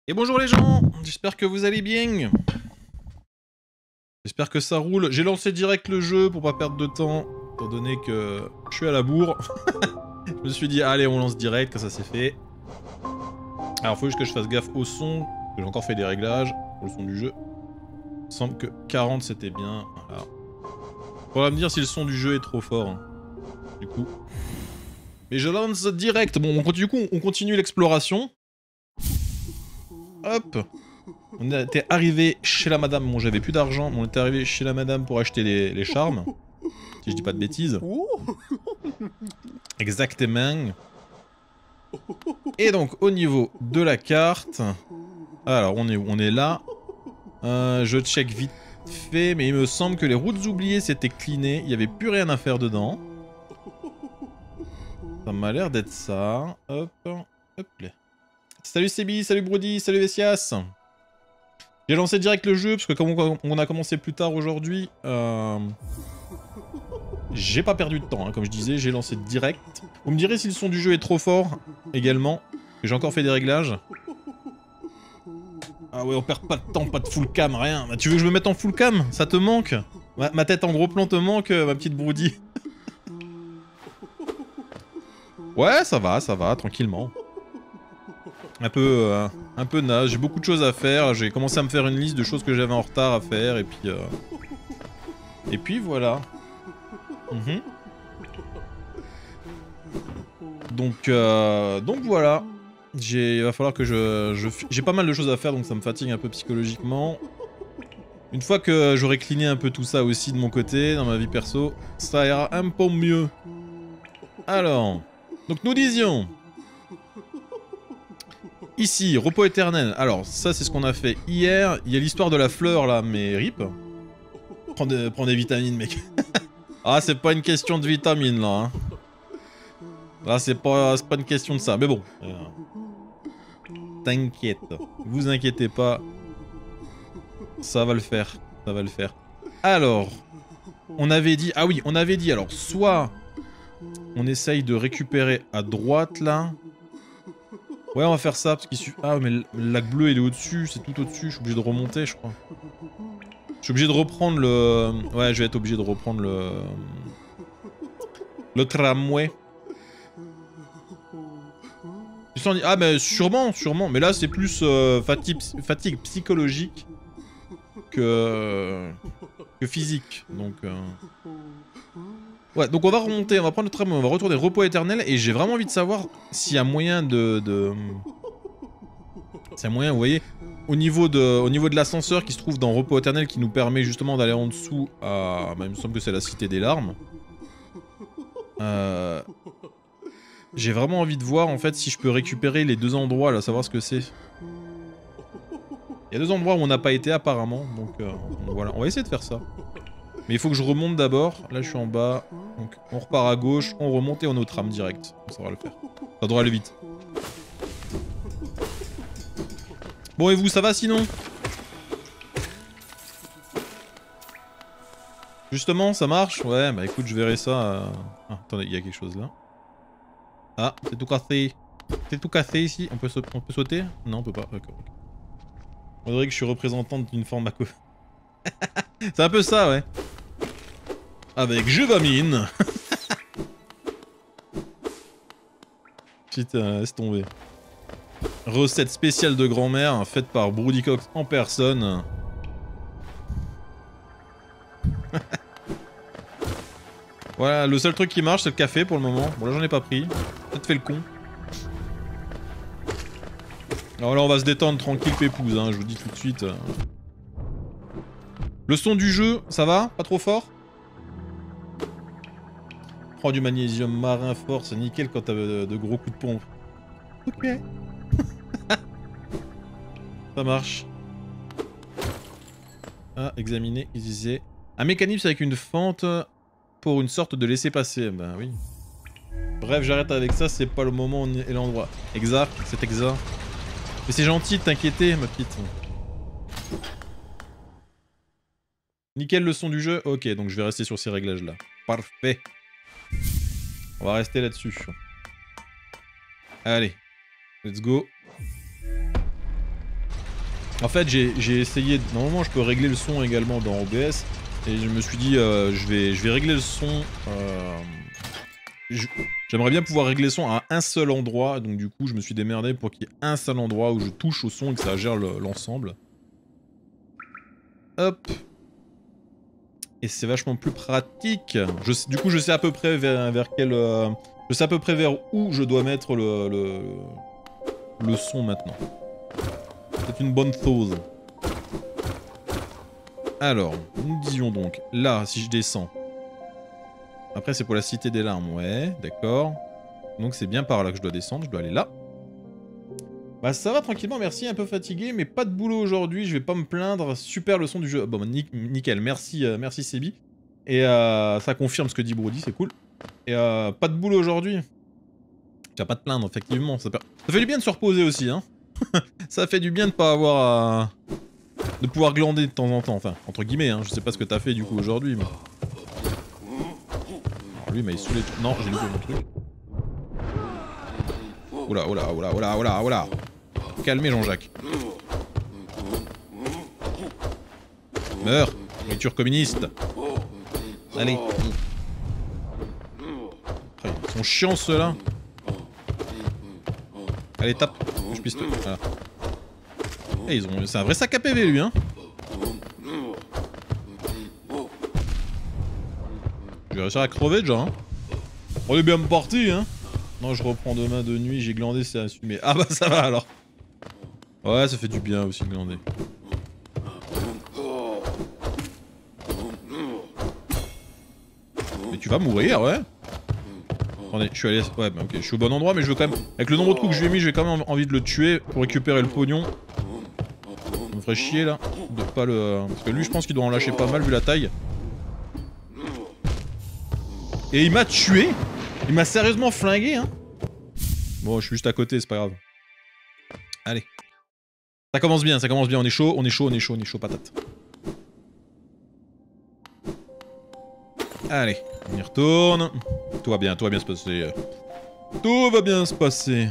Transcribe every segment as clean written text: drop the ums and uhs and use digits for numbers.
Et bonjour les gens, j'espère que vous allez bien. J'espère que ça roule. J'ai lancé direct le jeu pour pas perdre de temps, étant donné que je suis à la bourre. Je me suis dit, allez, on lance direct, que ça c'est fait. Alors, faut juste que je fasse gaffe au son, que j'ai encore fait des réglages pour le son du jeu. Il me semble que 40 c'était bien, voilà. Faudra me dire si le son du jeu est trop fort, hein, du coup. Mais je lance direct. Bon, on continue l'exploration. Hop. On était arrivé chez la madame. Bon, j'avais plus d'argent, mais on était arrivé chez la madame pour acheter les charmes. Si je dis pas de bêtises. Exactement. Et donc, au niveau de la carte... Alors, on est où? On est là. Je check vite fait, mais il me semble que les routes oubliées s'étaient cleanées. Il n'y avait plus rien à faire dedans. Ça m'a l'air d'être ça. Hop. Hop là. Salut Sébi, salut Brody, salut Vessias. J'ai lancé direct le jeu, parce que comme on a commencé plus tard aujourd'hui, j'ai pas perdu de temps, hein, comme je disais, j'ai lancé direct. Vous me direz si le son du jeu est trop fort, également, que j'ai encore fait des réglages. Ah ouais, on perd pas de temps, pas de full cam, rien. Bah, tu veux que je me mette en full cam? Ça te manque? Ma tête en gros plan te manque, ma petite Brody. Ouais, ça va, tranquillement. Un peu naze, j'ai beaucoup de choses à faire, j'ai commencé à me faire une liste de choses que j'avais en retard à faire, et puis voilà. Donc voilà. Il va falloir que j'ai pas mal de choses à faire, donc ça me fatigue un peu psychologiquement. Une fois que j'aurai cleané un peu tout ça aussi de mon côté, dans ma vie perso, ça ira un peu mieux. Alors, donc nous disions... Ici, repos éternel. Alors, ça c'est ce qu'on a fait hier. Il y a l'histoire de la fleur là, mais rip. Prends des vitamines, mec. Ah, c'est pas une question de vitamines là. Hein. Là, c'est pas une question de ça. Mais bon. T'inquiète. Vous inquiétez pas. Ça va le faire. Ça va le faire. Alors, on avait dit... Ah oui, on avait dit alors, soit on essaye de récupérer à droite là. Ouais, on va faire ça parce qu'il suffit... Ah, mais le lac bleu il est au-dessus, c'est tout au-dessus. Je suis obligé de remonter, je crois. Je suis obligé de reprendre le... Ouais, je vais être obligé de reprendre le tramway. Ah, mais sûrement. Mais là, c'est plus fatigue psychologique que physique. Donc... Ouais, donc on va remonter, on va prendre le tramway, on va retourner repos éternel. Et j'ai vraiment envie de savoir s'il y a moyen S'il y a moyen, vous voyez, au niveau de l'ascenseur qui se trouve dans repos éternel, qui nous permet justement d'aller en dessous à... Bah, il me semble que c'est la cité des larmes. J'ai vraiment envie de voir en fait si je peux récupérer les deux endroits là, savoir ce que c'est. Il y a deux endroits où on n'a pas été apparemment, donc voilà, on va essayer de faire ça. Mais il faut que je remonte d'abord, là je suis en bas, donc on repart à gauche, on remonte et on est au tram direct, ça va le faire. Ça devrait aller vite. Bon et vous, ça va sinon? Justement, ça marche? Ouais, bah écoute, je verrai ça. Ah, attendez, il y a quelque chose là. Ah, c'est tout cassé. C'est tout cassé ici. On peut sauter? Non, on peut pas. D'accord. On dirait que je suis représentant d'une forme à quoi. C'est un peu ça, ouais. Avec Juvamine. Putain, laisse tomber. Recette spéciale de grand-mère, faite par Brody Cox en personne. Voilà, le seul truc qui marche, c'est le café pour le moment. Bon, là, j'en ai pas pris. Peut-être fait le con. Alors là, on va se détendre tranquille, pépouze, hein, je vous dis tout de suite. Le son du jeu, ça va? Pas trop fort? Prends du magnésium marin fort, c'est nickel quand t'as de gros coups de pompe. Ok. Ça marche. Ah, examiner, il disait... Un mécanisme avec une fente pour une sorte de laisser-passer. Ben oui. Bref, j'arrête avec ça, c'est pas le moment et l'endroit. Exact, c'est exact. Mais c'est gentil de t'inquiéter, ma petite. Nickel le son du jeu. Ok, donc je vais rester sur ces réglages-là. Parfait. On va rester là-dessus. Allez. Let's go. En fait, j'ai essayé... Normalement, je peux régler le son également dans OBS. Et je me suis dit, je vais régler le son... J'aimerais bien pouvoir régler le son à un seul endroit. Donc du coup, je me suis démerdé pour qu'il y ait un seul endroit où je touche au son et que ça gère l'ensemble. Hop. Et c'est vachement plus pratique. Du coup, je sais à peu près vers quel... je sais à peu près vers où je dois mettre le son maintenant. C'est une bonne chose. Alors, nous disions donc, là, si je descends. Après, c'est pour la Cité des Larmes, ouais, d'accord. Donc c'est bien par là que je dois descendre, je dois aller là. Bah ça va tranquillement, merci, un peu fatigué, mais pas de boulot aujourd'hui, je vais pas me plaindre. Super leçon du jeu. Bon, nickel, merci, merci Sebi. Et ça confirme ce que dit Brody, c'est cool. Et pas de boulot aujourd'hui. Tu vas pas te plaindre, effectivement. Ça fait du bien de se reposer aussi, hein. Ça fait du bien de pas avoir à... de pouvoir glander de temps en temps, enfin, entre guillemets, hein. Je sais pas ce que t'as fait du coup aujourd'hui, mais... Alors, lui, il m'a saoulé... Non, j'ai loupé mon truc. Oula, oula, oula, oula, oula, oula. Calmez Jean-Jacques. Meurs, nourriture communiste. Allez. Oh, ils sont chiants ceux-là. Allez, tape. Que je puisse te... Voilà. Eh, c'est un vrai sac à PV lui, hein. Je vais réussir à crever déjà, hein. On est bien parti, hein. Non, je reprends demain de nuit, j'ai glandé, c'est assumé. Ah bah ça va alors. Ouais, ça fait du bien aussi de glander. Mais tu vas mourir, ouais. Attendez, je suis allé... Ouais, bah ok, je suis au bon endroit, mais je veux quand même... Avec le nombre de coups que je lui ai mis, j'ai quand même envie de le tuer pour récupérer le pognon. Ça me ferait chier, là, de pas le... Parce que lui, je pense qu'il doit en lâcher pas mal, vu la taille. Et il m'a tué. Il m'a sérieusement flingué, hein. Bon, je suis juste à côté, c'est pas grave. Allez. Ça commence bien, on est chaud, on est chaud, on est chaud, on est chaud, patate. Allez, on y retourne. Tout va bien se passer. Tout va bien se passer.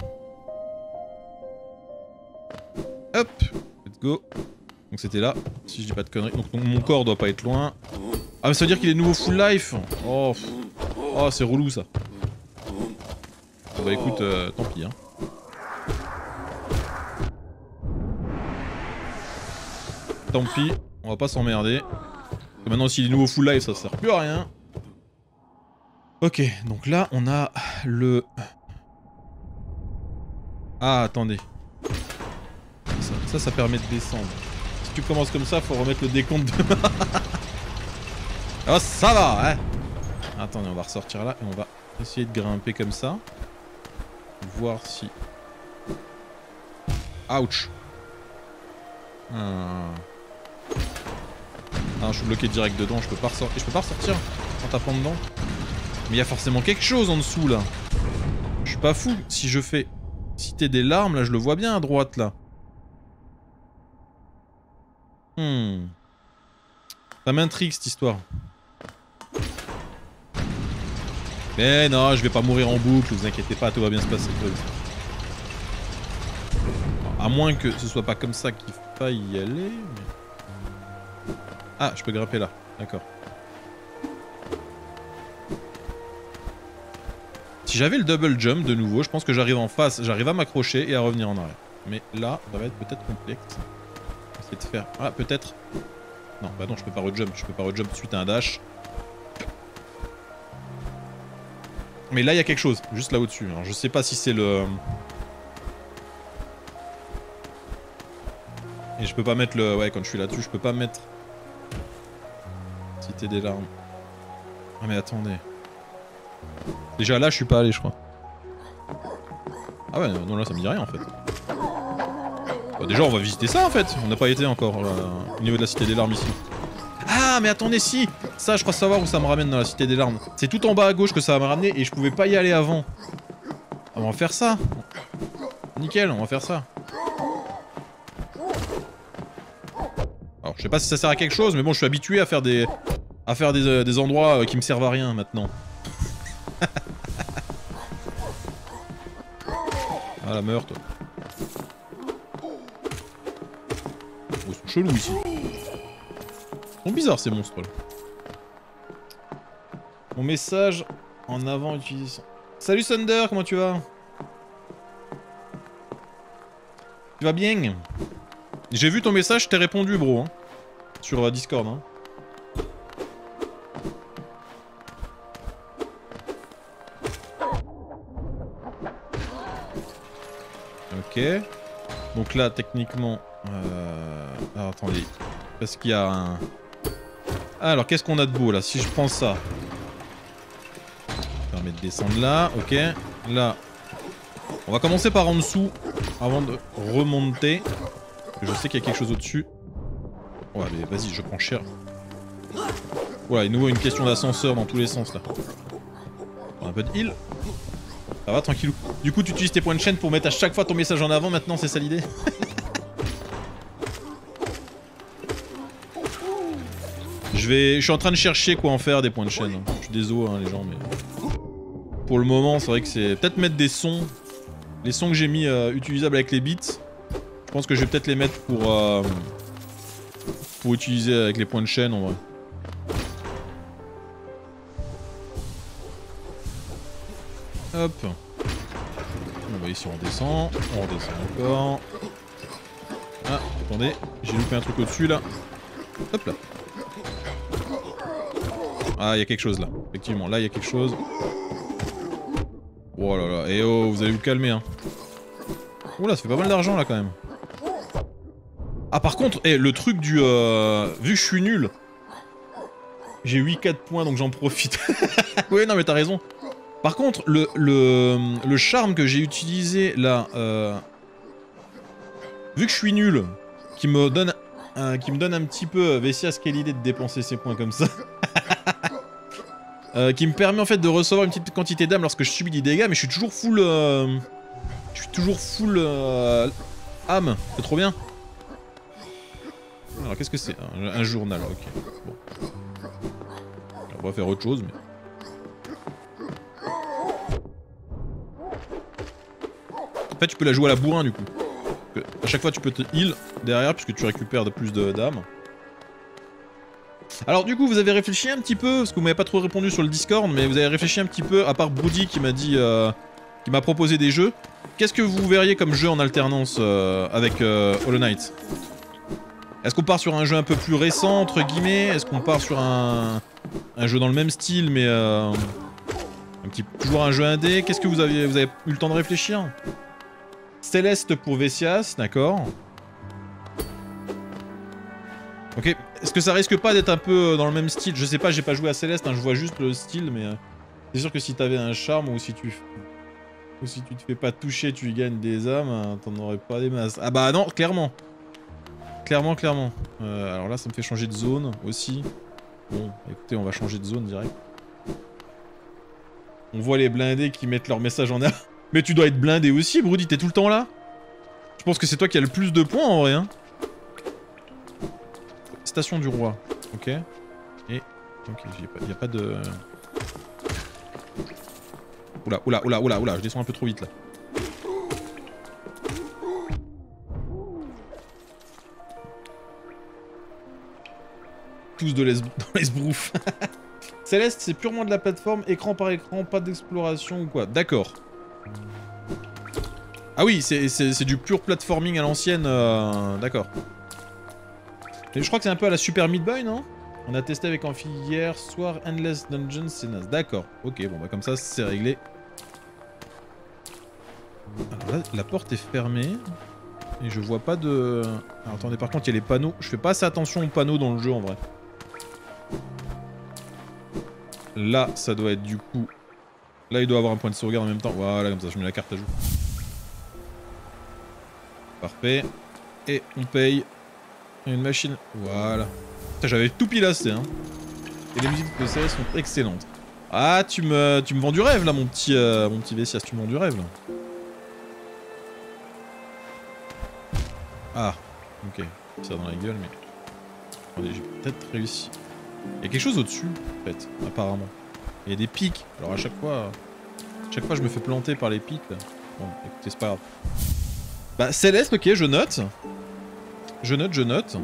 Hop, let's go. Donc c'était là, si je dis pas de conneries. Donc mon corps doit pas être loin. Ah mais ça veut dire qu'il est nouveau full life. Oh, oh c'est relou ça. Bah écoute, tant pis hein. Tant pis, on va pas s'emmerder. Maintenant s'il est nouveau full life ça sert plus à rien. Ok, donc là on a le... Ah attendez. Ça permet de descendre. Si tu commences comme ça, faut remettre le décompte de... Oh ça va hein. Attendez, on va ressortir là et on va essayer de grimper comme ça. Voir si... Ouch. Ah, je suis bloqué direct dedans, je peux pas ressortir. Je peux pas ressortir en tapant dedans. Mais il y a forcément quelque chose en dessous là. Je suis pas fou. Si je fais Cité des Larmes, là je le vois bien à droite là. Ça m'intrigue cette histoire. Mais non, je vais pas mourir en boucle, vous inquiétez pas, tout va bien se passer. À moins que ce soit pas comme ça qu'il faille y aller. Mais... Ah, je peux grimper là, d'accord. Si j'avais le double jump de nouveau, je pense que j'arrive en face, j'arrive à m'accrocher et à revenir en arrière. Mais là, ça va être peut-être complexe. Essayer de faire... Ah, peut-être... Non, bah non, je peux pas rejump, suite à un dash. Mais là, il y a quelque chose, juste là au-dessus. Alors, je sais pas si c'est le... Et je peux pas mettre le... Ouais, quand je suis là-dessus, je peux pas mettre... Cité des Larmes. Ah mais attendez. Déjà là, je suis pas allé, je crois. Ah ouais, non, là, ça me dit rien, en fait. Bah, déjà, on va visiter ça, en fait. On n'a pas été encore au niveau de la Cité des Larmes, ici. Ah, mais attendez, si. Ça, je crois savoir où ça me ramène dans la Cité des Larmes. C'est tout en bas à gauche que ça va me ramener et je pouvais pas y aller avant. Ah, on va faire ça. Nickel, on va faire ça. Alors, je sais pas si ça sert à quelque chose, mais bon, je suis habitué à faire des endroits qui me servent à rien, maintenant. Voilà, meurs, toi. chelous ici. Ils sont bizarres ces monstres là. Mon message en avant utilisé. Salut Thunder, comment tu vas? Tu vas bien? J'ai vu ton message, je t'ai répondu bro. Hein, sur Discord. Hein. Ok. Donc là, techniquement... Alors, attendez. Parce qu'il y a un... Ah, alors, qu'est-ce qu'on a de beau, là? Si je prends ça... Ça permet de descendre là. Ok. Là... On va commencer par en dessous, avant de remonter. Je sais qu'il y a quelque chose au-dessus. Ouais, mais vas-y, je prends cher. Voilà, et nouveau une question d'ascenseur dans tous les sens, là. Un peu de heal. Ça va, tranquillou. Du coup, tu utilises tes points de chaîne pour mettre à chaque fois ton message en avant, maintenant, c'est ça l'idée? Je suis en train de chercher quoi en faire des points de chaîne. Je suis désolé, hein, les gens, mais... Pour le moment, c'est vrai que c'est... Peut-être mettre des sons. Les sons que j'ai mis utilisables avec les beats. Je pense que je vais peut-être les mettre pour utiliser avec les points de chaîne, en vrai. Hop. On va ici, on redescend encore. Ah, attendez, j'ai loupé un truc au-dessus là. Hop là. Ah, il y a quelque chose là. Effectivement, là il y a quelque chose. Oh là là, et oh, vous allez vous calmer hein. Oula, ça fait pas mal d'argent là quand même. Ah par contre, le truc du... vu que je suis nul, j'ai 8-4 points donc j'en profite. Ouais non mais t'as raison. Par contre, le charme que j'ai utilisé là, vu que je suis nul, qui me donne un petit peu, Vessias, quelle idée de dépenser ses points comme ça. Qui me permet en fait de recevoir une petite quantité d'âme lorsque je subis des dégâts, mais je suis toujours full... âme, c'est trop bien. Alors qu'est-ce que c'est? Un journal, ok. Bon. Alors, on va faire autre chose, mais... En fait, tu peux la jouer à la bourrin du coup. À chaque fois, tu peux te heal derrière puisque tu récupères de plus d'âme. Alors, du coup, vous avez réfléchi un petit peu, parce que vous m'avez pas trop répondu sur le Discord, mais vous avez réfléchi un petit peu, à part Broody qui m'a dit, qui m'a proposé des jeux. Qu'est-ce que vous verriez comme jeu en alternance avec Hollow Knight? Est-ce qu'on part sur un jeu un peu plus récent, entre guillemets? Est-ce qu'on part sur un jeu dans le même style, mais toujours un jeu indé? Qu'est-ce que vous avez eu le temps de réfléchir? Céleste pour Vessias, d'accord. Ok, est-ce que ça risque pas d'être un peu dans le même style? Je sais pas, j'ai pas joué à Céleste, hein, je vois juste le style, mais c'est sûr que si t'avais un charme ou si tu te fais pas toucher, tu y gagnes des âmes, hein, t'en aurais pas des masses. Ah bah non, clairement. Clairement. Alors là, ça me fait changer de zone aussi. Bon, écoutez, on va changer de zone direct. On voit les blindés qui mettent leur message en air. Mais tu dois être blindé aussi, Broody, t'es tout le temps là? Je pense que c'est toi qui as le plus de points en vrai, hein. Station du roi, ok. Et... ok, y a pas de... Oula, je descends un peu trop vite là. Tous dans l'esbrouf. Céleste, c'est purement de la plateforme, écran par écran, pas d'exploration ou quoi. D'accord. Ah oui, c'est du pur platforming à l'ancienne, d'accord. Je crois que c'est un peu à la Super Meat Boy, non? On a testé avec Amphi hier soir, Endless Dungeons, c'est naze. D'accord, ok, bon bah comme ça c'est réglé. Alors là, la porte est fermée. Et je vois pas de... Alors attendez, par contre il y a les panneaux. Je fais pas assez attention aux panneaux dans le jeu en vrai. Là, ça doit être du coup... Là, il doit avoir un point de sauvegarde en même temps. Voilà, comme ça, je mets la carte à jour. Parfait. Et on paye. Une machine. Voilà. J'avais tout pilassé, hein. Et les musiques de série sont excellentes. Ah, tu me vends du rêve, là, mon petit Vessias. Tu me vends du rêve, là. Ah. Ok. Ça dans la gueule, mais... Attendez, j'ai peut-être réussi. Il y a quelque chose au-dessus, en fait, apparemment. Il y a des pics. Alors à chaque fois je me fais planter par les pics, là. Bon, écoutez, c'est pas grave. Bah, Céleste, ok, je note. Je note, je note.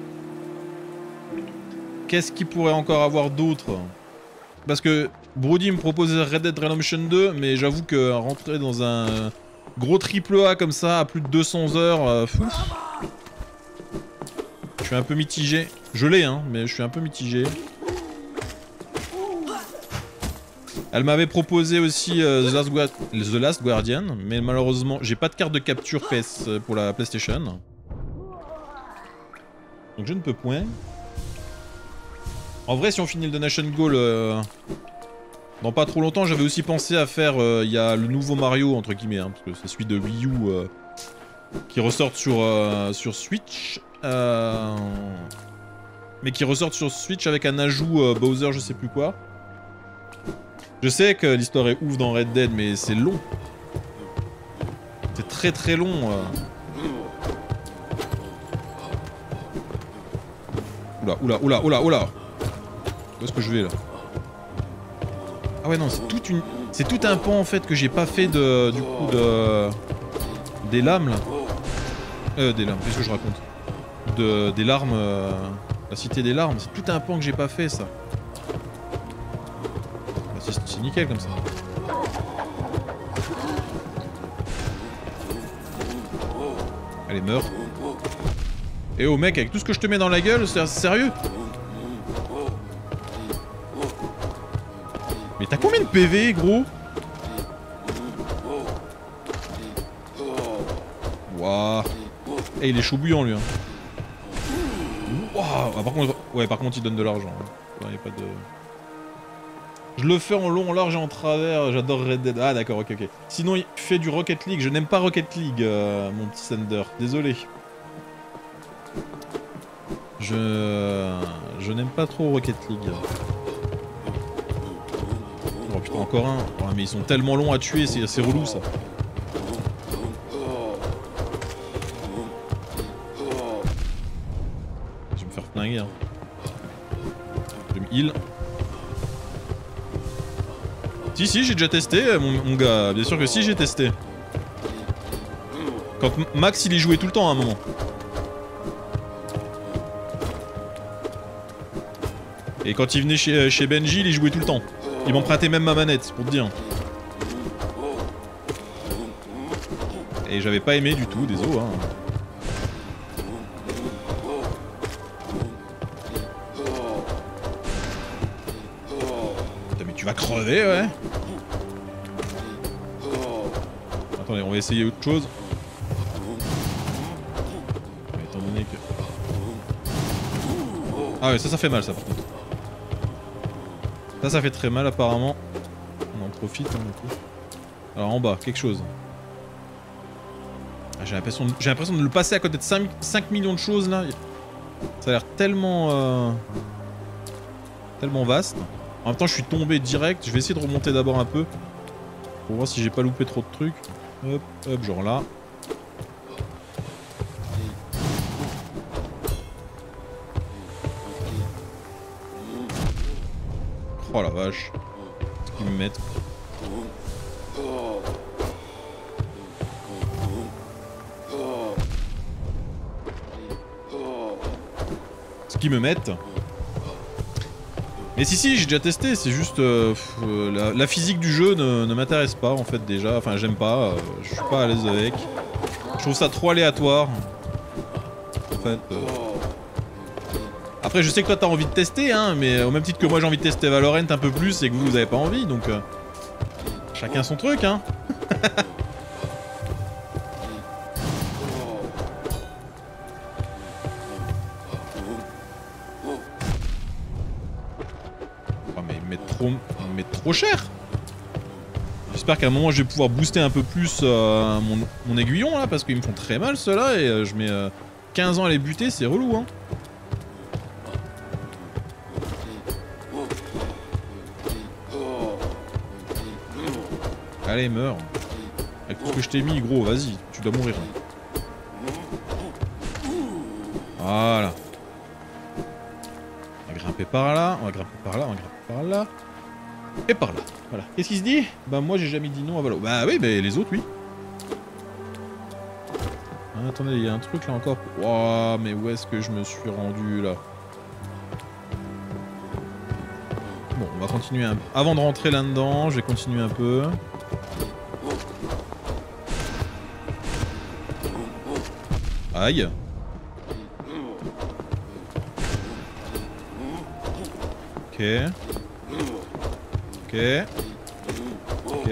Qu'est-ce qu'il pourrait encore avoir d'autre? Parce que Brody me proposait Red Dead Redemption 2, mais j'avoue que rentrer dans un gros triple A comme ça, à plus de 200 heures, je suis un peu mitigé. Je l'ai, hein, mais je suis un peu mitigé. Elle m'avait proposé aussi The Last Guardian, mais malheureusement, j'ai pas de carte de capture PS pour la PlayStation. Donc je ne peux point. En vrai, si on finit le Donation Goal dans pas trop longtemps, j'avais aussi pensé à faire... Il y a le nouveau Mario, entre guillemets, hein, parce que c'est celui de Wii U qui ressort sur Switch. Mais qui ressort sur Switch avec un ajout Bowser, je sais plus quoi. Je sais que l'histoire est ouf dans Red Dead, mais c'est long. C'est très très long. Oula, oula, oula, oula, oula. Où est-ce que je vais là? Ah ouais non, c'est tout un pan en fait que j'ai pas fait du coup des lames là. Des lames, qu'est-ce que je raconte? Des larmes, la cité des larmes, c'est tout un pan que j'ai pas fait ça. C'est nickel comme ça. Allez, meurs. Et oh mec, avec tout ce que je te mets dans la gueule, c'est sérieux? Mais t'as combien de PV, gros? Waouh. Et il est chaud bouillant lui. Hein. Waouh. Ah, par contre, ouais, par contre il donne de l'argent. Ouais, y a pas de... Je le fais en long, en large et en travers, j'adore Red Dead. Ah d'accord, ok, ok. Sinon il fait du Rocket League, je n'aime pas Rocket League, mon petit Sander, désolé. Je n'aime pas trop Rocket League. Oh putain, encore un. Oh, mais ils sont tellement longs à tuer, c'est relou ça. Je vais me faire flinguer. Hein. Je vais me heal. Si, j'ai déjà testé, mon gars. Bien sûr que si, j'ai testé. Quand Max, il y jouait tout le temps à un moment. Et quand il venait chez Benji, il y jouait tout le temps. Il m'empruntait même ma manette, pour te dire. Et j'avais pas aimé du tout, désolé. Hein. Putain, mais tu vas crever, ouais. Attendez, on va essayer autre chose. Mais étant donné que... Ah ouais, ça fait mal, ça, par contre. Ça fait très mal, apparemment. On en profite, hein, du coup. Alors, en bas, quelque chose. Ah, j'ai l'impression de le passer à côté de 5 millions de choses, là. Ça a l'air tellement... tellement vaste. En même temps, je suis tombé direct. Je vais essayer de remonter d'abord un peu. Pour voir si j'ai pas loupé trop de trucs. Hop, hop, genre là. Oh la vache. Ce qu'ils me mettent. Ce qu'ils me mettent. Mais si, j'ai déjà testé, c'est juste... la physique du jeu ne m'intéresse pas en fait déjà. Enfin j'aime pas, je suis pas à l'aise avec. Je trouve ça trop aléatoire. En fait... Après je sais que toi t'as envie de tester hein, mais au même titre que moi j'ai envie de tester Valorant un peu plus et que vous avez pas envie donc... chacun son truc hein. Oh mais ils mettent trop cher. J'espère qu'à un moment je vais pouvoir booster un peu plus mon aiguillon là parce qu'ils me font très mal ceux-là et je mets 15 ans à les buter, c'est relou hein. Allez, meurs. Avec tout ce que je t'ai mis, gros, vas-y, tu dois mourir. Voilà. On va grimper par là, on va grimper par là, on va grimper par là. Et par là, voilà. Qu'est-ce qu'il se dit? Bah moi j'ai jamais dit non à Valo. Bah oui, mais les autres, oui. Ah, attendez, il y a un truc là encore. Wouah, mais où est-ce que je me suis rendu là? Bon, on va continuer un peu. Avant de rentrer là-dedans, je vais continuer un peu. Aïe. Ok. Ok. Ok.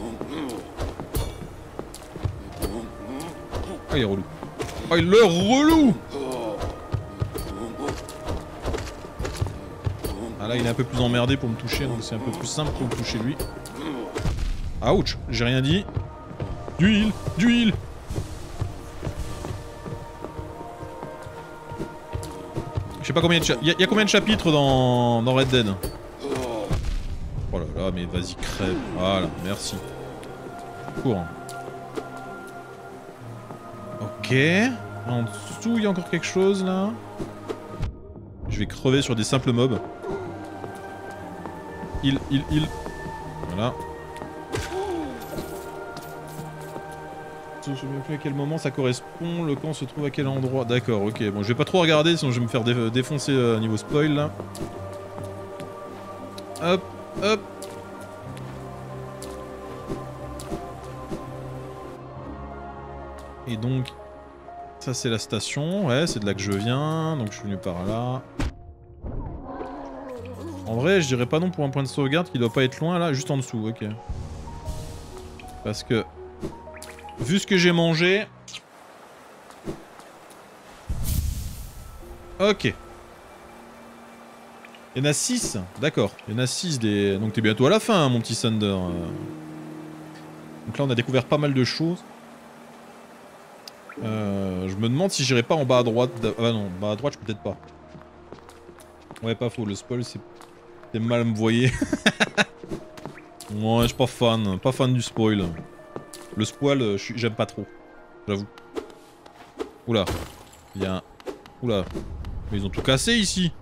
Oh, il est relou. Oh, il est relou! Ah là, il est un peu plus emmerdé pour me toucher, donc c'est un peu plus simple pour me toucher lui. Ouch, j'ai rien dit. D'huile, d'huile. Je sais pas combien de y a combien de chapitres dans Red Dead? Oh là là, mais vas-y, crève. Voilà, merci. Cours. Ok. En dessous, il y a encore quelque chose là. Je vais crever sur des simples mobs. Il. Voilà. Je ne sais même plus à quel moment ça correspond, le camp se trouve à quel endroit. D'accord, ok. Bon, je vais pas trop regarder, sinon je vais me faire défoncer niveau spoil là. Hop, hop. Et donc, ça c'est la station, ouais, c'est de là que je viens, donc je suis venu par là. En vrai, je dirais pas non pour un point de sauvegarde qui doit pas être loin là, juste en dessous, ok. Parce que, vu ce que j'ai mangé... Ok. Il y en a 6, d'accord. Il y en a 6 des... Donc t'es bientôt à la fin, hein, mon petit Thunder. Donc là, on a découvert pas mal de choses. Je me demande si j'irai pas en bas à droite. Ah non, bas à droite, je peux peut-être pas. Ouais, pas faux, le spoil, c'est mal me voyer. Ouais, je suis pas fan du spoil. Le spoil, j'aime pas trop, j'avoue. Oula, il y a un... Oula, mais ils ont tout cassé ici.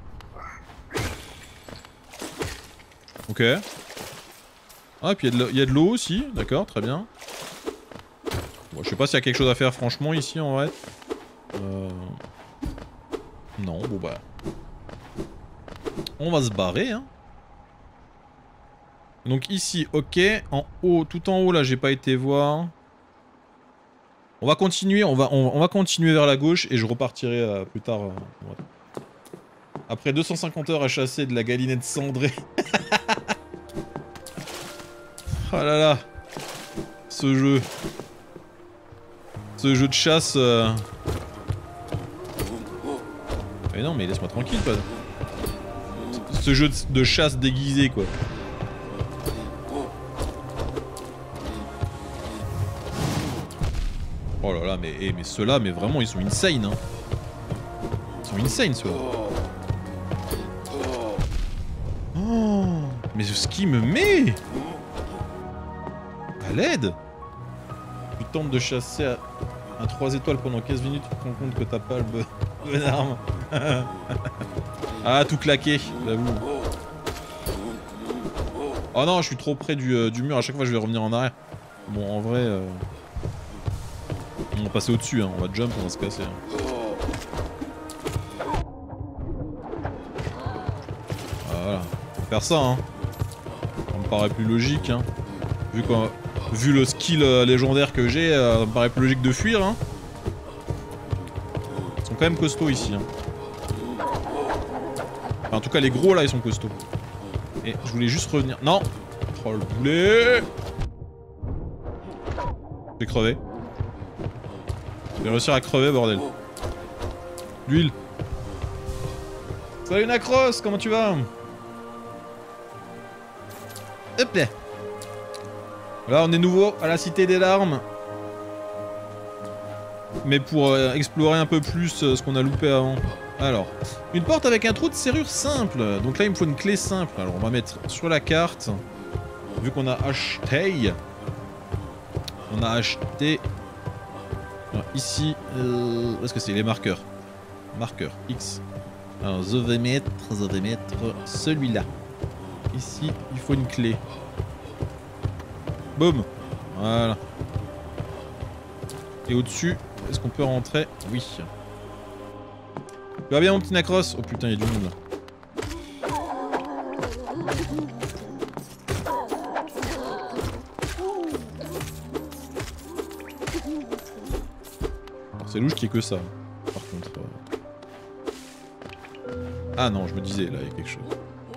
Ok. Ah, et puis il y a de l'eau aussi, d'accord, très bien. Bon, je sais pas s'il y a quelque chose à faire franchement ici en vrai. Non, bon bah... On va se barrer, hein. Donc ici, ok. En haut, tout en haut là, j'ai pas été voir. On va continuer, on va continuer vers la gauche et je repartirai plus tard. Après 250 heures à chasser de la galinette cendrée. Oh là là. Ce jeu. Ce jeu de chasse. Mais non, mais laisse-moi tranquille, quoi. Ce jeu de chasse déguisé, quoi. Oh là là, mais ceux-là, mais vraiment, ils sont insane, hein. Ils sont insane, ceux-là. Oh, mais ce ski me met à l'aide. Tu tentes de chasser à 3 étoiles pendant 15 minutes, tu te rends compte que t'as pas le bonne arme. Ah, tout claqué, j'avoue. Oh non, je suis trop près du mur, à chaque fois je vais revenir en arrière. Bon, en vrai... On va passer au-dessus, hein. On va jump, on va se casser. Hein. Voilà, faut faire ça, hein. Ça me paraît plus logique, hein. Vu le skill légendaire que j'ai, ça me paraît plus logique de fuir, hein. Ils sont quand même costauds ici, hein. Enfin, en tout cas, les gros là, ils sont costauds. Et je voulais juste revenir. Non! Oh le boulet! J'ai crevé. Je vais réussir à crever, bordel. L'huile. Salut Nacros, comment tu vas? Hop là. Là, on est nouveau à la Cité des Larmes. Mais pour explorer un peu plus ce qu'on a loupé avant. Alors, une porte avec un trou de serrure simple. Donc là, il me faut une clé simple. Alors, on va mettre sur la carte. Vu qu'on a acheté. On a acheté... Alors, ici, où est-ce que c'est? Les marqueurs. Marqueur, X. Alors, je vais mettre celui-là. Ici, il faut une clé. Boum. Voilà. Et au-dessus, est-ce qu'on peut rentrer? Oui. Tu vas bien mon petit Nacros? Oh putain, il y a du monde là. C'est louche qu'il y ait que ça, par contre. Ah non, je me disais, là, il y a quelque chose.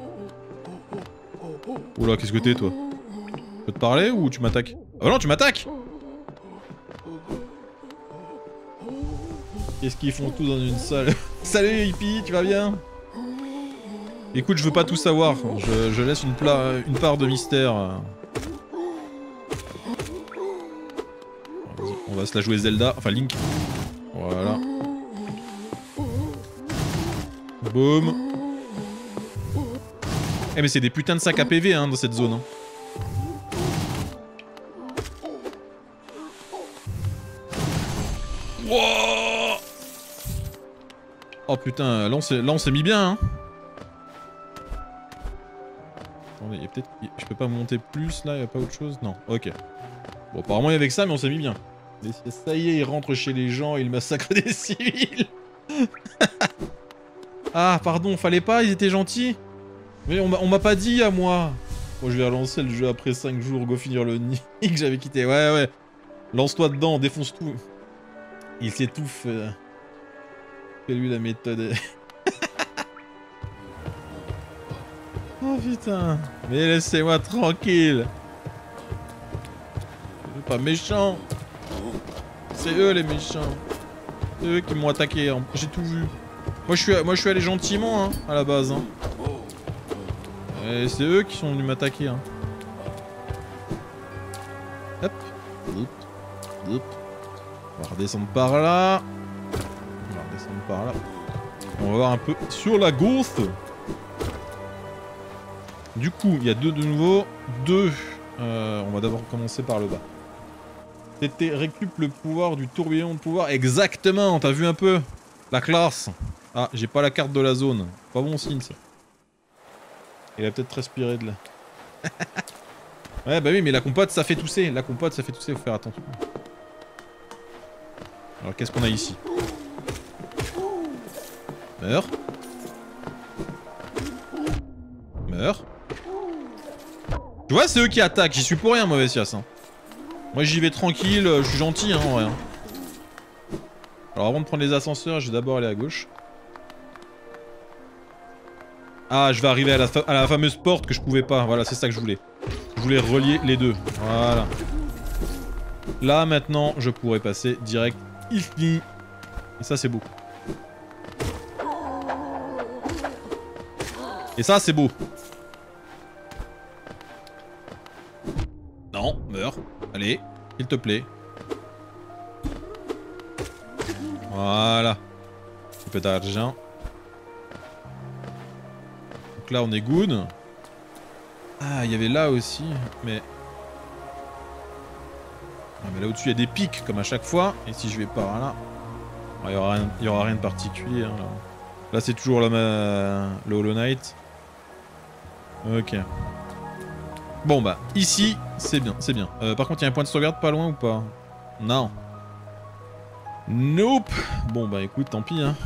Oula, qu'est-ce que t'es, toi? Je peux te parler ou tu m'attaques? Oh non, tu m'attaques! Qu'est-ce qu'ils font tous dans une salle? Salut, hippie, tu vas bien? Écoute, je veux pas tout savoir. Je laisse une part de mystère. On va se la jouer Zelda, enfin Link. Voilà. Boum. Eh mais c'est des putains de sacs à PV hein, dans cette zone. Hein. Wow. Oh putain, là on s'est mis bien hein. Attendez, il y a peut-être... Je peux pas monter plus là, y a pas autre chose? Non, ok. Bon apparemment il y avait que ça mais on s'est mis bien. Et ça y est, il rentre chez les gens et il massacre des civils. Ah pardon, fallait pas, ils étaient gentils. Mais on m'a pas dit à moi. Bon je vais relancer le jeu après 5 jours, go finir le nid que j'avais quitté. Ouais. Lance-toi dedans, défonce tout. Il s'étouffe. Fais-lui la méthode. Oh putain. Mais laissez-moi tranquille. Je suis pas méchant. C'est eux les méchants. C'est eux qui m'ont attaqué. J'ai tout vu. Moi je suis allé gentiment hein, à la base. Hein. Et c'est eux qui sont venus m'attaquer. Hein. Hop. Hop. On va redescendre par là. On va voir un peu sur la gauche. Du coup, il y a deux de nouveau. On va d'abord commencer par le bas. C'était récup le pouvoir du tourbillon de pouvoir. Exactement, t'as vu un peu la classe. Ah, j'ai pas la carte de la zone. Pas bon signe ça. Il a peut-être respiré de là. Ouais, bah oui, mais la compote ça fait tousser. La compote ça fait tousser, faut faire attention. Alors qu'est-ce qu'on a ici? Meurs. Meurs. Tu vois, c'est eux qui attaquent. J'y suis pour rien, mauvais Sias. Hein. Moi, j'y vais tranquille. Je suis gentil, hein, en vrai. Alors, avant de prendre les ascenseurs, je vais d'abord aller à gauche. Ah, je vais arriver à la fameuse porte que je pouvais pas. Voilà, c'est ça que je voulais. Je voulais relier les deux. Voilà. Là, maintenant, je pourrais passer direct ici. Et ça, c'est beau. Et ça, c'est beau. Non, meurs. Allez, s'il te plaît. Voilà. Un peu d'argent. Donc là, on est good. Ah, il y avait là aussi, mais... Ah, mais là au-dessus, il y a des pics, comme à chaque fois. Et si je vais par là... Il y aura rien de particulier. Hein, là, c'est toujours le Hollow Knight. Ok. Bon bah, ici, c'est bien, c'est bien. Par contre, il y a un point de sauvegarde pas loin ou pas? Non. Nope. Bon bah écoute, tant pis hein.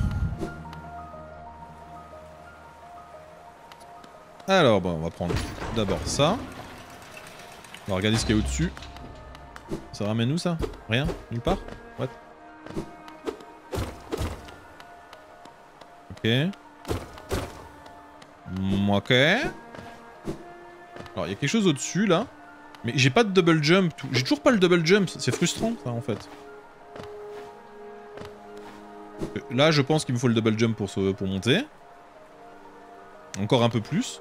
Alors bah, on va prendre d'abord ça. On va regarder ce qu'il y a au-dessus. Ça ramène où ça? Rien? Nulle part? What? Ok. Ok. Alors il y a quelque chose au-dessus là. Mais j'ai pas de double jump. J'ai toujours pas le double jump. C'est frustrant ça en fait. Là je pense qu'il me faut le double jump pour monter. Encore un peu plus.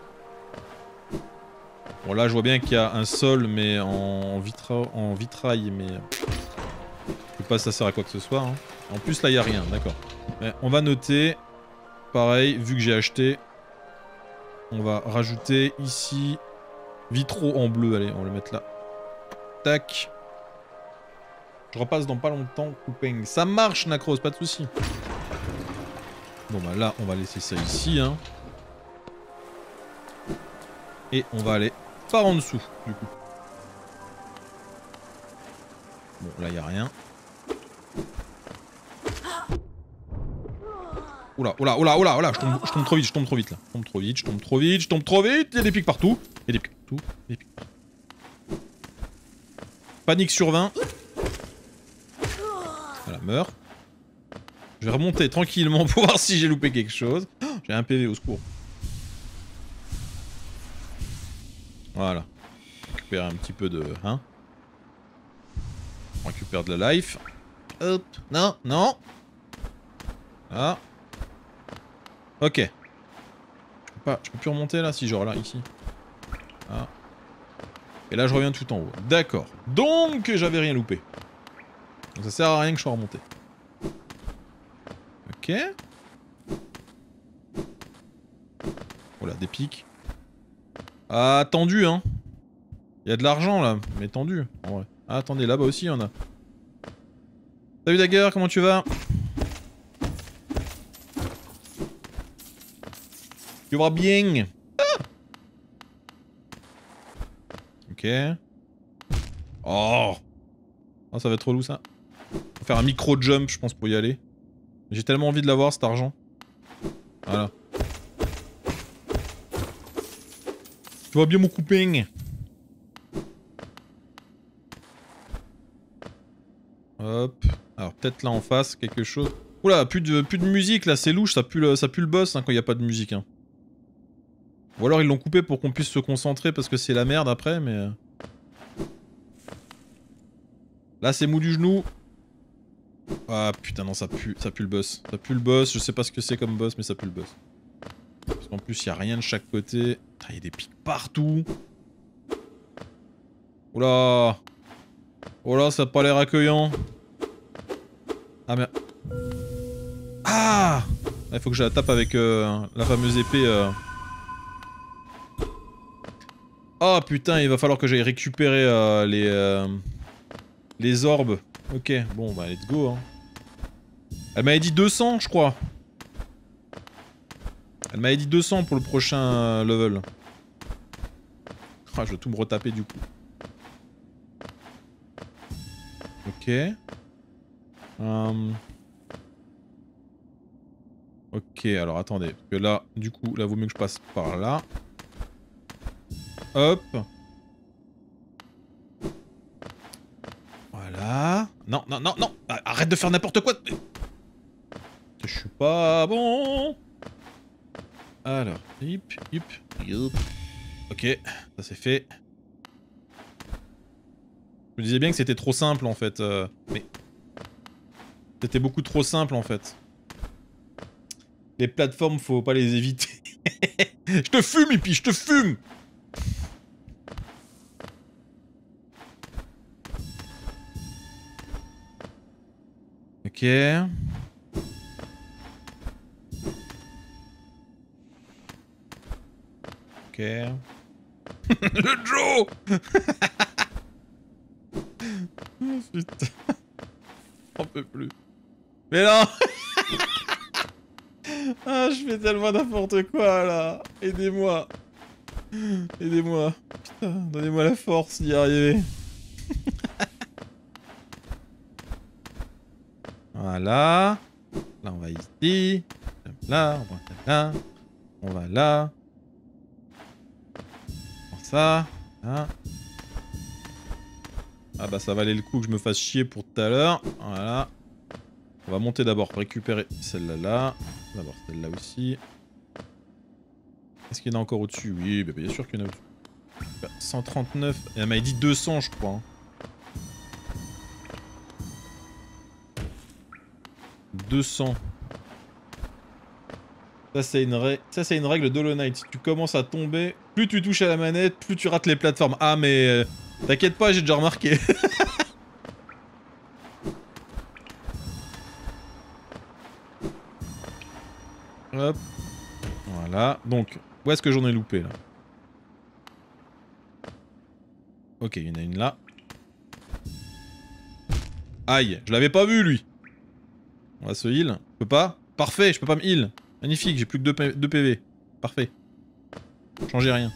Bon là je vois bien qu'il y a un sol mais en vitrail mais... Je sais pas si ça sert à quoi que ce soit. Hein. En plus là il y a rien, d'accord. Mais on va noter. Pareil, vu que j'ai acheté. On va rajouter ici... Vitraux en bleu, allez on va le mettre là. Tac. Je repasse dans pas longtemps, couping. Ça marche Nacros, pas de soucis. Bon bah là on va laisser ça ici hein. Et on va aller par en dessous du coup. Bon là y a rien. Oula, oula, oula, oula, oula, je tombe trop vite, je tombe trop vite là. Je tombe trop vite, je tombe trop vite, je tombe trop vite. Il y a des pics partout. Il y a des pics partout. Il y a des pics partout. Panique sur 20. Voilà, meurt. Je vais remonter tranquillement pour voir si j'ai loupé quelque chose. Oh, j'ai un PV, au secours. Voilà. Récupère un petit peu de... Hein. On récupère de la life. Hop. Non, non. Ah. Ok. Je peux plus remonter là, si genre là, ici. Ah. Et là je reviens tout en haut. D'accord. Donc j'avais rien loupé. Donc ça sert à rien que je sois remonté. Ok. Oh là, des pics. Ah, tendu hein. Il y a de l'argent là, mais tendu. En vrai. Ah, attendez, là-bas aussi il y en a. Salut Dagger, comment tu vas? Tu vas bien? Ah, ok. Oh. Oh, ça va être relou ça. Faut faire un micro jump je pense pour y aller. J'ai tellement envie de l'avoir cet argent. Voilà. Tu vois bien mon couping. Hop. Alors peut-être là en face quelque chose. Oula, plus de musique là, c'est louche, ça pue le boss hein, quand il n'y a pas de musique. Hein. Ou alors ils l'ont coupé pour qu'on puisse se concentrer parce que c'est la merde après, mais... Là c'est mou du genou. Ah putain non, ça pue le boss. Ça pue le boss, je sais pas ce que c'est comme boss mais ça pue le boss. Parce qu'en plus il y a rien de chaque côté. Il y a des pics partout. Oula. Oh là, ça a pas l'air accueillant. Ah merde. Ah, il faut que je la tape avec la fameuse épée. Oh putain, il va falloir que j'aille récupérer les orbes. Ok, bon bah let's go hein. Elle m'avait dit 200 je crois. Elle m'avait dit 200 pour le prochain level. Ah, je vais tout me retaper du coup. Ok. Ok, alors attendez. Parce que là, du coup, là vaut mieux que je passe par là. Hop. Voilà. Non, non, non, non. Arrête de faire n'importe quoi. Je suis pas bon. Alors, hip, hip, hip. Ok, ça c'est fait. Je me disais bien que c'était trop simple en fait. Mais... C'était beaucoup trop simple en fait. Les plateformes, faut pas les éviter. Je te fume, Hippie, je te fume! Ok. Ok. Le Joe! Oh putain. J'en peux plus. Mais non! Ah, je fais tellement n'importe quoi là! Aidez-moi! Aidez-moi! Putain, donnez-moi la force d'y arriver. Voilà. Là, on va ici. Là, on va là. On va là. Ça. Là. Ah bah ça valait le coup que je me fasse chier pour tout à l'heure. Voilà. On va monter d'abord, récupérer celle-là là. D'abord celle-là aussi. Est-ce qu'il y en a encore au-dessus? Oui, bah bien sûr qu'il y en a au-dessus. 139. Et elle m'avait dit 200 je crois. Hein. 200. Ça c'est une règle d'Hollow Knight. Si tu commences à tomber, plus tu touches à la manette, plus tu rates les plateformes. Ah mais t'inquiète pas, j'ai déjà remarqué. Hop. Voilà. Donc, où est-ce que j'en ai loupé là? Ok, il y en a une là. Aïe, je l'avais pas vu lui. On va se heal. Je peux pas? Parfait, je peux pas me heal. Magnifique, j'ai plus que 2 PV. Parfait. Changez rien.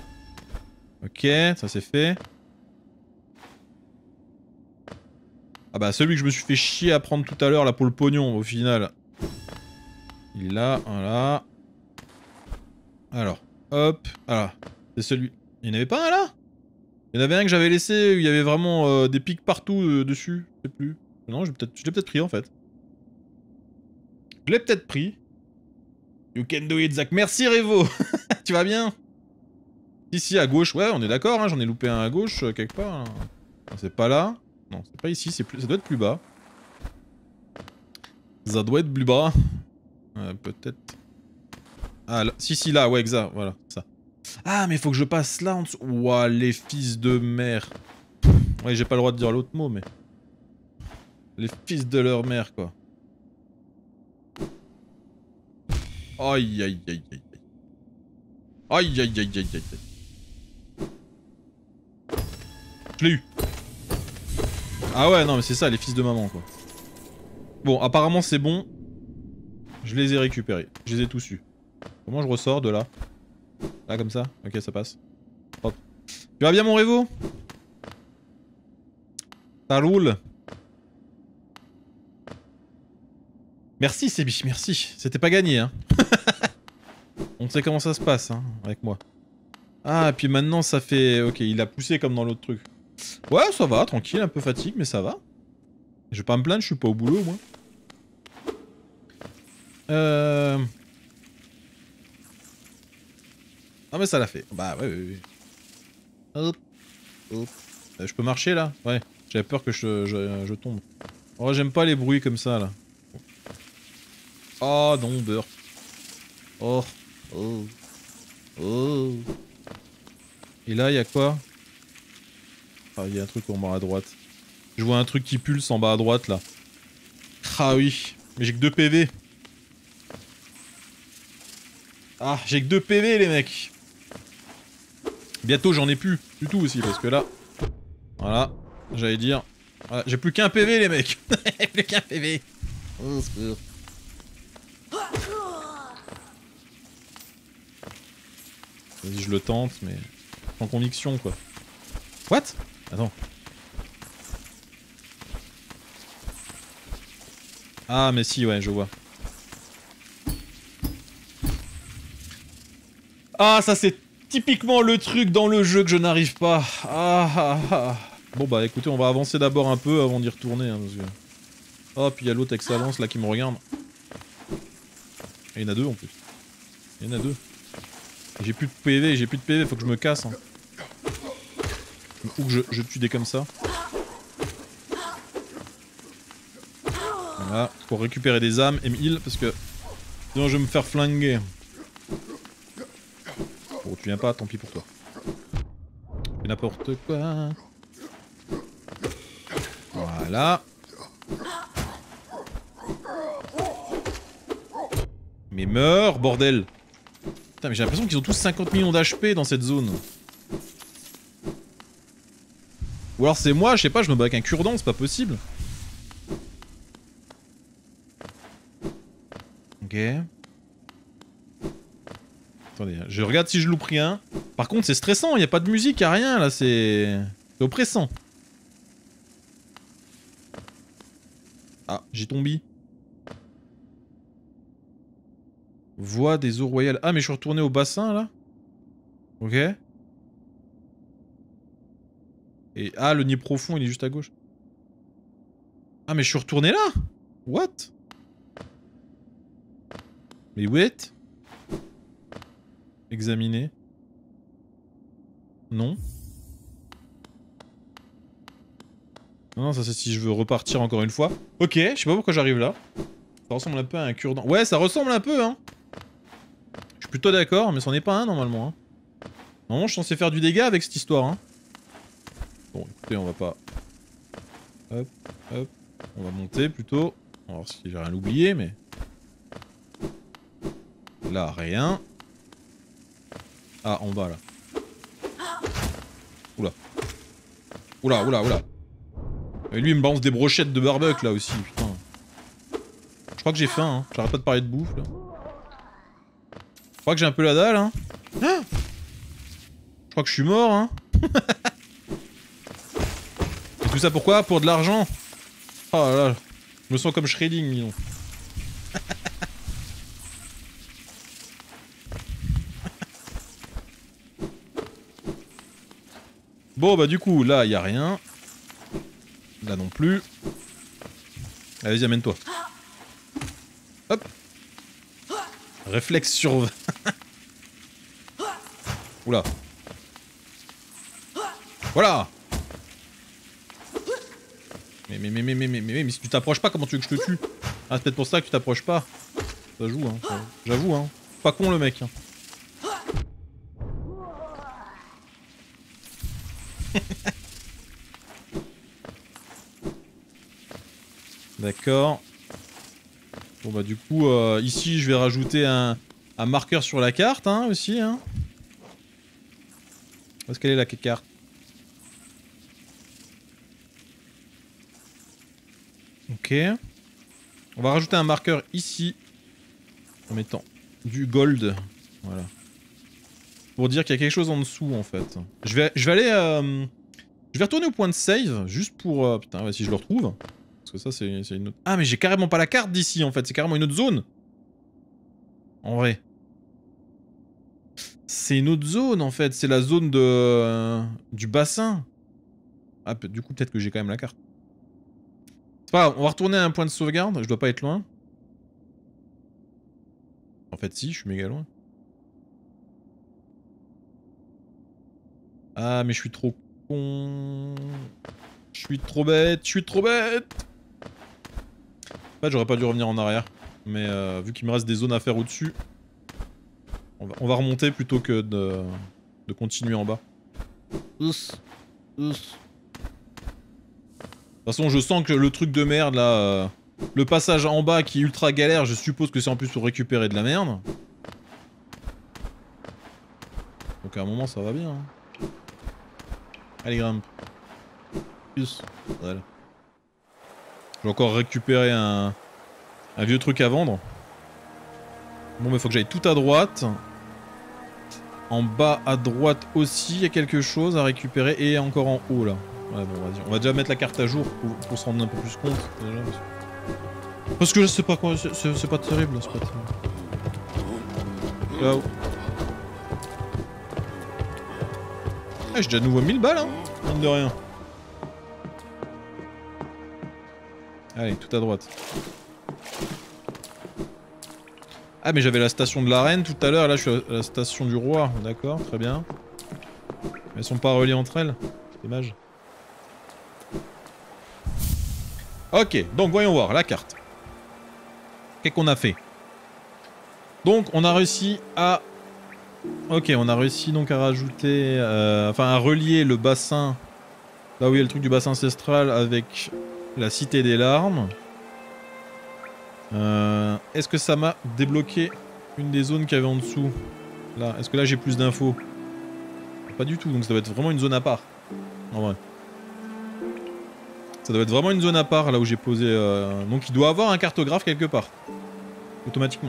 Ok, ça c'est fait. Ah bah celui que je me suis fait chier à prendre tout à l'heure là pour le pognon au final. Il est là, voilà. Alors, hop, voilà. C'est celui... Il n'y en avait pas un là? Il y en avait un que j'avais laissé où il y avait vraiment des pics partout dessus. Je sais plus. Non, je l'ai peut-être pris en fait. Je l'ai peut-être pris. You can do it, Zach. Merci Revo. Tu vas bien? Ici à gauche, ouais, on est d'accord, hein, j'en ai loupé un à gauche quelque part. Hein. C'est pas là. Non, c'est pas ici, ça doit être plus bas. Ça doit être plus bas. Peut-être. Ah, là, si, là, ouais, exact, voilà, ça. Ah, mais faut que je passe là en dessous. Ouah, les fils de mère. Ouais, j'ai pas le droit de dire l'autre mot, mais... Les fils de leur mère, quoi. Aïe, aïe, aïe, aïe. Aïe, aïe, aïe, aïe, aïe. Je l'ai eu. Ah ouais, non, mais c'est ça, les fils de maman, quoi. Bon, apparemment, c'est bon. Je les ai récupérés. Je les ai tous eus. Comment je ressors de là? Là, comme ça? Ok, ça passe. Hop. Tu vas bien, mon Revo? Ça roule. Merci, Sébi, merci. C'était pas gagné, hein. On sait comment ça se passe, hein, avec moi. Ah, et puis maintenant, ça fait... Ok, il a poussé comme dans l'autre truc. Ouais, ça va, tranquille, un peu fatigue, mais ça va. Je vais pas me plaindre, je suis pas au boulot, moi. Ah mais ça l'a fait. Bah ouais, ouais, ouais. Hop, hop. Je peux marcher là? Ouais. J'avais peur que je tombe. Oh, j'aime pas les bruits comme ça là. Oh non, beurre. Oh, oh, oh. Et là, y'a quoi? Ah, y'a un truc en bas à droite. Je vois un truc qui pulse en bas à droite là. Ah oui, mais j'ai que 2 PV. Ah, j'ai que 2 PV les mecs. Bientôt j'en ai plus du tout aussi parce que là... Voilà, j'allais dire... Voilà, j'ai plus qu'un PV les mecs. Plus qu'un PV. Oh, vas-y, je le tente, mais... Sans conviction quoi. What? Attends. Ah mais si, ouais, je vois. Ah, ça c'est typiquement le truc dans le jeu que je n'arrive pas. Ah. Bon bah écoutez, on va avancer d'abord un peu avant d'y retourner. Hein, parce que... Oh, puis il y a l'autre avec sa lance là qui me regarde. Et il y en a 2 en plus. Il y en a 2. J'ai plus de PV, faut que je me casse. Hein. Ou que je tue des comme ça. Voilà, pour récupérer des âmes et me heal parce que sinon je vais me faire flinguer. Bon, tu viens pas, tant pis pour toi. Fais n'importe quoi. Voilà. Mais meurs, bordel. Putain, mais j'ai l'impression qu'ils ont tous 50 millions d'HP dans cette zone. Ou alors c'est moi, je sais pas, je me bats avec un cure-dent, c'est pas possible. Ok. Attendez, je regarde si je loupe rien. Par contre, c'est stressant, y a pas de musique, y a rien là, c'est oppressant. Ah, j'ai tombé. Voix des eaux royales. Ah, mais je suis retourné au bassin là. Ok. Et ah, le nid profond, il est juste à gauche. Ah, mais je suis retourné là. What? Mais wait. Examiner. Non. Non, ça c'est si je veux repartir encore une fois. Ok, je sais pas pourquoi j'arrive là. Ça ressemble un peu à un cure-dent. Ouais, ça ressemble un peu, hein. Je suis plutôt d'accord, mais c'en est pas un normalement. Hein. Normalement, je suis censé faire du dégât avec cette histoire. Hein. Bon, écoutez, on va pas... Hop, hop. On va monter plutôt. On va voir si j'ai rien oublié, mais... Là, rien. Ah, en bas, là. Oula. Oula, oula, oula. Et lui, il me balance des brochettes de barbecue, là, aussi, putain. Je crois que j'ai faim, hein. J'arrête pas de parler de bouffe, là. Je crois que j'ai un peu la dalle, hein. Ah, je crois que je suis mort, hein. Et tout ça pourquoi? Pour de l'argent. Oh là là, je me sens comme Shredding, dis donc. Bon bah du coup, là, y a rien. Là non plus. Allez, vas-y, amène-toi. Hop. Réflexe sur... Oula. Voilà. Mais si tu t'approches pas, comment tu veux que je te tue? Ah, c'est peut-être pour ça que tu t'approches pas. Ça joue, hein. J'avoue, hein. Pas con le mec. Hein. D'accord. Bon bah du coup, ici je vais rajouter un marqueur sur la carte, hein, aussi, hein. Où est-ce qu'elle est la carte? Ok. On va rajouter un marqueur ici. En mettant du gold. Voilà. Pour dire qu'il y a quelque chose en dessous en fait. Je vais aller... Je vais retourner au point de save, juste pour... putain, ouais, si je le retrouve. Parce que ça c'est une autre... Ah mais j'ai carrément pas la carte d'ici en fait, c'est carrément une autre zone. En vrai. C'est une autre zone en fait, c'est la zone de... du bassin. Ah du coup peut-être que j'ai quand même la carte. C'est pas grave, on va retourner à un point de sauvegarde, je dois pas être loin. En fait si, je suis méga loin. Ah mais je suis trop con... Je suis trop bête, je suis trop bête. En fait j'aurais pas dû revenir en arrière. Mais vu qu'il me reste des zones à faire au-dessus, on va remonter plutôt que de continuer en bas. De toute façon je sens que le truc de merde là, le passage en bas qui est ultra galère, je suppose que c'est en plus pour récupérer de la merde. Donc à un moment ça va bien. Hein. Allez grimpe. Plus. Voilà. Je vais encore récupérer un vieux truc à vendre. Bon mais faut que j'aille tout à droite. En bas à droite aussi, il y a quelque chose à récupérer et encore en haut là. Ouais bon vas-y, on va déjà mettre la carte à jour pour se rendre un peu plus compte. Déjà, parce que je sais pas quoi, c'est pas terrible, c'est pas terrible. Ciao. Ah, j'ai déjà de nouveau 1000 balles hein, mine de rien. Allez, tout à droite. Ah mais j'avais la station de la reine tout à l'heure, là je suis à la station du roi, d'accord, très bien. Elles sont pas reliées entre elles, dommage. Ok, donc voyons voir, la carte. Qu'est-ce qu'on a fait? Donc on a réussi à... Ok, on a réussi donc à rajouter... enfin à relier le bassin... Là où il y a le truc du bassin ancestral avec la cité des larmes. Est-ce que ça m'a débloqué une des zones qu'il y avait en dessous? Là, est-ce que là j'ai plus d'infos? Pas du tout, donc ça doit être vraiment une zone à part. En vrai. Ça doit être vraiment une zone à part là où j'ai posé... Donc il doit avoir un cartographe quelque part. Automatiquement.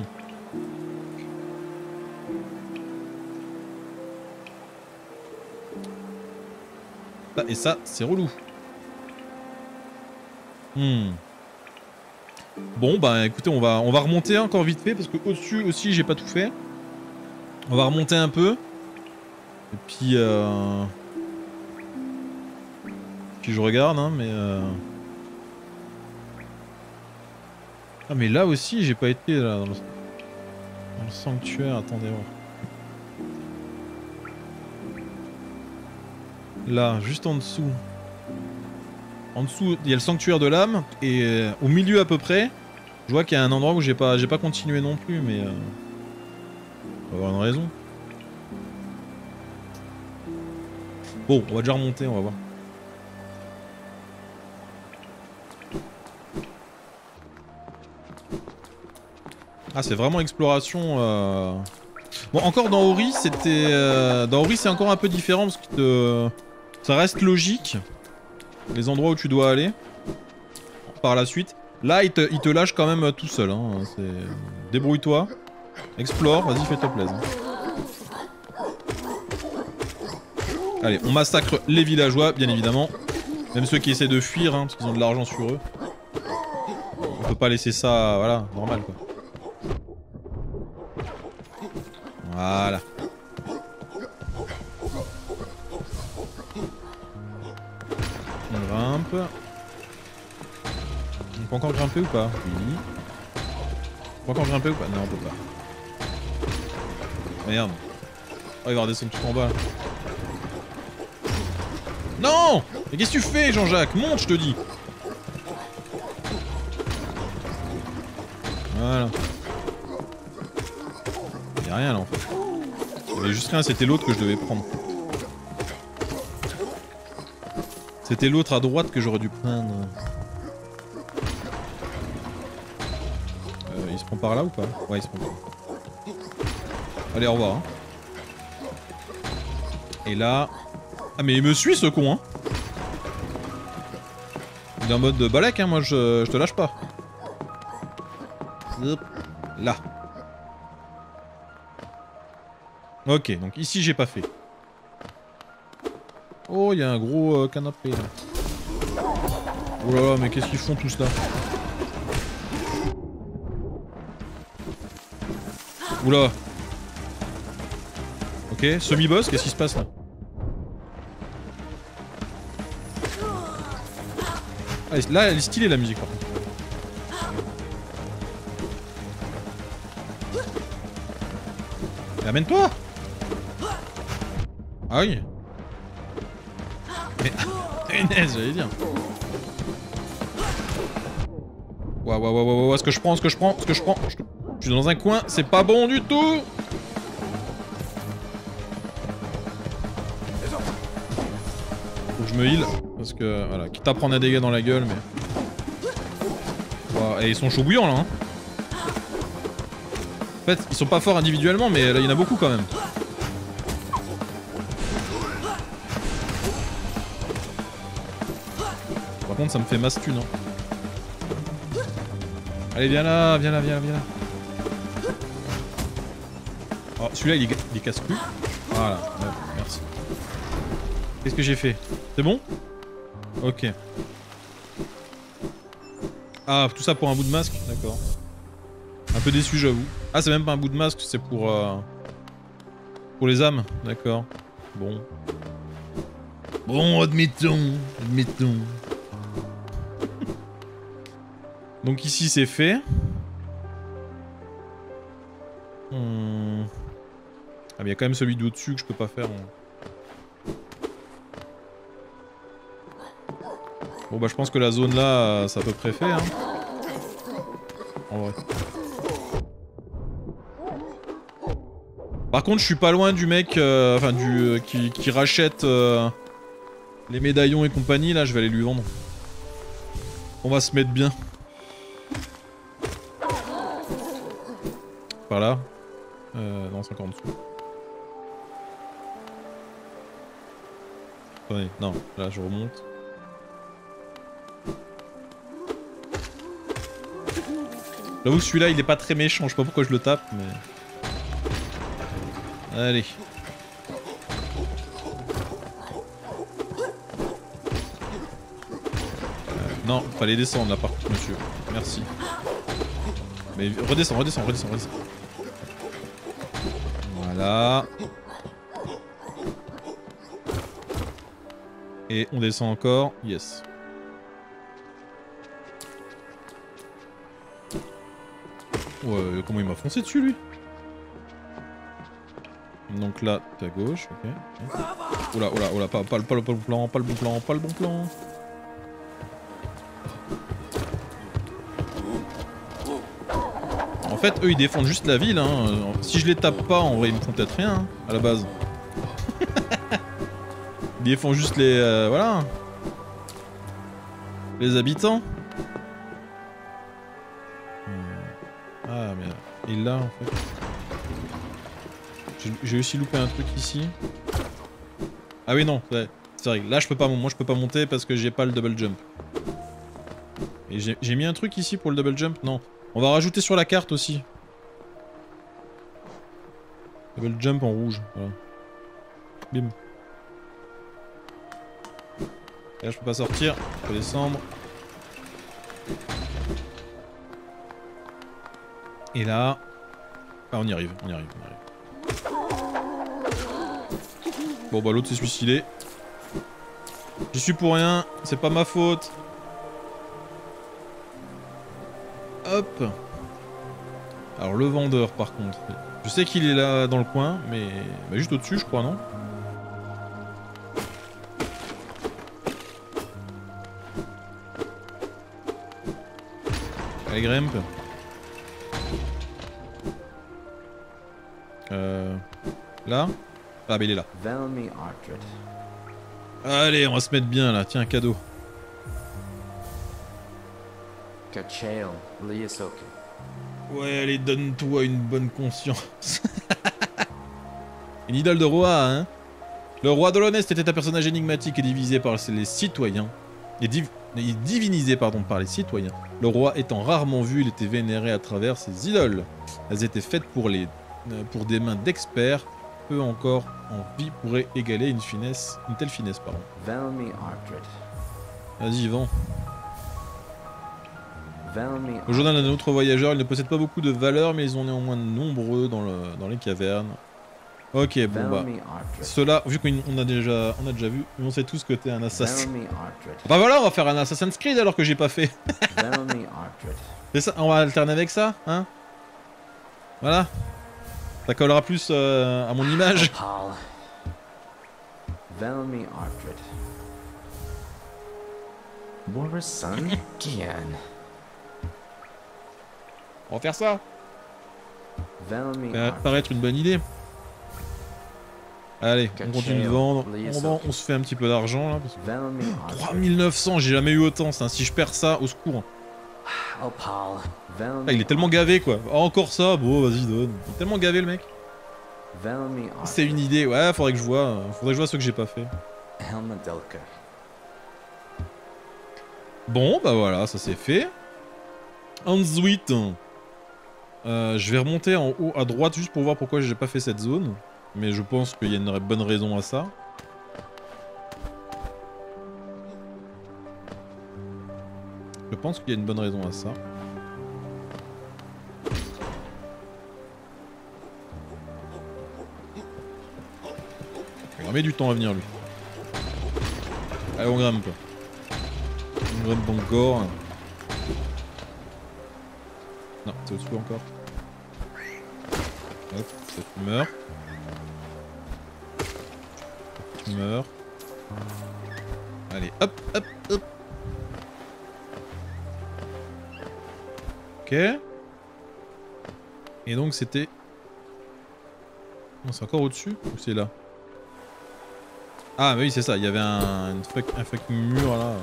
Ah, et ça, c'est relou. Bon bah écoutez, on va remonter encore vite fait parce que au-dessus aussi j'ai pas tout fait. On va remonter un peu. Et puis je regarde hein, mais ah mais là aussi j'ai pas été là dans le sanctuaire, attendez voir. Là, juste en dessous. En dessous, il y a le sanctuaire de l'âme et au milieu à peu près, je vois qu'il y a un endroit où j'ai pas continué non plus, mais on va avoir une raison. Bon, on va déjà remonter, on va voir. Ah, c'est vraiment exploration. Bon, encore dans Ori, c'était dans Ori, c'est encore un peu différent parce que ça reste logique. Les endroits où tu dois aller par la suite. Là, il te lâche quand même tout seul. Hein. Débrouille-toi. Explore. Vas-y, fais-toi plaisir. Allez, on massacre les villageois, bien évidemment. Même ceux qui essaient de fuir, hein, parce qu'ils ont de l'argent sur eux. On peut pas laisser ça, voilà, normal quoi. Voilà. On grimpe. On peut encore grimper ou pas? Oui. On peut encore grimper ou pas? Non, on peut pas. Merde. Oh, il va redescendre tout en bas. Non! Mais qu'est-ce que tu fais, Jean-Jacques? Monte, je te dis. Voilà. Y'a rien là en fait. Il y avait juste rien, c'était l'autre que je devais prendre. C'était l'autre à droite que j'aurais dû prendre. Il se prend par là ou pas? Ouais, il se prend par là. Allez, au revoir. Hein. Et là... Ah mais il me suit ce con hein. Il est en mode balèque hein, moi je te lâche pas. Hop. Là. Ok, donc ici j'ai pas fait. Oh, il y a un gros canapé là. Oh là là, mais qu'est-ce qu'ils font tous là? Oula. Ok, semi-boss, qu'est-ce qui se passe là? Ah, là, elle est stylée la musique par contre. Mais amène-toi! Ah oui! Mais... Punaise, j'allais dire. Waouh, waouh, waouh, waouh, ce que je prends. Je suis dans un coin, c'est pas bon du tout! Faut que je me heal, parce que, voilà, quitte à prendre un dégât dans la gueule, mais... Wow, et ils sont chauds bouillants, là, hein. En fait, ils sont pas forts individuellement, mais là, il y en a beaucoup, quand même. Par contre, ça me fait masse thune, hein. Allez, viens là, viens là, viens là, viens là. Oh, celui-là, il casse plus. Voilà, ouais, merci. Qu'est-ce que j'ai fait? C'est bon? Ok. Ah, tout ça pour un bout de masque? D'accord. Un peu déçu, j'avoue. Ah, c'est même pas un bout de masque, c'est pour les âmes. D'accord. Bon. Bon, admettons. Admettons. Donc ici, c'est fait. Ah, mais il y a quand même celui d'au-dessus que je peux pas faire. Bon bah je pense que la zone là, c'est à peu près fait hein. En vrai. Par contre je suis pas loin du mec, enfin du qui rachète les médaillons et compagnie, là je vais aller lui vendre. On va se mettre bien. Par là. Non c'est encore en dessous. Attendez, non, là je remonte. J'avoue que celui-là il est pas très méchant, je sais pas pourquoi je le tape mais... Allez. Non, fallait descendre là par contre monsieur. Merci. Mais redescends, redescends, redescends, redescends. Voilà. Et on descend encore, yes. Ouais, comment il m'a foncé dessus lui? Donc là, t'es à gauche, ok. Oula, oula, oula, pas le bon plan, pas le bon plan, pas le bon plan. En fait, eux ils défendent juste la ville, hein. Si je les tape pas, en vrai ils me font peut-être rien, hein, à la base. Ils défendent juste les... voilà. Les habitants. Ah merde. Et là en fait... J'ai aussi loupé un truc ici. Ah oui non, c'est vrai, là je peux pas, moi je peux pas monter parce que j'ai pas le double jump. Et j'ai mis un truc ici pour le double jump? Non. On va rajouter sur la carte aussi. Double jump en rouge, voilà. Bim. Et là je peux pas sortir, je peux descendre. Et là... Ah, on y arrive, on y arrive, on y arrive. Bon bah l'autre s'est suicidé. J'y suis pour rien, c'est pas ma faute. Hop. Alors le vendeur par contre. Je sais qu'il est là dans le coin, mais bah, juste au-dessus je crois, non? Allez grimpe. Là? Ah bah il est là. Allez, on va se mettre bien là, tiens un cadeau. Ouais, allez, donne-toi une bonne conscience. Une idole de roi, hein. Le roi de l'Honest était un personnage énigmatique et divisé par les citoyens. Divinisé, pardon, par les citoyens. Le roi étant rarement vu, il était vénéré à travers ses idoles. Elles étaient faites pour des mains d'experts. Peu encore en vie pourrait égaler une telle finesse, pardon. Vas-y, vends. Au journal d'un autre voyageur, ils ne possèdent pas beaucoup de valeur, mais ils sont néanmoins nombreux dans les cavernes. Ok, bon bah, ceux-là, vu qu'on a déjà vu, on sait tous que t'es un assassin. Bah voilà, on va faire un Assassin's Creed alors que j'ai pas fait. C'est ça, on va alterner avec ça, hein. Voilà. Ça collera plus à mon image. On va faire ça. Ça va paraître une bonne idée. Allez, on continue de vendre. On se fait un petit peu d'argent là. Parce que... 3900, j'ai jamais eu autant. Ça. Si je perds ça, au secours. Ah, il est tellement gavé quoi. Oh, encore ça, bon vas-y donne. Il est tellement gavé le mec. C'est une idée, ouais, faudrait que je vois ce que j'ai pas fait. Bon, bah voilà, ça c'est fait. Ensuite, je vais remonter en haut à droite juste pour voir pourquoi j'ai pas fait cette zone. Mais je pense qu'il y a une bonne raison à ça. Je pense qu'il y a une bonne raison à ça. On met du temps à venir lui. Allez, on grimpe. On grimpe encore. Non, c'est au-dessus encore. Hop, ça tu meurs. Tu meurs. Allez, hop, hop, hop. Ok. Et donc c'était... Non, c'est encore au-dessus ou c'est là? Ah bah oui c'est ça, il y avait un fucking mur là.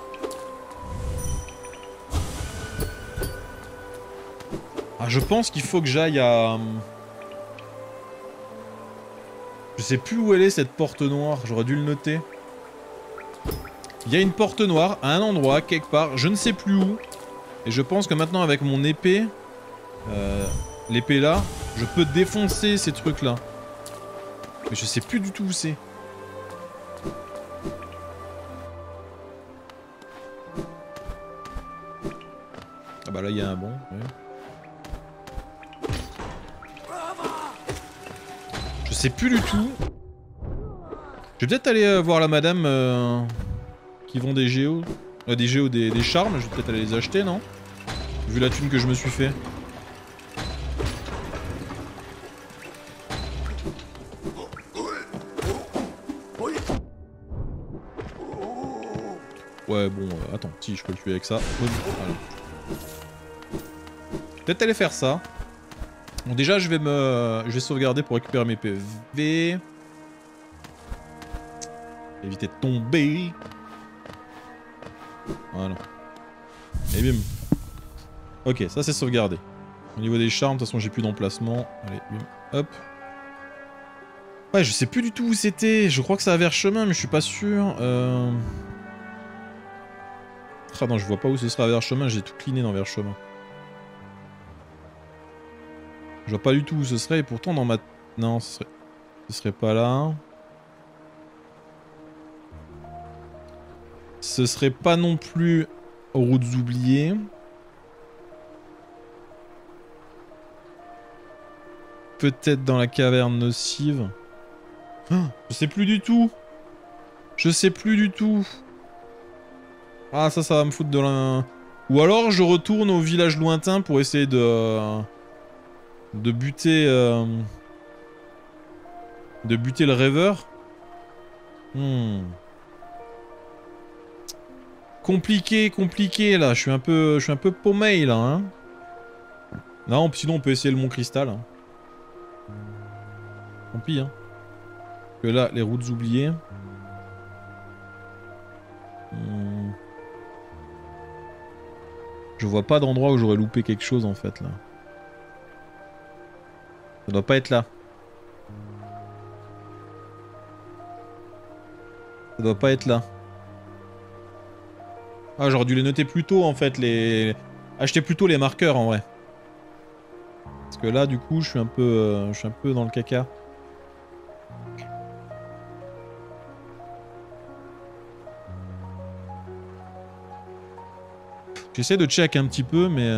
Ah je pense qu'il faut que j'aille à... Je sais plus où elle est cette porte noire, j'aurais dû le noter. Il y a une porte noire à un endroit, quelque part, je ne sais plus où. Et je pense que maintenant avec mon épée, l'épée là, je peux défoncer ces trucs là. Mais je sais plus du tout où c'est. Ah bah là il y a un bon. Ouais. Je sais plus du tout. Je vais peut-être aller voir la madame qui vend des géos. Des charmes, je vais peut-être aller les acheter, non? Vu la thune que je me suis fait. Ouais bon, attends, si je peux le tuer avec ça. Voilà. Peut-être aller faire ça. Bon déjà je vais sauvegarder pour récupérer mes PV. Éviter de tomber. Voilà. Et bim. Ok, ça c'est sauvegardé. Au niveau des charmes, de toute façon j'ai plus d'emplacement. Allez, bim. Hop. Ouais, je sais plus du tout où c'était. Je crois que ça va vers chemin, mais je suis pas sûr. Ah non, je vois pas où ce sera vers chemin. J'ai tout cleané dans vers chemin. Je vois pas du tout où ce serait. Et pourtant dans ma... Non, ce serait pas là. Ce serait pas non plus aux routes oubliées. peut-être dans la caverne nocive. Je sais plus du tout. Je sais plus du tout. Ah, ça va me foutre de la... Ou alors je retourne au village lointain pour essayer de buter... De buter le rêveur. Compliqué là. Je suis un peu paumé là. Hein. Non, sinon on peut essayer le mont cristal. Hein. Tant pis. Hein. Que là, les routes oubliées. Je vois pas d'endroit où j'aurais loupé quelque chose en fait là. Ça doit pas être là. Ça doit pas être là. Ah, j'aurais dû les noter plus tôt en fait, les... Acheter plus tôt les marqueurs en vrai. Parce que là du coup je suis un peu dans le caca. J'essaie de check un petit peu mais...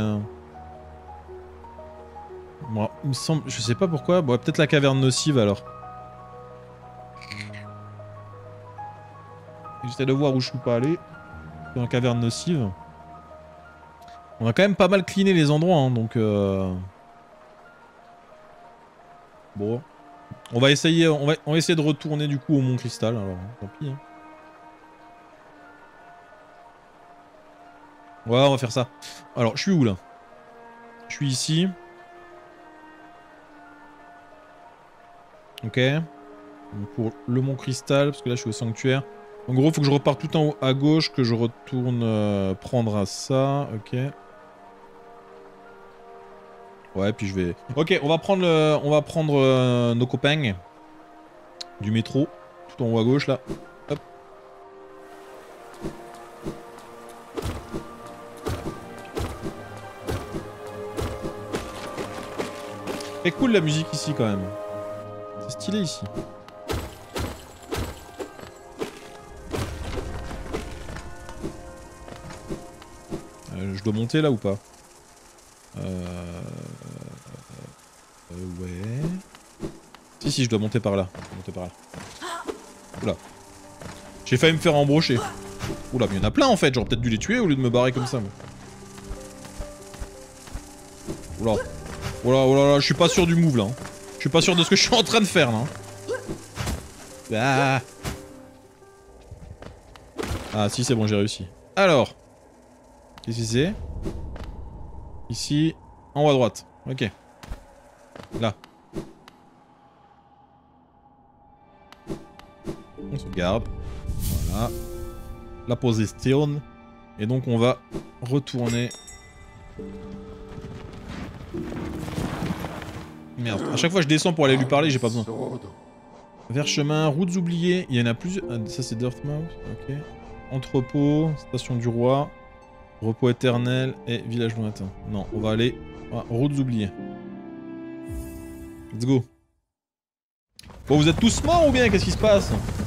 Bon, il me semble... Je sais pas pourquoi, bon, peut-être la caverne nocive alors. J'essaie de voir où je suis pas allé. Dans la caverne nocive. On a quand même pas mal cleané les endroits, hein, donc... Bon. On va essayer de retourner du coup au Mont Cristal, alors tant pis. Hein. Ouais, on va faire ça. Alors, je suis où là? Je suis ici. Ok. Donc, pour le Mont Cristal, parce que là je suis au sanctuaire. En gros, faut que je reparte tout en haut à gauche, que je retourne prendre à ça. Ok. Ouais, puis je vais... Ok, on va prendre nos copains du métro, tout en haut à gauche là. Hop. C'est cool la musique ici quand même. C'est stylé ici. Je dois monter là ou pas? Ouais. Si, je dois monter par là. Oula. J'ai failli me faire embrocher. Oula, mais il y en a plein en fait. J'aurais peut-être dû les tuer au lieu de me barrer comme ça. Moi. Oula, je suis pas sûr du move là. Hein. Je suis pas sûr de ce que je suis en train de faire là. Ah si, c'est bon, j'ai réussi. Alors. Qu'est-ce que c'est? Ici, en haut à droite. Ok. Là. On se garde. Voilà. La position. Et donc on va retourner. Merde. À chaque fois je descends pour aller lui parler, j'ai pas besoin. Vers chemin, routes oubliées. Il y en a plusieurs. Ça c'est Dirtmouth. Ok. Entrepôt, station du roi. Repos éternel et village lointain. Non, on va aller... Ah, routes oubliées. Let's go. Bon, vous êtes tous morts ou bien? Qu'est-ce qui se passe?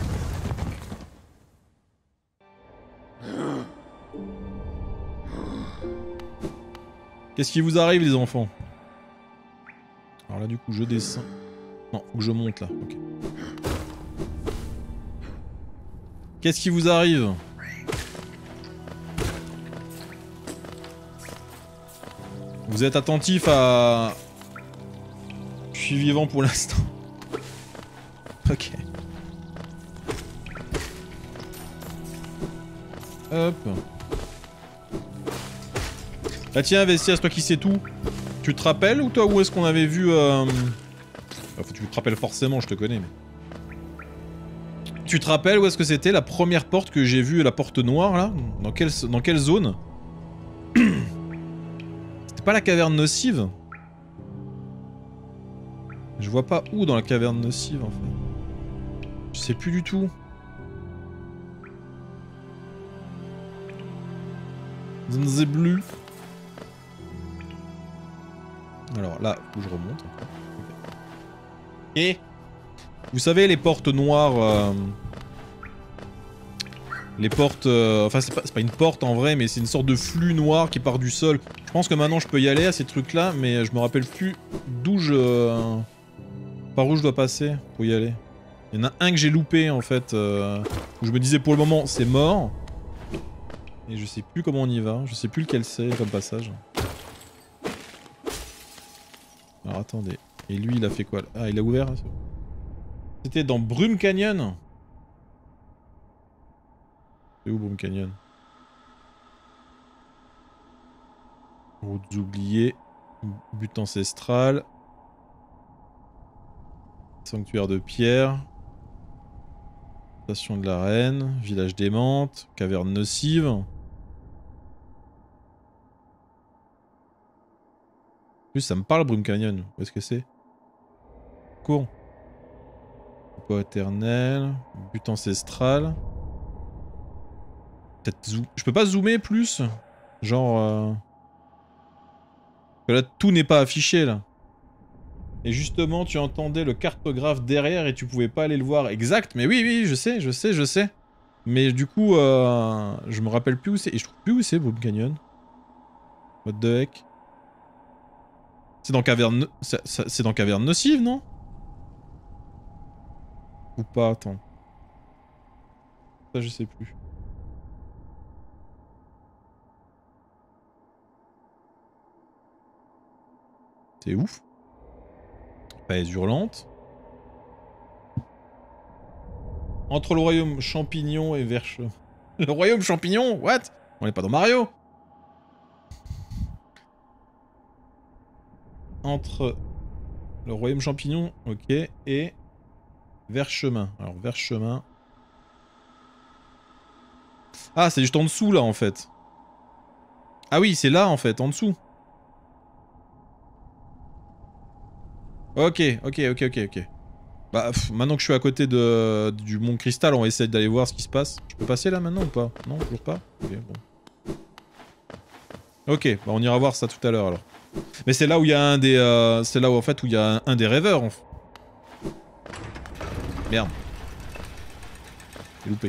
Qu'est-ce qui vous arrive les enfants? Alors là du coup je descends. Non, faut que je monte là. Ok. Qu'est-ce qui vous arrive? Vous êtes attentif à... Je suis vivant pour l'instant. Ok. Hop. Bah tiens, Vestia, c'est toi qui sais tout. Tu te rappelles ou toi où est-ce qu'on avait vu... Enfin, tu te rappelles forcément, je te connais. Mais... Tu te rappelles où est-ce que c'était la première porte que j'ai vue, la porte noire là? Dans quelle zone? Pas la caverne nocive? Je vois pas où dans la caverne nocive en fait. Je sais plus du tout. Bleu. Alors là, faut que je remonte. Et vous savez les portes noires. Les portes... Enfin c'est pas une porte en vrai, mais c'est une sorte de flux noir qui part du sol. Je pense que maintenant je peux y aller à ces trucs là, mais je me rappelle plus d'où je Par où je dois passer pour y aller? Il y en a un que j'ai loupé en fait, où je me disais pour le moment c'est mort. Et je sais plus comment on y va, je sais plus lequel c'est comme passage. Alors attendez, et lui il a fait quoi là? Ah il a ouvert? C'était dans Brume Canyon? C'est où Brume Canyon? Routes oubliées, but ancestral, sanctuaire de pierre, station de la reine, village d'aimante, caverne nocive. Plus ça me parle Brume Canyon, où est-ce que c'est? Cours. Quoi éternel, but ancestral. Je peux pas zoomer plus? Genre... Là tout n'est pas affiché là. Et justement tu entendais le cartographe derrière et tu pouvais pas aller le voir exact. Mais oui oui je sais. Mais du coup je me rappelle plus où c'est. Et je trouve plus où c'est Brume Canyon. What the heck? C'est dans caverne... C'est dans caverne nocive non? Ou pas, attends. Ça je sais plus. C'est ouf. Falaise hurlante. Entre le royaume champignon et Verche. Le royaume champignon? What? On est pas dans Mario. Entre le royaume champignon, ok, et Verchemin. Alors Verchemin. Ah, c'est juste en dessous là en fait. Ah oui, c'est là en fait, en dessous. Ok. Bah, maintenant que je suis à côté du mont Cristal, on va essayer d'aller voir ce qui se passe. Je peux passer là maintenant ou pas? Non, toujours pas? Ok, bon. Ok, bah on ira voir ça tout à l'heure alors. Mais c'est là où il y a un des... c'est là où en fait où il y a un des rêveurs. Merde. J'ai loupé.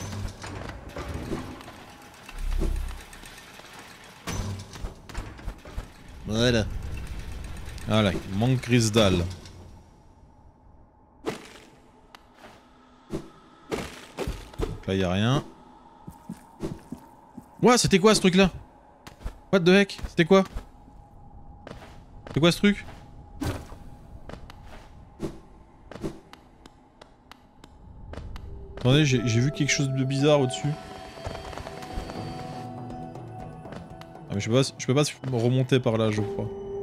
Voilà. Voilà, il manque Cristal. Donc là y a rien. Ouah, c'était quoi ce truc là? What the heck? C'était quoi? C'est quoi ce truc? Attendez, j'ai vu quelque chose de bizarre au-dessus. Ah mais je peux pas remonter par là je crois.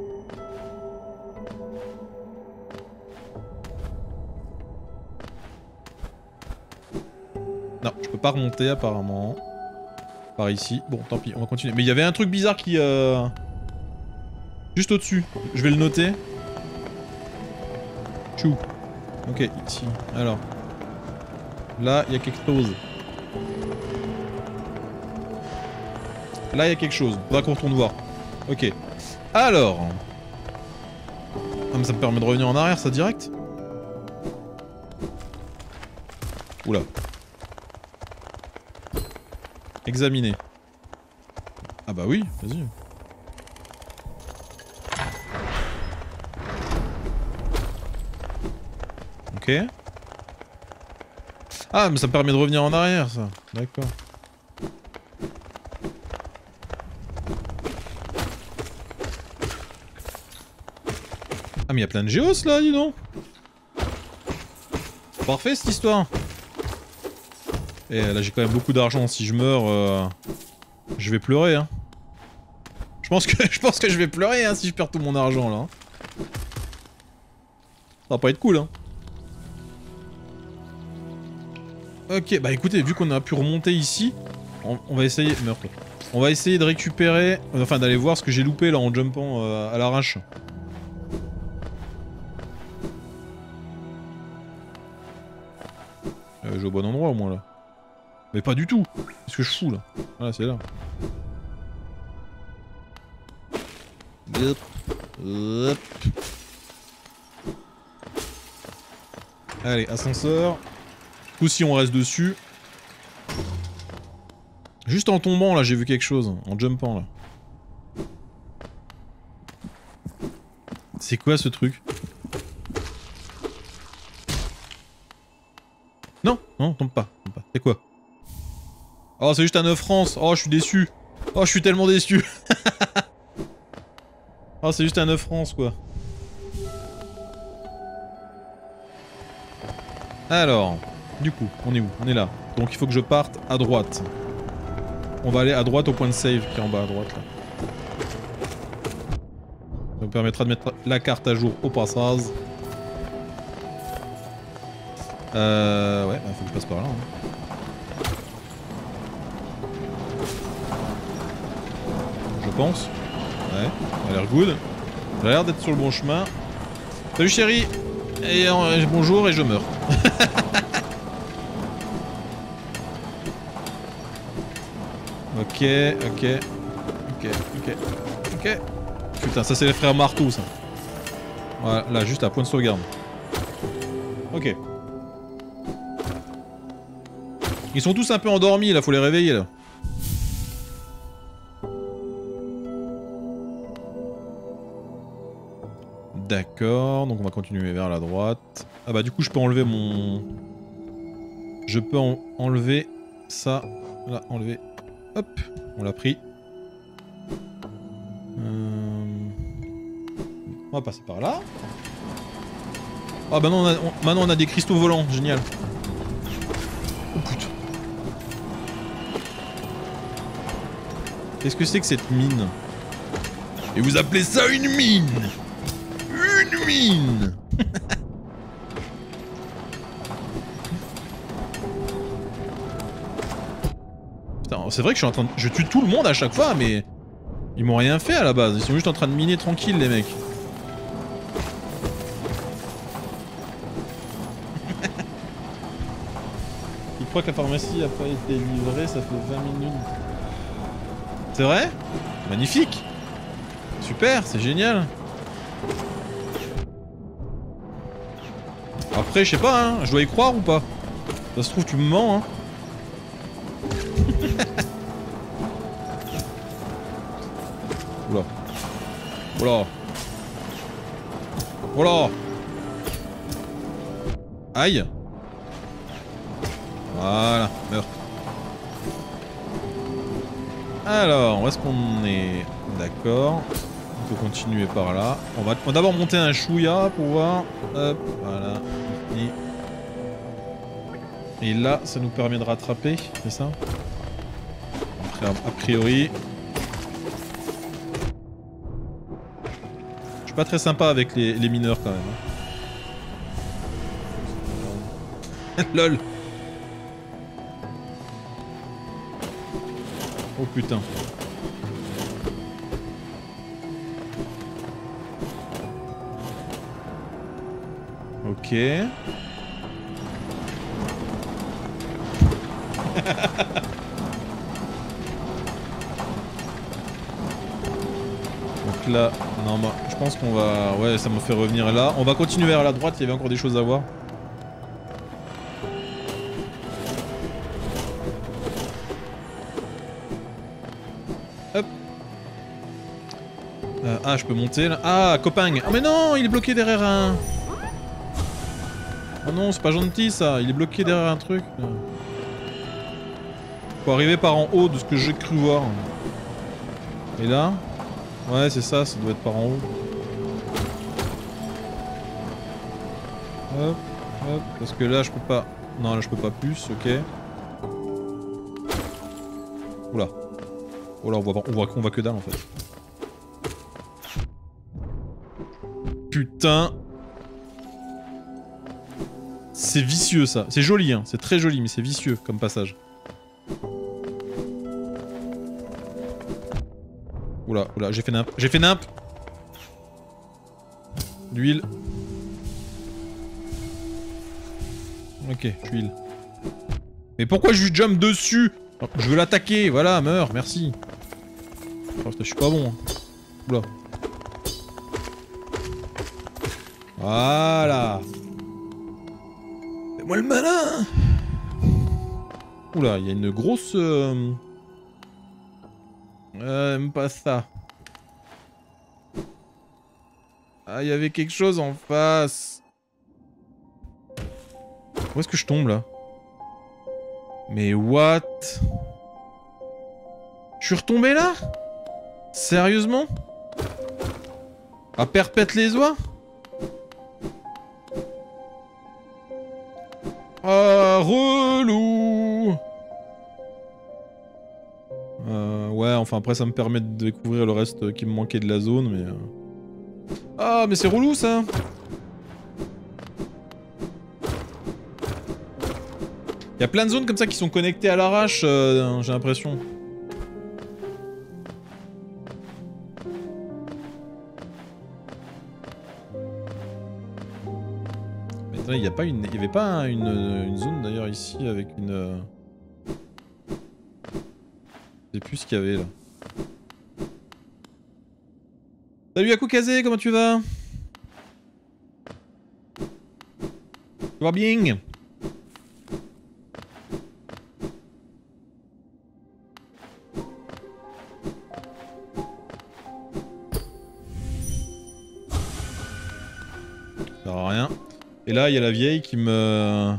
Non, je peux pas remonter apparemment. Par ici. Bon, tant pis, on va continuer. Mais il y avait un truc bizarre qui... Juste au-dessus. Je vais le noter. Chou. Ok, ici. Alors. Là, il y a quelque chose. Là, il y a quelque chose. Faudra qu'on retourne voir. Ok. Alors. Ah, mais ça me permet de revenir en arrière, ça, direct? Oula. Examiner. Ah bah oui, vas-y. Ok. Ah mais ça me permet de revenir en arrière ça. D'accord. Ah mais il y a plein de géos là, dis donc. Parfait cette histoire. Et là j'ai quand même beaucoup d'argent, si je meurs, je vais pleurer hein. Je pense que je vais pleurer hein, si je perds tout mon argent là. Ça va pas être cool hein. Ok, bah écoutez, vu qu'on a pu remonter ici, on va essayer... Merde. On va essayer de récupérer... Enfin d'aller voir ce que j'ai loupé là en jumpant à l'arrache. Je vais au bon endroit au moins là. Mais pas du tout. Qu'est-ce que je fous là? Voilà, c'est là. Hop. Hop. Allez, ascenseur. Du coup, si on reste dessus. Juste en tombant là, j'ai vu quelque chose. En jumpant là. C'est quoi ce truc? Non, non, tombe pas. C'est quoi? Oh, c'est juste un œuf France. Oh, je suis déçu. Oh, je suis tellement déçu. Oh, c'est juste un œuf France, quoi. Alors, du coup, on est où? On est là. Donc il faut que je parte à droite. On va aller à droite au point de save qui est en bas à droite, là. Ça nous permettra de mettre la carte à jour au passage. Ouais, bah faut que je passe par là. Hein. Je pense. Ouais, ça a l'air good. Ça a l'air d'être sur le bon chemin. Salut chérie. Et bonjour et je meurs. Ok. Putain, ça c'est les frères Marteau, ça. Voilà, là, juste à point de sauvegarde. Ok. Ils sont tous un peu endormis, là, faut les réveiller, là. D'accord, donc on va continuer vers la droite. Ah bah du coup je peux enlever mon... Je peux enlever ça. Là, enlever. Hop, on l'a pris. On va passer par là. Ah bah non, maintenant on a des cristaux volants, génial. Oh putain. Qu'est-ce que c'est que cette mine? Et vous appelez ça une mine? Une mine. Putain, c'est vrai que je suis en train de... Je tue tout le monde à chaque fois, mais... Ils m'ont rien fait à la base, ils sont juste en train de miner tranquille, les mecs. Il croit que la pharmacie a pas été livrée, ça fait 20 minutes. C'est vrai? Magnifique. Super, c'est génial. Après, je sais pas, hein, je dois y croire ou pas? Ça se trouve, tu me mens, hein. Oula. Oula. Oula. Aïe. Voilà, meurs. Alors, où est-ce qu'on est? D'accord. On peut continuer par là. On va d'abord monter un chouïa pour voir. Hop, voilà. Et là, ça nous permet de rattraper, c'est ça? Après, a priori... Je suis pas très sympa avec les mineurs quand même. Hein. LOL. Oh putain. Ok. Donc là, non, bah, je pense qu'on va... Ouais, ça me fait revenir là. On va continuer vers la droite, il y avait encore des choses à voir. Hop. Ah, je peux monter là. Ah, copain. Ah mais non, il est bloqué derrière un... Oh non, c'est pas gentil ça, il est bloqué derrière un truc. Faut arriver par en haut de ce que j'ai cru voir. Et là? Ouais, c'est ça, ça doit être par en haut. Hop, hop, parce que là je peux pas... Non, là je peux pas plus, ok. Oula. Oula, on voit que dalle en fait. Putain. C'est vicieux ça. C'est joli, hein. C'est très joli, mais c'est vicieux comme passage. Oula, oula, j'ai fait nimp. J'ai fait nimp. L'huile. Ok, huile. Mais pourquoi je lui jump dessus? Je veux l'attaquer, voilà, meurs, merci. Oh, je suis pas bon. Hein. Oula. Voilà. Fais-moi le malin. Oula, il y a une grosse... même pas ça. Ah, il y avait quelque chose en face. Où est-ce que je tombe là? Mais what? Je suis retombé là? Sérieusement? À perpète les oies? Ah, relou! Ouais, enfin après ça me permet de découvrir le reste qui me manquait de la zone, mais... Ah, mais c'est relou ça! Il y a plein de zones comme ça qui sont connectées à l'arrache, j'ai l'impression. Mais attends, il y avait pas une zone d'ailleurs ici avec une... Je sais plus ce qu'il y avait là. Salut Akukaze, comment tu vas? Tu vas bien? Ça sert à rien. Et là, il y a la vieille qui me...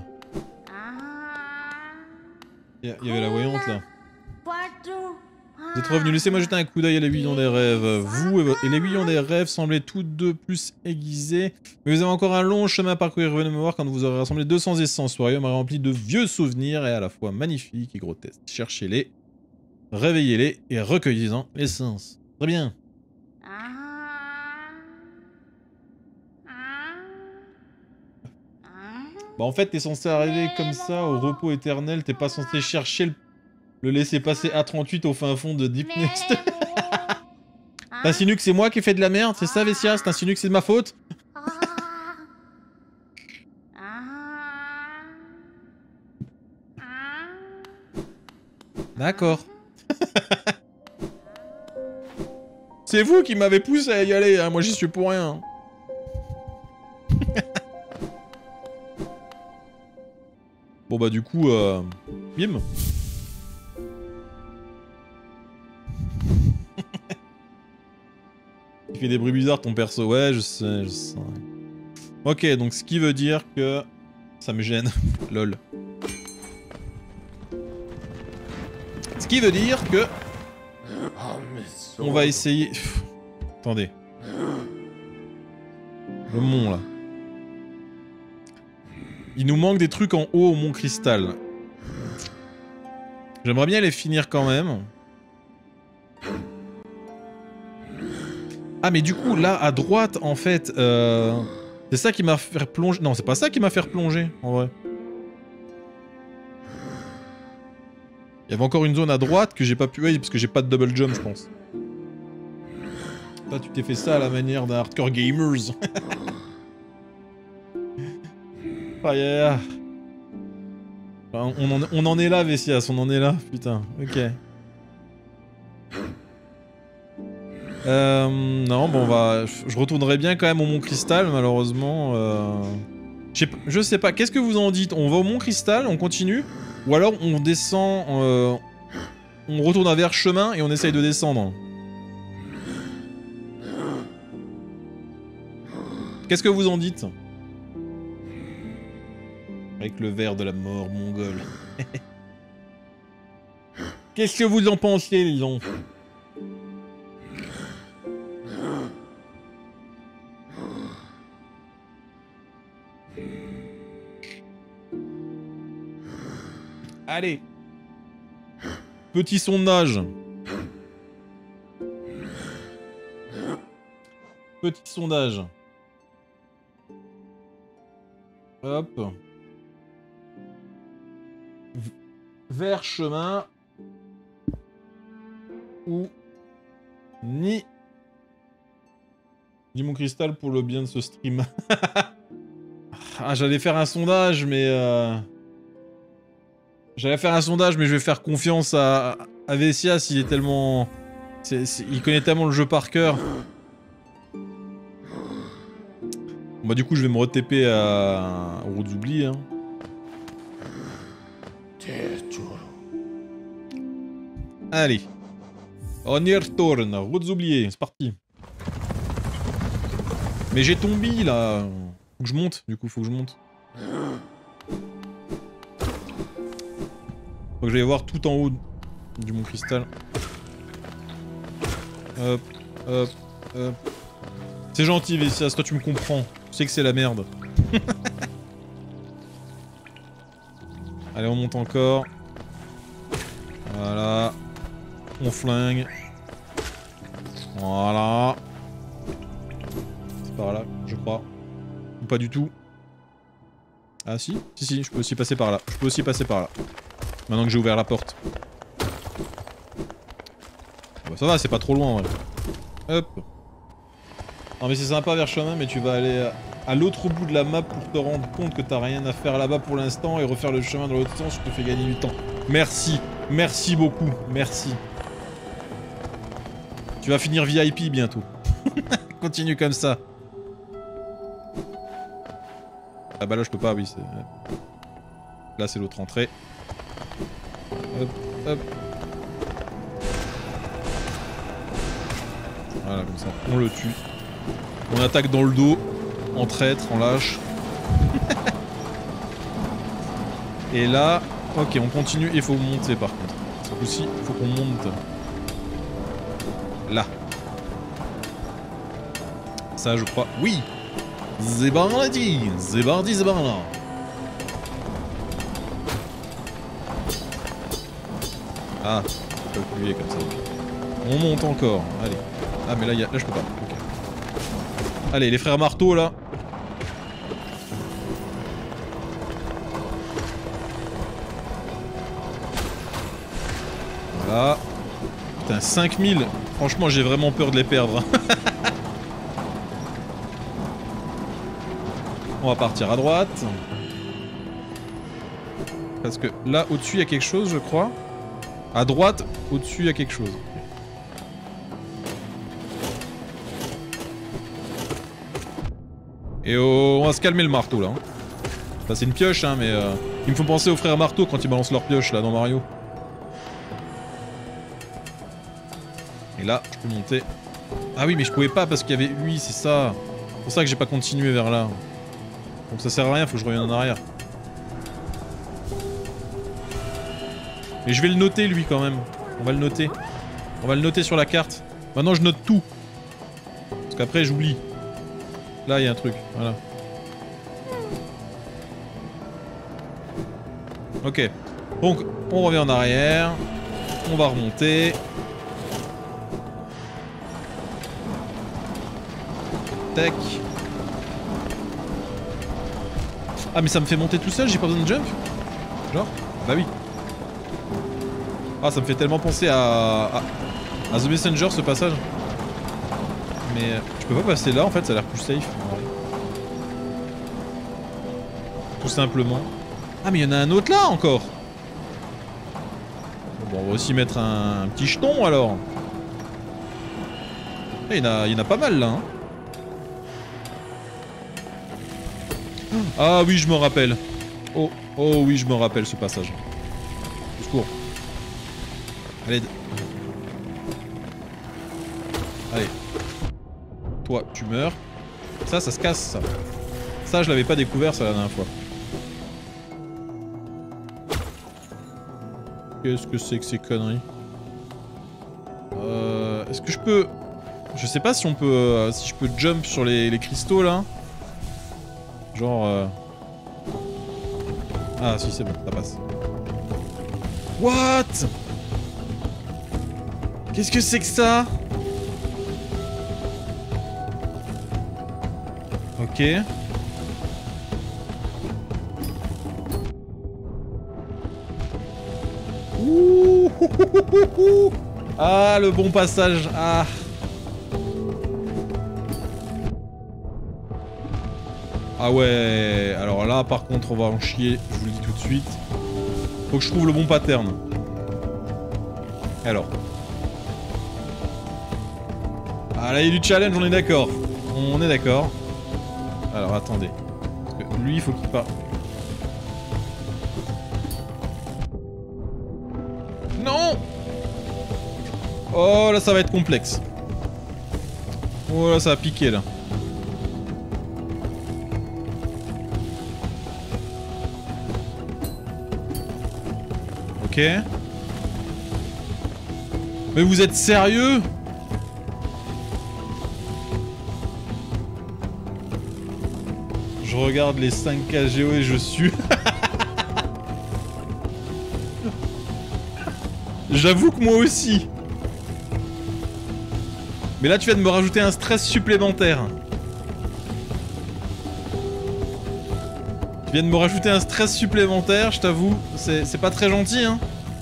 Il y avait la voyante là. Vous êtes revenu, laissez-moi jeter un coup d'œil à l'aiguillon des rêves. Vous et l'aiguillon des rêves semblez tous deux plus aiguisés. Mais vous avez encore un long chemin à parcourir. Revenez me voir quand vous aurez rassemblé 200 essences. Ce royaume est rempli de vieux souvenirs et à la fois magnifiques et grotesques. Cherchez-les, réveillez-les et recueillez-en l'essence. Très bien. Bah en fait t'es censé arriver comme ça au repos éternel, t'es pas censé chercher le laisser passer A38 au fin fond de Deep Nest. T'insinues que c'est moi qui ai fait de la merde, c'est ça Vessia? T'insinues que c'est de ma faute? D'accord. C'est vous qui m'avez poussé à y aller, hein. Moi j'y suis pour rien. Bon bah du coup, bim. Il fait des bruits bizarres ton perso, ouais je sais. Ok, donc ce qui veut dire que ça me gêne, lol. Ce qui veut dire que on va essayer... Attendez. Le mont là. Il nous manque des trucs en haut au mont Cristal. J'aimerais bien les finir quand même. Ah mais du coup là à droite en fait c'est ça qui m'a fait plonger. Non c'est pas ça qui m'a fait replonger en vrai. Il y avait encore une zone à droite que j'ai pas pu... Oui parce que j'ai pas de double jump je pense. Là tu t'es fait ça à la manière d'un hardcore gamers. Ah yeah. On en est là Vessias, on en est là, putain, ok. Non, bon, je retournerai bien quand même au Mont Cristal, malheureusement. Je sais pas, qu'est-ce que vous en dites? On va au Mont Cristal, on continue? Ou alors on descend, on retourne vers chemin et on essaye de descendre? Qu'est-ce que vous en dites? Avec le verre de la mort mongole. Qu'est-ce que vous en pensez, disons? Allez. Petit sondage. Petit sondage. Hop. Vers chemin. Ou ni. Dis mon cristal pour le bien de ce stream. Ah, j'allais faire un sondage, mais j'allais faire un sondage, mais je vais faire confiance à Vessias, il est tellement... il connaît tellement le jeu par cœur. Bon, bah du coup, je vais me re-TP à Routes oubliées. Hein. Allez. On y retourne. Routes oubliées, c'est parti. Mais j'ai tombé là. Faut que je monte, du coup, faut que je monte. Faut que j'aille voir tout en haut du mont cristal. Hop, hop, hop. C'est gentil, Vessias, toi tu me comprends. Tu sais que c'est la merde. Allez, on monte encore. Voilà. On flingue. Voilà. C'est par là, je crois. Ou pas du tout. Ah si, si, je peux aussi passer par là. Je peux aussi passer par là. Maintenant que j'ai ouvert la porte. Ah bah ça va, c'est pas trop loin, ouais. Hop. Non mais c'est sympa vers chemin, mais tu vas aller à l'autre bout de la map pour te rendre compte que t'as rien à faire là-bas pour l'instant et refaire le chemin dans l'autre sens, je te fais gagner du temps. Merci. Merci beaucoup. Merci. Tu vas finir VIP bientôt. Continue comme ça. Ah bah là je peux pas, oui. Là c'est l'autre entrée. Hop, hop. Voilà, comme ça, on le tue. On attaque dans le dos, en traître, en lâche. Et là, ok, on continue, il faut monter par contre. Ce coup-ci, il faut qu'on monte. Là. Ça, je crois. Oui! Zébardi! Zébardi, zébarda! Ah, je peux appuyer comme ça. On monte encore, allez. Ah, mais là, là je peux pas. Ok. Allez, les frères marteaux là. Voilà. Putain, 5000. Franchement, j'ai vraiment peur de les perdre. On va partir à droite. Parce que là, au-dessus, il y a quelque chose, je crois. À droite, au-dessus, il y a quelque chose. Et oh, on va se calmer le marteau là. Enfin, c'est une pioche, hein, mais ils me font penser aux frères marteaux quand ils balancent leur pioche là dans Mario. Et là, je peux monter. Ah oui, mais je pouvais pas parce qu'il y avait lui, c'est ça. C'est pour ça que j'ai pas continué vers là. Donc ça sert à rien, faut que je revienne en arrière. Mais je vais le noter lui quand même. On va le noter. On va le noter sur la carte. Maintenant je note tout. Parce qu'après j'oublie. Là il y a un truc, voilà. Ok. Donc on revient en arrière. On va remonter. Tac. Ah mais ça me fait monter tout seul, j'ai pas besoin de jump? Genre? Bah oui. Ah ça me fait tellement penser à The Messenger ce passage. Mais je peux pas passer là en fait, ça a l'air plus safe. Tout simplement. Ah mais il y en a un autre là encore. Bon on va aussi mettre un petit jeton alors. Il y en a pas mal là hein. Ah oui je me rappelle. Oh oui je me rappelle ce passage. Au secours. Allez. Allez. Toi, tu meurs. Ça se casse, ça. Ça, je l'avais pas découvert, ça, la dernière fois. Qu'est-ce que c'est que ces conneries? Est-ce que je peux... Je sais pas si on peut... si je peux jump sur les cristaux, là. Genre... Ah, si, c'est bon, ça passe. What? Qu'est-ce que c'est que ça? Ok. Ouh. Ah, le bon passage. Ah. Ah ouais. Alors là, par contre, on va en chier. Je vous le dis tout de suite. Faut que je trouve le bon pattern. Alors. Ah là, il y a du challenge, on est d'accord. On est d'accord. Alors, attendez. Parce que lui, il faut qu'il parte. Non! Oh là, ça va être complexe. Oh là, ça va piquer, là. Ok. Ok. Mais vous êtes sérieux? Je regarde les 5 KGO et je suis... J'avoue que moi aussi. Mais là tu viens de me rajouter un stress supplémentaire. Tu viens de me rajouter un stress supplémentaire, je t'avoue. C'est pas très gentil, hein.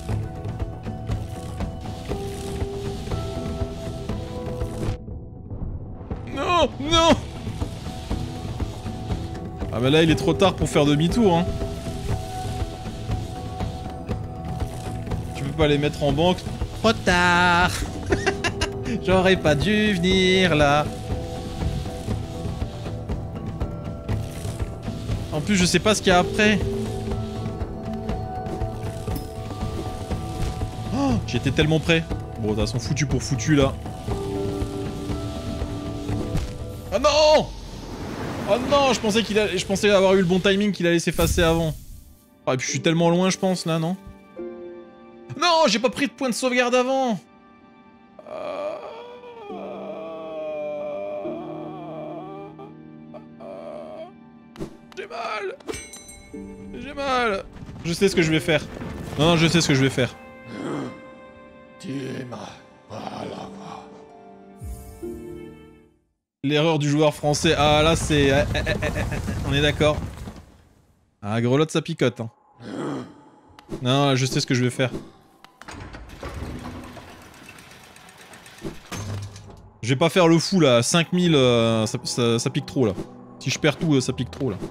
Non, non. Ah bah là il est trop tard pour faire demi-tour, hein. Tu peux pas les mettre en banque. Trop tard. J'aurais pas dû venir là. En plus je sais pas ce qu'il y a après. Oh, j'étais tellement près. Bon, de toute façon foutu pour foutu là. Ah non! Oh non, je pensais avoir eu le bon timing qu'il allait s'effacer avant. Ah, et puis je suis tellement loin je pense là, non? Non, j'ai pas pris de point de sauvegarde avant. J'ai mal. J'ai mal. Je sais ce que je vais faire. Non, non, je sais ce que je vais faire. L'erreur du joueur français. Ah là c'est... On est d'accord. Ah, grelotte ça picote. Hein. Non, là, je sais ce que je vais faire. Je vais pas faire le fou là. 5000, ça pique trop là. Si je perds tout, ça pique trop là.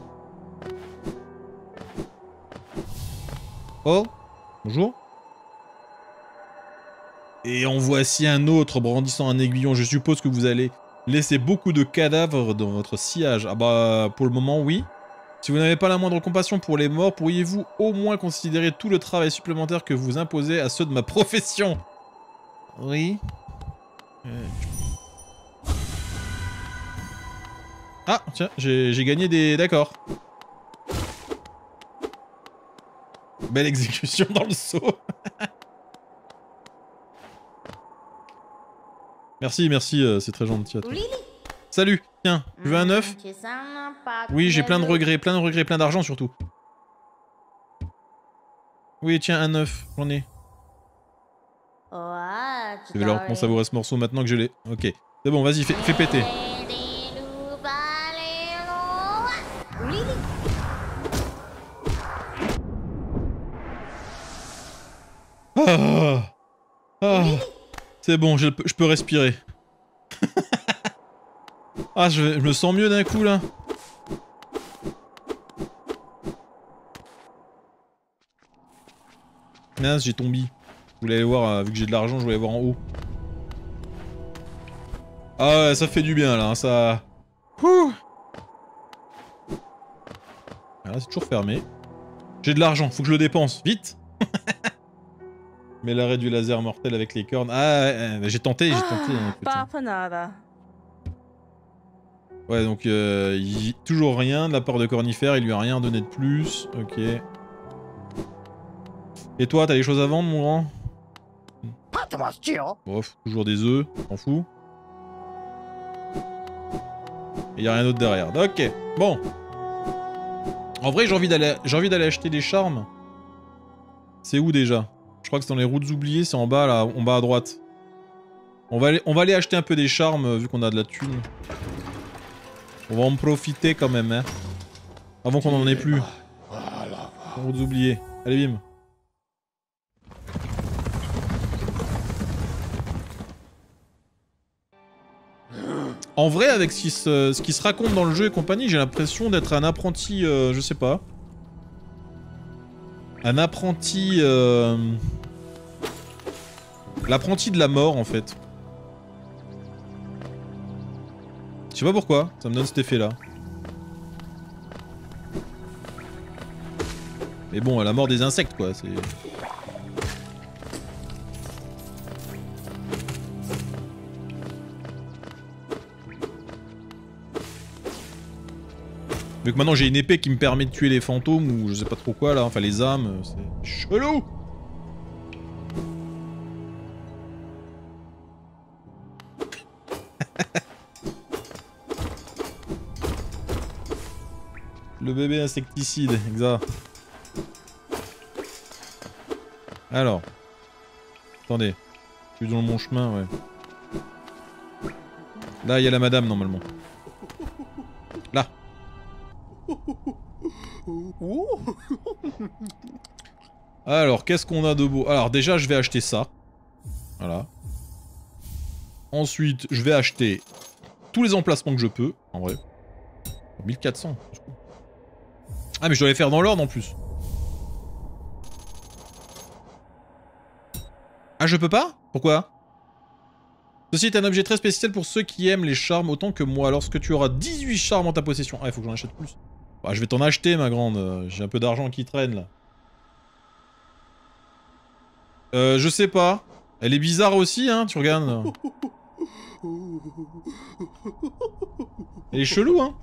Oh, bonjour. Et en voici un autre brandissant un aiguillon. Je suppose que vous allez laisser beaucoup de cadavres dans votre sillage. Ah bah, pour le moment, oui. Si vous n'avez pas la moindre compassion pour les morts, pourriez-vous au moins considérer tout le travail supplémentaire que vous imposez à ceux de ma profession? Oui. Ah, tiens, j'ai gagné des... D'accord. Belle exécution dans le seau. Merci, merci, c'est très gentil à toi. Salut, tiens, tu veux un œuf? Oui, j'ai plein de regrets, plein d'argent surtout. Oui, tiens, un œuf, j'en ai. Je vais leur savourer ce morceau maintenant que je l'ai. Ok, c'est bon, vas-y, fais péter. Ah, ah, c'est bon, je peux respirer. Ah, je me sens mieux d'un coup là. Mince, j'ai tombé. Je voulais aller voir, vu que j'ai de l'argent, je voulais aller voir en haut. Ah ouais, ça fait du bien là, hein, ça... Ouh. Ah, là, c'est toujours fermé. J'ai de l'argent, faut que je le dépense, vite. Mais l'arrêt du laser mortel avec les cornes... Ah ouais, j'ai tenté, hein, putain. Ouais, donc toujours rien de la part de Cornifère, il lui a rien donné de plus, ok. Et toi, t'as des choses à vendre, mon grand? Bof, toujours des œufs, m'en fous. Et y a rien d'autre derrière. Ok, bon. En vrai, j'ai envie d'aller acheter des charmes. C'est où déjà? Je crois que c'est dans les routes oubliées, c'est en bas là, en bas à droite. On va aller acheter un peu des charmes vu qu'on a de la thune. On va en profiter quand même, hein. Avant qu'on en ait plus. Routes oubliées. Allez, bim. En vrai, avec ce qui se raconte dans le jeu et compagnie, j'ai l'impression d'être un apprenti, je sais pas. Un apprenti... L'apprenti de la mort, en fait. Je sais pas pourquoi, ça me donne cet effet-là. Mais bon, la mort des insectes, quoi, c'est... Vu que maintenant j'ai une épée qui me permet de tuer les fantômes ou je sais pas trop quoi là, enfin les âmes, c'est chelou. Le bébé insecticide, exact. Alors. Attendez. Je suis dans le bon chemin, ouais. Là, il y a la madame, normalement. Là. Alors, qu'est-ce qu'on a de beau? Alors, déjà, je vais acheter ça. Voilà. Ensuite, je vais acheter tous les emplacements que je peux, en vrai. 1400. Ah, mais je dois les faire dans l'ordre en plus. Ah, je peux pas? Pourquoi? Ceci est un objet très spécial pour ceux qui aiment les charmes autant que moi. Lorsque tu auras 18 charmes en ta possession. Ah, il faut que j'en achète plus. Bah, je vais t'en acheter, ma grande. J'ai un peu d'argent qui traîne, là. Je sais pas. Elle est bizarre aussi, hein, tu regardes. Elle est chelou, hein.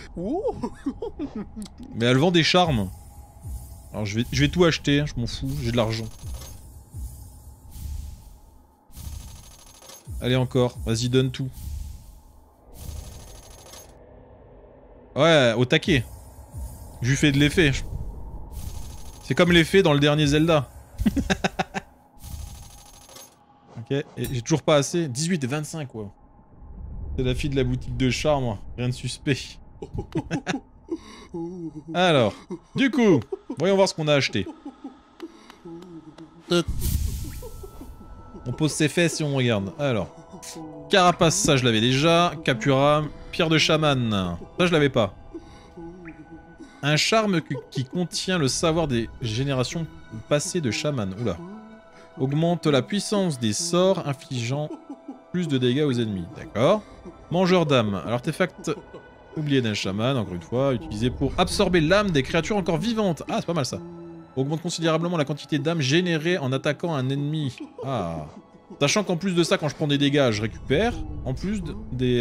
Mais elle vend des charmes. Alors je vais tout acheter, hein, je m'en fous, j'ai de l'argent. Allez encore, vas-y donne tout. Ouais, au taquet. Je lui fais de l'effet. C'est comme l'effet dans le dernier Zelda. Ok, et j'ai toujours pas assez. 18 et 25 quoi. C'est la fille de la boutique de charme, rien de suspect. Alors, du coup, voyons voir ce qu'on a acheté. On pose ses fesses et on regarde. Alors, carapace, ça je l'avais déjà. Capura, pierre de chaman, ça je l'avais pas. Un charme qui contient le savoir des générations passées de chaman. Oula. Augmente la puissance des sorts, infligeant plus de dégâts aux ennemis. D'accord. Mangeur d'âme. L'artefact oublié d'un chaman, encore une fois, utilisé pour absorber l'âme des créatures encore vivantes. Ah, c'est pas mal ça. Augmente considérablement la quantité d'âme générée en attaquant un ennemi. Ah. Sachant qu'en plus de ça, quand je prends des dégâts, je récupère. En plus des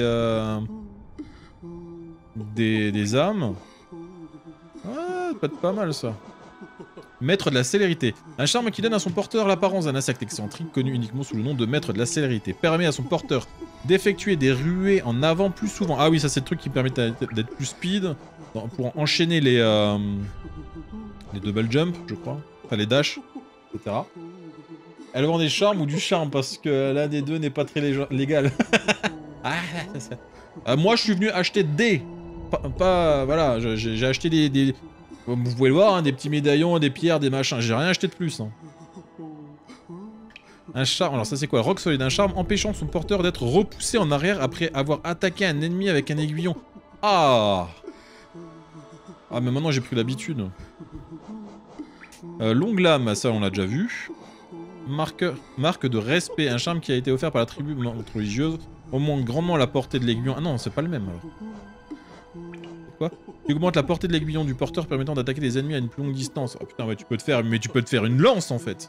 âmes. Ah, peut être pas mal ça. Maître de la célérité. Un charme qui donne à son porteur l'apparence d'un insecte excentrique connu uniquement sous le nom de maître de la célérité. Permet à son porteur d'effectuer des ruées en avant plus souvent. Ah oui, ça c'est le truc qui permet d'être plus speed pour enchaîner les double jump, je crois. Enfin les dash, etc. Elle vend des charmes ou du charme parce que l'un des deux n'est pas très légal. Moi je suis venu acheter des... voilà, j'ai acheté des... Vous pouvez le voir, hein, des petits médaillons, des pierres, des machins. J'ai rien acheté de plus. Hein. Un charme, alors ça c'est quoi? Rock solide, un charme empêchant son porteur d'être repoussé en arrière après avoir attaqué un ennemi avec un aiguillon. Ah. Ah mais maintenant j'ai pris l'habitude. Longue lame, ça on l'a déjà vu. Marque de respect, un charme qui a été offert par la tribu religieuse. Augmente grandement la portée de l'aiguillon. Ah non, c'est pas le même alors. Quoi? Tu augmentes la portée de l'aiguillon du porteur permettant d'attaquer des ennemis à une plus longue distance. Oh putain, ouais, tu peux te faire une lance en fait.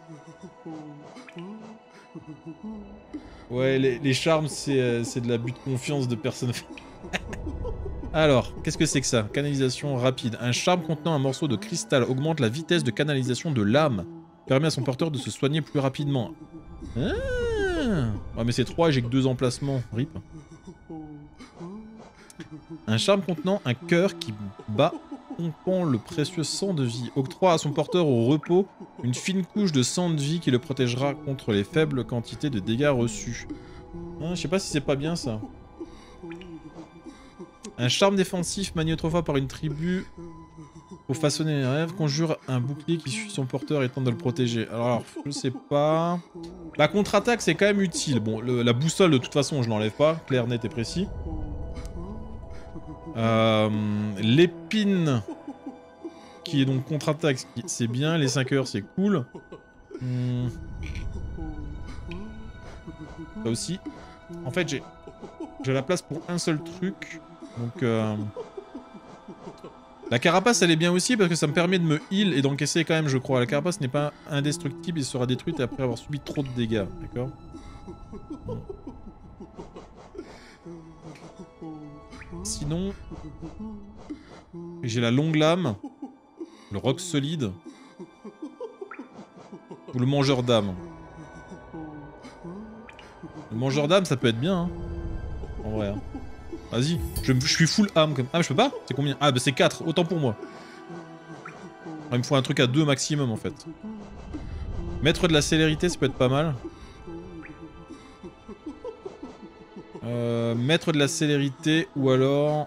Ouais, les charmes, c'est de l'abus de confiance de personne. Alors, qu'est-ce que c'est que ça? Canalisation rapide. Un charme contenant un morceau de cristal augmente la vitesse de canalisation de l'âme. Permet à son porteur de se soigner plus rapidement. Ah, mais c'est 3 et j'ai que 2 emplacements. RIP. Un charme contenant un cœur qui bat, pompant le précieux sang de vie. Octroie à son porteur au repos une fine couche de sang de vie qui le protégera contre les faibles quantités de dégâts reçus. Je sais pas si c'est pas bien ça. Un charme défensif manié autrefois par une tribu pour façonner un rêve conjure un bouclier qui suit son porteur et tente de le protéger. Alors, je sais pas... La contre-attaque c'est quand même utile. Bon, la boussole de toute façon je l'enlève pas, clair, net et précis. L'épine qui est donc contre-attaque, c'est bien. Les 5 heures, c'est cool. Ça aussi. En fait, j'ai la place pour un seul truc. Donc, la carapace, elle est bien aussi parce que ça me permet de me heal et d'encaisser quand même, je crois. La carapace n'est pas indestructible et sera détruite après avoir subi trop de dégâts. D'accord? Sinon, j'ai la longue lame, le roc solide, ou le mangeur d'âme. Le mangeur d'âme, ça peut être bien, hein, en vrai. Hein. Vas-y. Je suis full âme comme... Ah mais je peux pas? C'est combien? Ah bah c'est 4, autant pour moi. Il me faut un truc à 2 maximum en fait. Mettre de la célérité, ça peut être pas mal. Mettre de la célérité ou alors...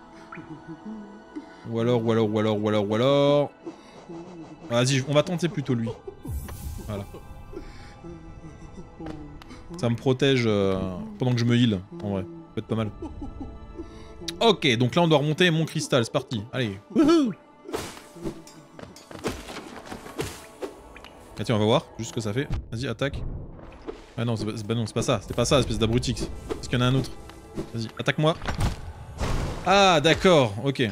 Ou alors... Vas-y, on va tenter plutôt lui. Voilà. Ça me protège pendant que je me heal, en vrai. Ça peut être pas mal. Ok, donc là on doit remonter mon cristal, c'est parti. Allez. Wouhou. Ah tiens, on va voir juste ce que ça fait. Vas-y, attaque. Ah non, c'est pas ça. C'était pas ça, espèce d'abrutix. Est-ce qu'il y en a un autre? Vas-y, attaque-moi. Ah, d'accord, ok.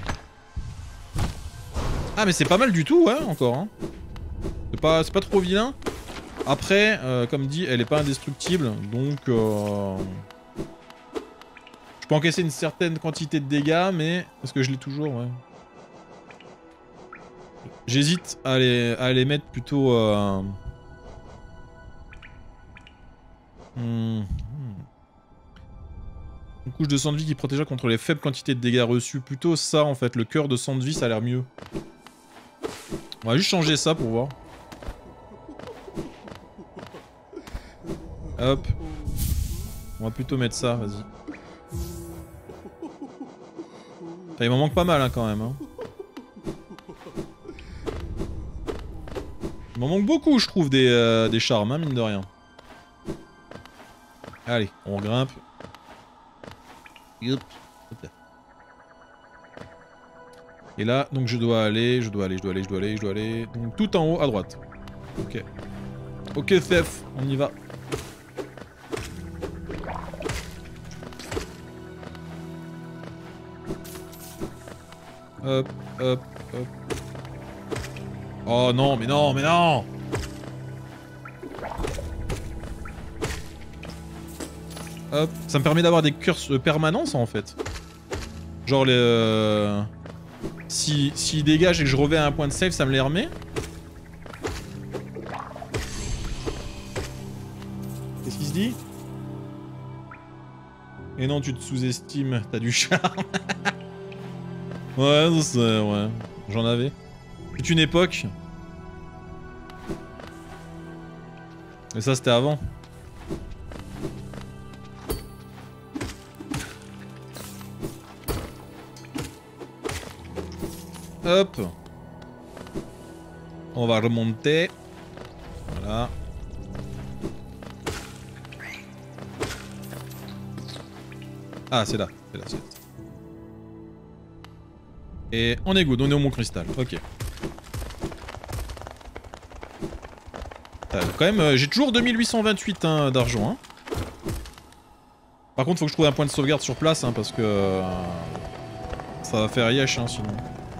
Ah, mais c'est pas mal du tout, ouais, encore. Hein. C'est pas trop vilain. Après, comme dit, elle est pas indestructible, donc... Je peux encaisser une certaine quantité de dégâts, mais... Parce que je l'ai toujours, ouais. J'hésite à les mettre plutôt... Une couche de sang de vie qui protégera contre les faibles quantités de dégâts reçus. Plutôt ça, en fait. Le cœur de sang de vie, ça a l'air mieux. On va juste changer ça pour voir. Hop. On va plutôt mettre ça, vas-y. Il m'en manque pas mal, hein, quand même. Hein. Il m'en manque beaucoup, je trouve, des charmes, hein, mine de rien. Allez, on grimpe. Yop. Et là, donc je dois aller. Donc tout en haut à droite. Ok. Ok, Fef, on y va. Hop, hop, hop. Oh non, mais non, mais non! Hop, ça me permet d'avoir des curses permanents en fait. Genre les... S'il dégage et que je reviens à un point de save, ça me les remet. Qu'est-ce qu'il se dit? Et non, tu te sous-estimes, t'as du charme. Ouais, ouais, j'en avais. C'est une époque. Mais ça, c'était avant. Hop. On va remonter. Voilà. Ah, c'est là. C'est là, c'est là. Et on est good, on est au Mont Cristal. Ok. Quand même, j'ai toujours 2828 hein, d'argent. Hein. Par contre, faut que je trouve un point de sauvegarde sur place, hein, parce que... ça va faire yesh, hein, sinon.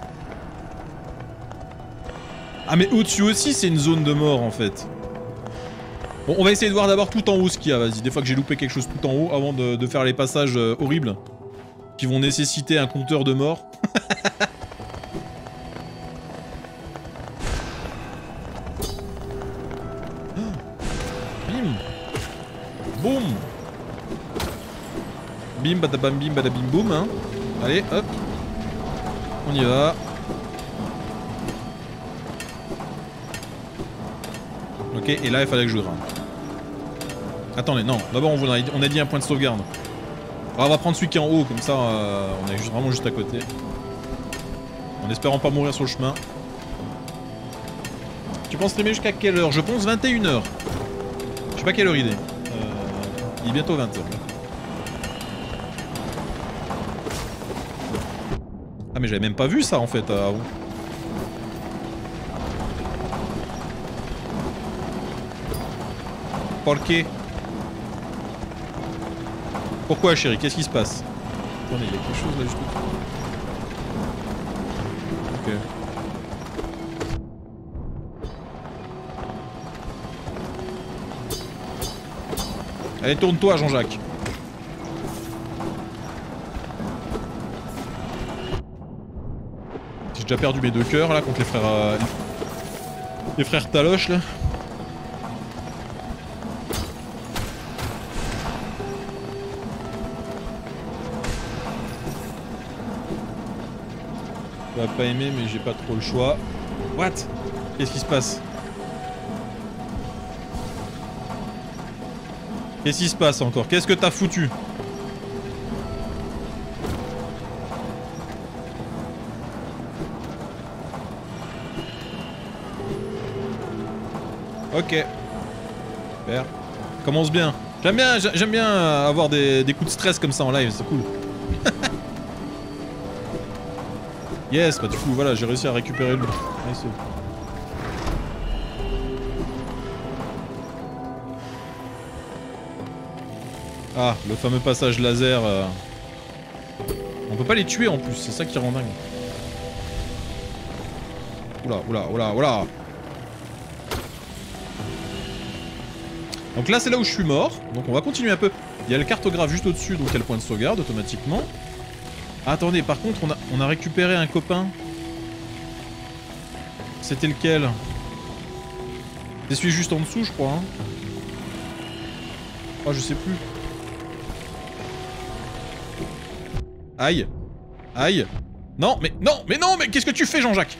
Ah mais au-dessus aussi, c'est une zone de mort, en fait. Bon, on va essayer de voir d'abord tout en haut ce qu'il y a, vas-y. Des fois que j'ai loupé quelque chose tout en haut, avant de faire les passages horribles. Qui vont nécessiter un compteur de mort. Bim. Boum. Bim badabam bim badabim boum hein. Allez hop. On y va. Ok et là il fallait que je grimpe. Attendez non, d'abord on a dit un point de sauvegarde. Alors, on va prendre celui qui est en haut, comme ça on est vraiment juste à côté. En espérant pas mourir sur le chemin. Tu penses streamer jusqu'à quelle heure? Je pense 21h. Je sais pas quelle heure il est. Il est bientôt 20h. Ah mais j'avais même pas vu ça en fait avant. Porqué? Pourquoi chérie? Qu'est-ce qui se passe? Attendez, il y a quelque chose là juste au-dessus. Ok. Allez, tourne-toi, Jean-Jacques. J'ai déjà perdu mes 2 cœurs là contre les frères... les frères Taloche là. Tu vas pas aimer, mais j'ai pas trop le choix. What? Qu'est-ce qui se passe? Qu'est-ce qui se passe encore? Qu'est-ce que t'as foutu? Ok. Super. Commence bien. J'aime bien avoir des coups de stress comme ça en live, c'est cool. Yes, bah du coup voilà, j'ai réussi à récupérer le... Nice. Ah, le fameux passage laser. On peut pas les tuer en plus, c'est ça qui rend dingue. Oula, oula, oula, oula. Donc là c'est là où je suis mort, donc on va continuer un peu. Il y a le cartographe juste au-dessus, donc il y a le point de sauvegarde automatiquement. Ah, attendez, par contre on a récupéré un copain. C'était lequel? C'est celui juste en dessous je crois. Hein. Oh je sais plus. Aïe. Aïe. Non mais qu'est-ce que tu fais Jean-Jacques?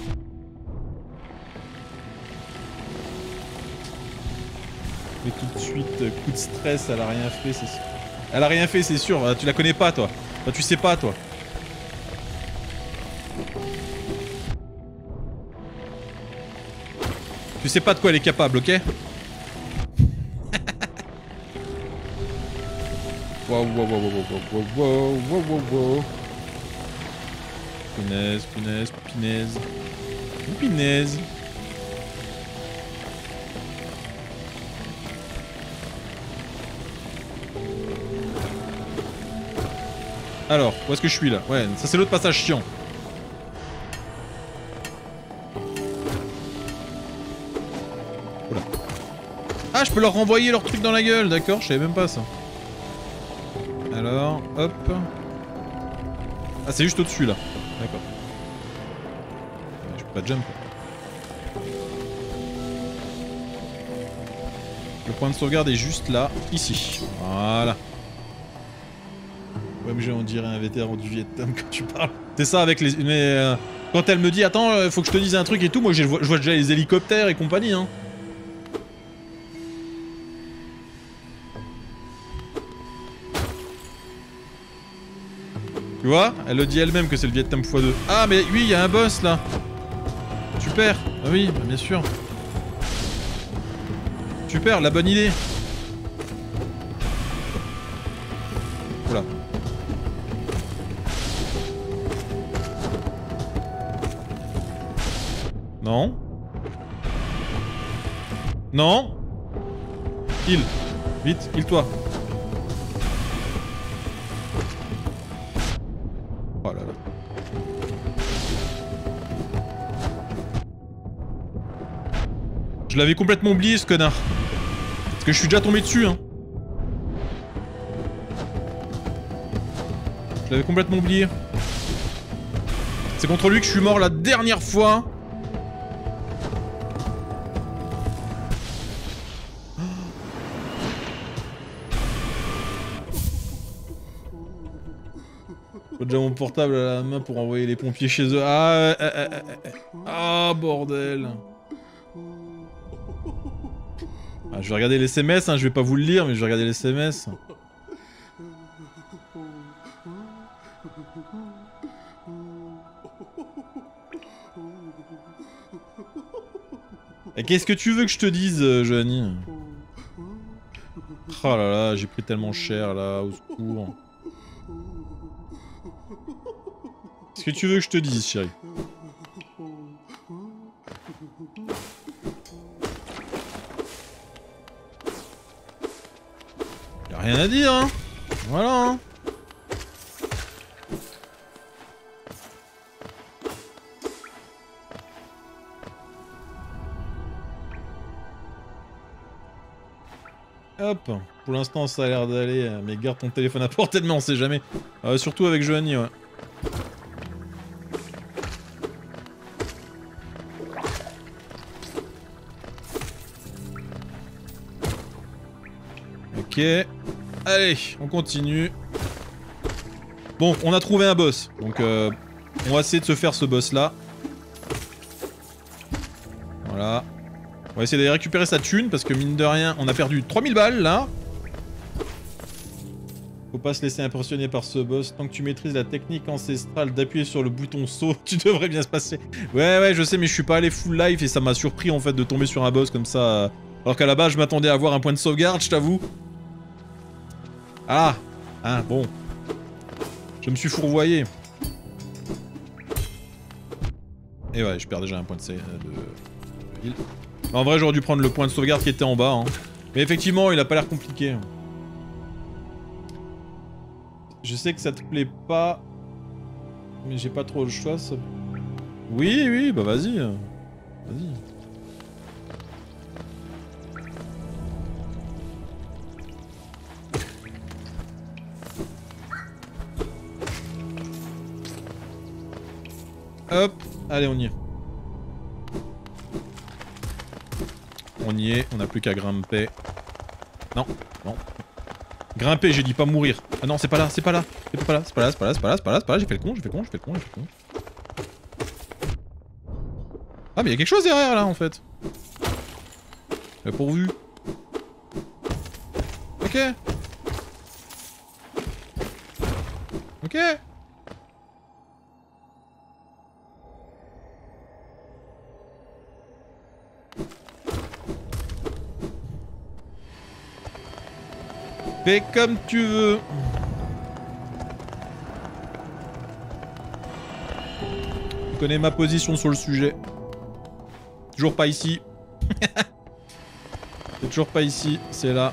Mais tout de suite, coup de stress, elle a rien fait, c'est sûr. Elle a rien fait, c'est sûr. Tu la connais pas, toi. Enfin, tu sais pas, toi. Tu sais pas de quoi elle est capable, ok? Wow, wow, wow, wow, wow, wow, wow, wow, wow. Punaise, punaise, punaise. Punaise. Alors, où est-ce que je suis là? Ouais, ça c'est l'autre passage chiant. Oula. Ah, je peux leur renvoyer leur truc dans la gueule, d'accord, je savais même pas ça. Alors, hop. Ah, c'est juste au-dessus là. D'accord. Je peux pas jump. Le point de sauvegarde est juste là, ici. Voilà. OMG, on dirait un vétéran du Vietnam quand tu parles. C'est ça avec les... Mais quand elle me dit, attends, faut que je te dise un truc et tout, moi je vois déjà les hélicoptères et compagnie, hein. Tu vois? Elle le dit elle-même que c'est le Vietnam x2. Ah, mais oui, il y a un boss là. Super. Ah oui, bah, bien sûr. Super, la bonne idée. Oula. Non. Non. Heal. Vite, heal-toi. Oh là là. Je l'avais complètement oublié ce connard. Parce que je suis déjà tombé dessus, hein. Je l'avais complètement oublié. C'est contre lui que je suis mort la dernière fois. J'ai déjà mon portable à la main pour envoyer les pompiers chez eux. Ah, bordel. Ah, je vais regarder les SMS, hein, je vais pas vous le lire, mais je vais regarder les SMS. Et qu'est-ce que tu veux que je te dise, Joanie? Oh là là, j'ai pris tellement cher là, au secours. Qu'est-ce que tu veux que je te dise, chérie? Y'a rien à dire, hein. Voilà, hein. Hop, pour l'instant ça a l'air d'aller, mais garde ton téléphone à portée de main, on sait jamais. Surtout avec Joanie, ouais. Ok. Allez, on continue. Bon, on a trouvé un boss, donc On va essayer de se faire ce boss là. Voilà. On va essayer d'aller récupérer sa thune parce que mine de rien, on a perdu 3000 balles là. Faut pas se laisser impressionner par ce boss. Tant que tu maîtrises la technique ancestrale d'appuyer sur le bouton saut, tu devrais bien se passer. Ouais, je sais, mais je suis pas allé full life et ça m'a surpris en fait de tomber sur un boss comme ça. Alors qu'à la base, je m'attendais à avoir un point de sauvegarde, je t'avoue. Ah, hein, bon. Je me suis fourvoyé. Et ouais, je perds déjà un point de heal. En vrai, j'aurais dû prendre le point de sauvegarde qui était en bas. Hein. Mais effectivement, il a pas l'air compliqué. Je sais que ça te plaît pas. Mais j'ai pas trop le choix. Ça... Oui, bah vas-y. Vas-y. Hop, allez on y est. On y est, on n'a plus qu'à grimper. Non. Grimper, j'ai dit pas mourir. Ah non, c'est pas là, c'est pas là, j'ai fait le con. Ah mais y'a quelque chose derrière là en fait. Pourvu. Ok. Fais comme tu veux. Tu connais ma position sur le sujet. Toujours pas ici. C'est toujours pas ici, c'est là.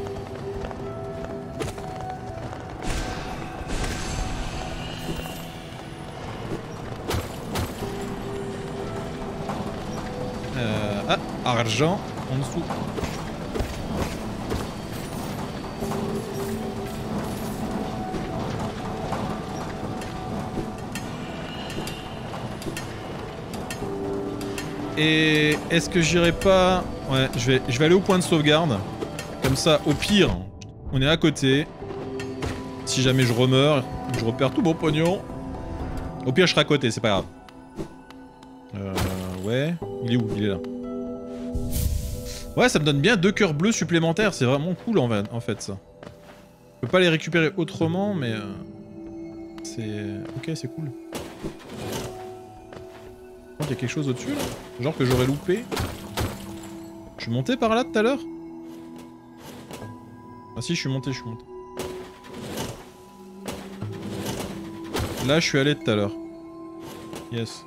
Ah, argent en dessous. Et est-ce que j'irai pas... Ouais, je vais aller au point de sauvegarde. Comme ça, au pire, on est à côté. Si jamais je remeurs, je repère tout mon pognon. Au pire, je serai à côté, c'est pas grave. Ouais. Il est où? Il est là. Ouais, ça me donne bien 2 cœurs bleus supplémentaires. C'est vraiment cool en fait, ça. Je peux pas les récupérer autrement, mais... c'est... Ok, c'est cool. Il y a quelque chose au-dessus là? Genre que j'aurais loupé. Je suis monté par là tout à l'heure? Ah si, je suis monté. Là, je suis allé tout à l'heure. Yes.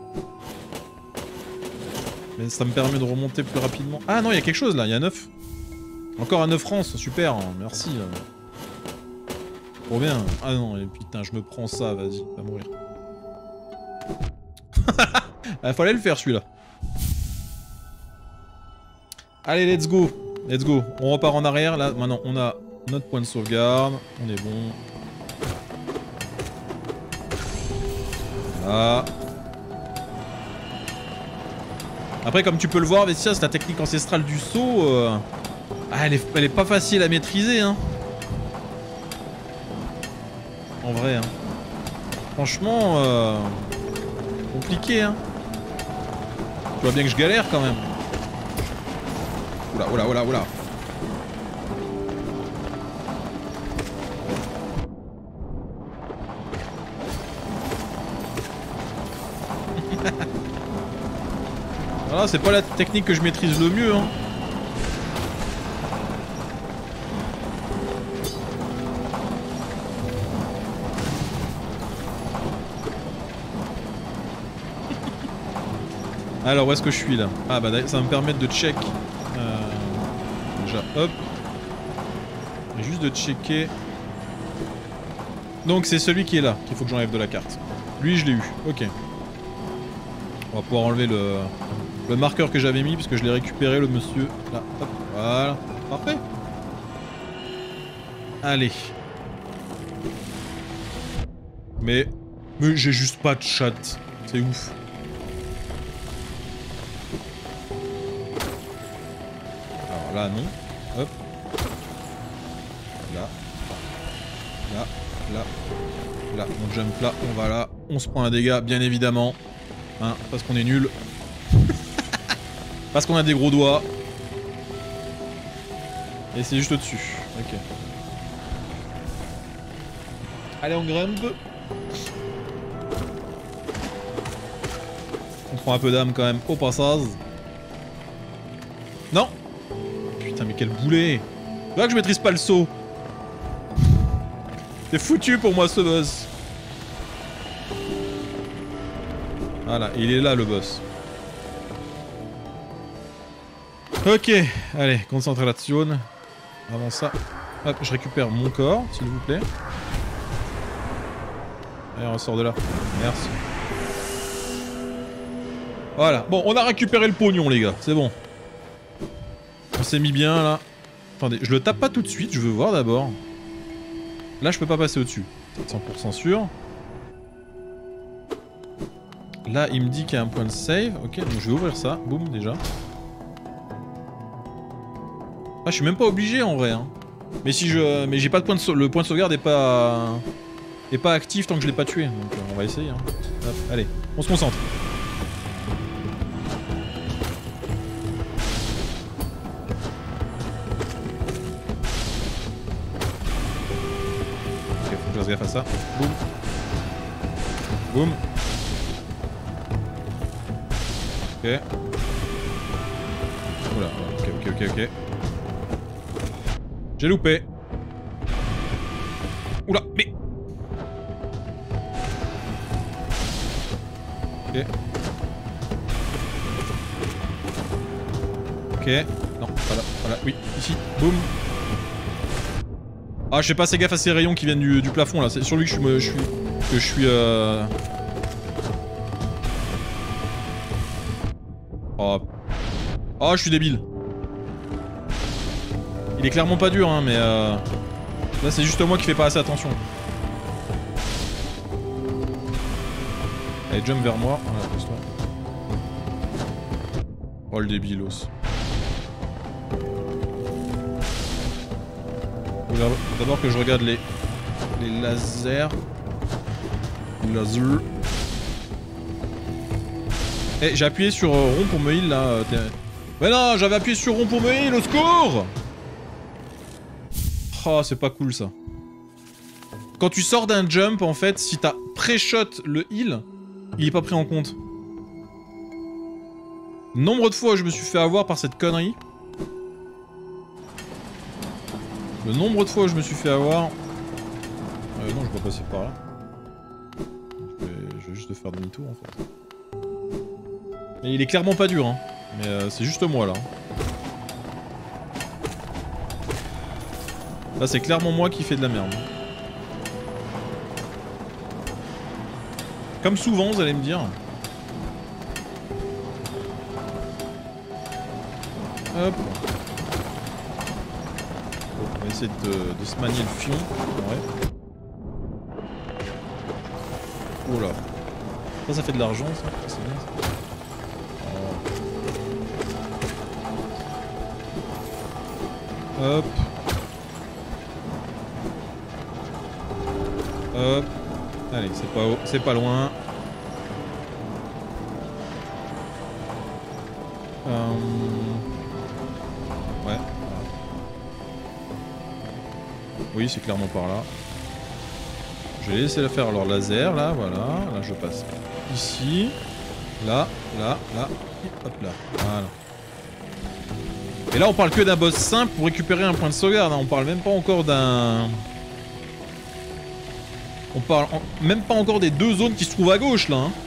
Mais ça me permet de remonter plus rapidement. Ah non, il y a quelque chose là, il y a 9. Encore un 9 France, super, merci. Trop bien. Ah non, et putain, je me prends ça, vas-y, va mourir. Ah, fallait le faire celui-là. Allez, let's go. On repart en arrière. Là, maintenant, on a notre point de sauvegarde. On est bon. Voilà. Après, comme tu peux le voir, Vestia, c'est la technique ancestrale du saut. Ah, elle est pas facile à maîtriser, hein. En vrai, hein. Franchement, compliqué, hein. Tu vois bien que je galère quand même. Oula. Voilà, c'est pas la technique que je maîtrise le mieux, hein. Alors, où est-ce que je suis là? Ah bah ça va me permettre de check. Déjà, hop. Juste de checker. Donc c'est celui qui est là qu'il faut que j'enlève de la carte. Lui, je l'ai eu. Ok. On va pouvoir enlever le marqueur que j'avais mis parce que je l'ai récupéré, le monsieur. Là, hop, voilà. Parfait. Allez. Mais j'ai juste pas de chat. C'est ouf. Alors là, non. Hop. Là. On jump là, on va là. On se prend un dégât, bien évidemment. Hein, parce qu'on est nul. Parce qu'on a des gros doigts. Et c'est juste au-dessus. Ok. Allez, on grimpe. On prend un peu d'âme quand même au passage. Non. Putain, mais quel boulet. Tu vois que je maîtrise pas le saut. C'est foutu pour moi ce boss. Voilà, il est là le boss. Ok, allez, concentration. Avant ça, hop, je récupère mon corps, s'il vous plaît. Allez, on sort de là. Merci. Voilà, bon, on a récupéré le pognon, les gars, c'est bon. On s'est mis bien, là. Attendez, je le tape pas tout de suite, je veux voir d'abord. Là, je peux pas passer au-dessus. 100% sûr. Là, il me dit qu'il y a un point de save. Ok, donc je vais ouvrir ça. Boum, déjà. Ah, je suis même pas obligé en vrai. Hein. Mais si je, mais j'ai pas de point de le point de sauvegarde est pas actif tant que je l'ai pas tué. Donc on va essayer. Hein. Hop, allez, on se concentre. Ok, faut que je fasse gaffe à ça. Boum. Boum. Ok. Oula, ok. J'ai loupé. Oula, mais... Ok. Ok. Non, voilà, oui, ici. Boum. Ah, je fais pas assez gaffe à ces rayons qui viennent du plafond là. C'est sur lui que je suis Oh, je suis débile. Il est clairement pas dur, hein, mais là c'est juste moi qui fais pas assez attention. Allez, jump vers moi. Voilà, pousse-toi. Oh le débilos. D'abord que je regarde les lasers. Laser. Eh, j'ai appuyé sur rond pour me heal là. Mais non, j'avais appuyé sur rond pour me heal, au secours! Oh, c'est pas cool ça. Quand tu sors d'un jump, en fait, si t'as pré-shot le heal, il est pas pris en compte. Nombre de fois où je me suis fait avoir par cette connerie. Le nombre de fois où je me suis fait avoir... non, je peux passer par là. Je vais juste faire demi-tour en fait. Et il est clairement pas dur, hein. Mais c'est juste moi là. Là c'est clairement moi qui fais de la merde. Comme souvent vous allez me dire. Hop. On va essayer de se manier le fion. Ouais. Oh là. Ça fait de l'argent ça. C'est bien ça. Hop. Hop. Allez, c'est pas loin. Ouais. Oui, c'est clairement par là. Je vais laisser la faire leur laser, là, voilà. Là, je passe ici. Là. Hop là. Voilà. Et là on parle que d'un boss simple pour récupérer un point de sauvegarde, hein. On parle même pas encore d'un... On parle même pas encore des deux zones qui se trouvent à gauche là, hein.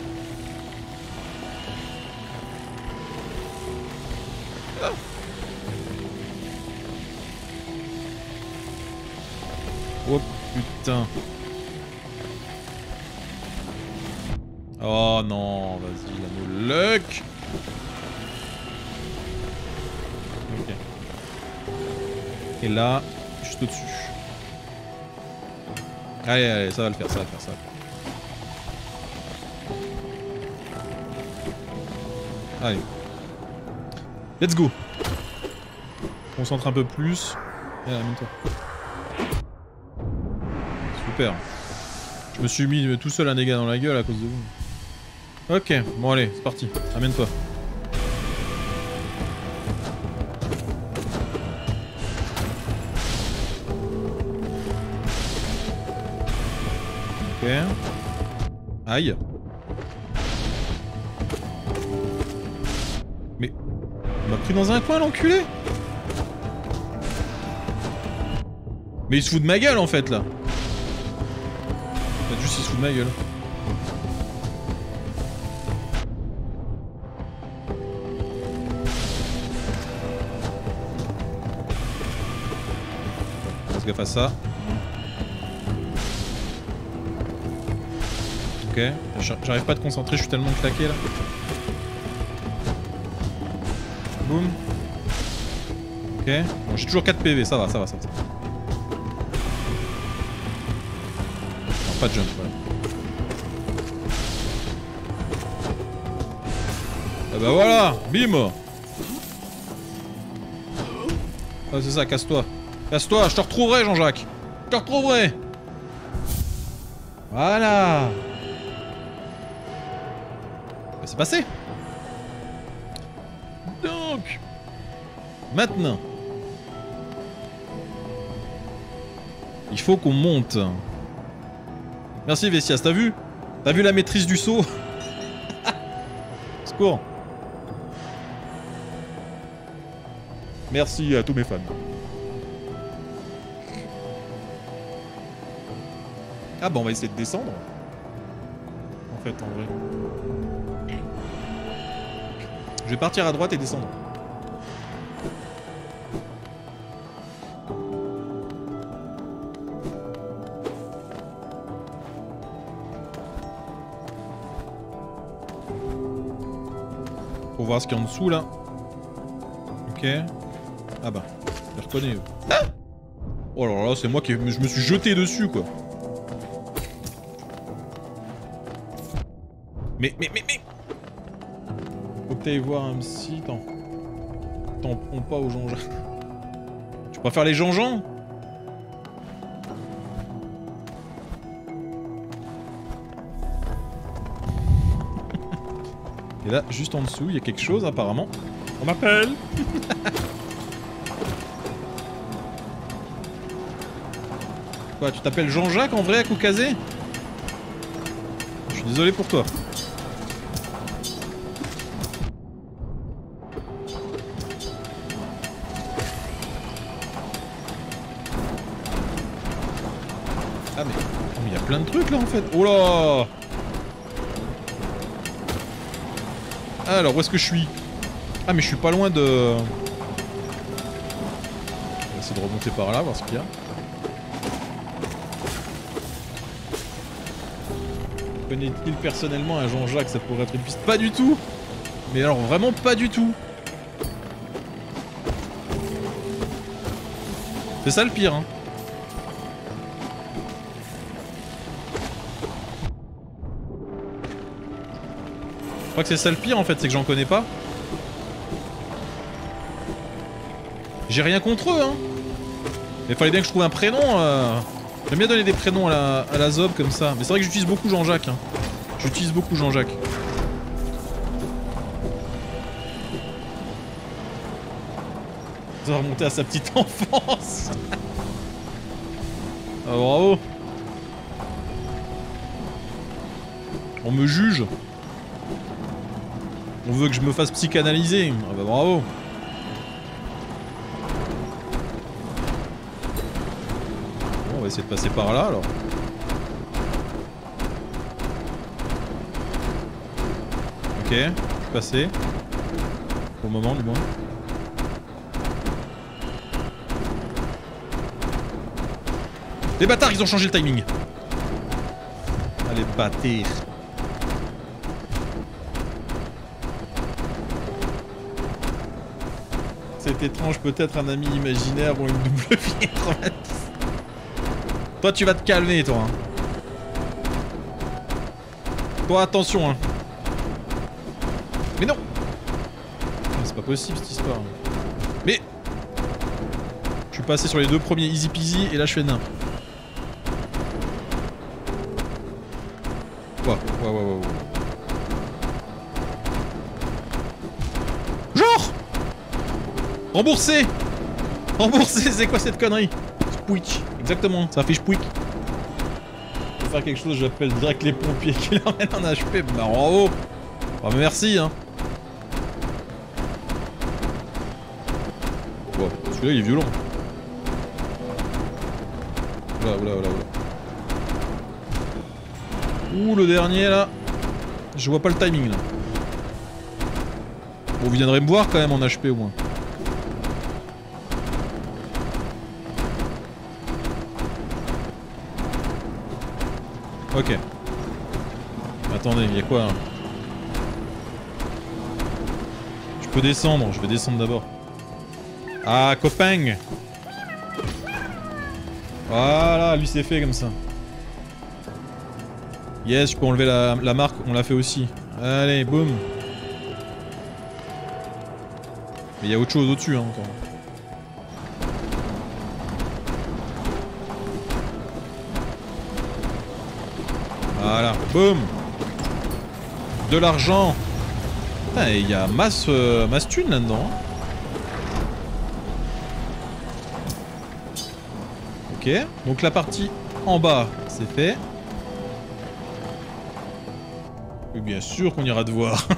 Ah. Oh putain. Oh non, vas-y, la luck. Ok. Et là, juste au-dessus. Allez, ça va le faire, ça va le faire. Allez. Let's go. Concentre un peu plus. Et là, mine-toi. Super. Je me suis mis tout seul un dégât dans la gueule à cause de vous. Ok, bon allez, c'est parti. Amène-toi. Ok. Aïe. Mais... il m'a pris dans un coin l'enculé. Mais il se fout de ma gueule en fait là. En fait, juste il se fout de ma gueule. Fais gaffe à ça. Ok, j'arrive pas à te concentrer, je suis tellement claqué là. Boum. Ok, bon, j'ai toujours 4 PV, ça va, ça va, ça va. Non, pas de jump, voilà. Ah bah voilà, bim. Ah c'est ça, casse-toi. Casse-toi, je te retrouverai Jean-Jacques. Je te retrouverai. Voilà. Bah, c'est passé. Donc, maintenant, il faut qu'on monte. Merci Vessias, t'as vu? T'as vu la maîtrise du saut? Secours. Merci à tous mes fans. Ah bah on va essayer de descendre. En fait, en vrai. Je vais partir à droite et descendre. Faut voir ce qu'il y a en dessous là. Ok. Ah bah, je les reconnais. Ah, oh là là, c'est moi qui je me suis jeté dessus quoi. Mais faut que t'ailles voir un psy. T'en prends pas aux Jean-Jean. Tu préfères les Jean-Jean? Et là, juste en dessous, il y a quelque chose apparemment. On m'appelle. Quoi, tu t'appelles Jean-Jacques en vrai à Koukazé? Je suis désolé pour toi. Ah mais il y a plein de trucs là en fait. Oh là! Alors où est-ce que je suis? Ah mais je suis pas loin de... On va essayer de remonter par là, voir ce qu'il y a. Connaît-il personnellement un Jean-Jacques? Ça pourrait être une piste. Pas du tout! Mais alors vraiment pas du tout! C'est ça le pire hein. Je crois que c'est ça le pire en fait, c'est que j'en connais pas. J'ai rien contre eux hein. Mais fallait bien que je trouve un prénom. J'aime bien donner des prénoms à la zob comme ça. Mais c'est vrai que j'utilise beaucoup Jean-Jacques. Hein. J'utilise beaucoup Jean-Jacques. Ça va remonter à sa petite enfance. Ah, bravo. On me juge. On veut que je me fasse psychanalyser. Ah bah bravo. Bon, on va essayer de passer par là alors. Ok, je suis passé. Pour le moment du moins. Les bâtards, ils ont changé le timing. Allez, bâtards. C'est étrange, peut-être un ami imaginaire ou une double vie traumatisée. Toi, tu vas te calmer, toi. Hein. Toi, attention, hein. Mais non! C'est pas possible, cette histoire. Mais... je suis passé sur les deux premiers easy peasy, et là, je fais nain. Ouais. Genre Remboursé. Remboursé, c'est quoi cette connerie? Spouic, exactement, ça affiche Pouic. Pour faire quelque chose, j'appelle direct les pompiers qui l'emmènent en HP. Bah bravo. Ah mais merci hein. Wow, celui-là il est violent. Oula. Ouh, le dernier là. Je vois pas le timing là. Bon, vous viendrez me voir quand même en HP au moins. Ok. Attendez, il y a quoi hein? Je peux descendre, je vais descendre d'abord. Ah, copain. Voilà, lui c'est fait comme ça. Yes, je peux enlever la marque, on l'a fait aussi. Allez, boum. Mais il y a autre chose au-dessus, hein, encore. Voilà, boum. De l'argent. Putain, il y a masse thune là-dedans. Hein. Ok, donc la partie en bas, c'est fait. Oui, bien sûr qu'on ira te voir.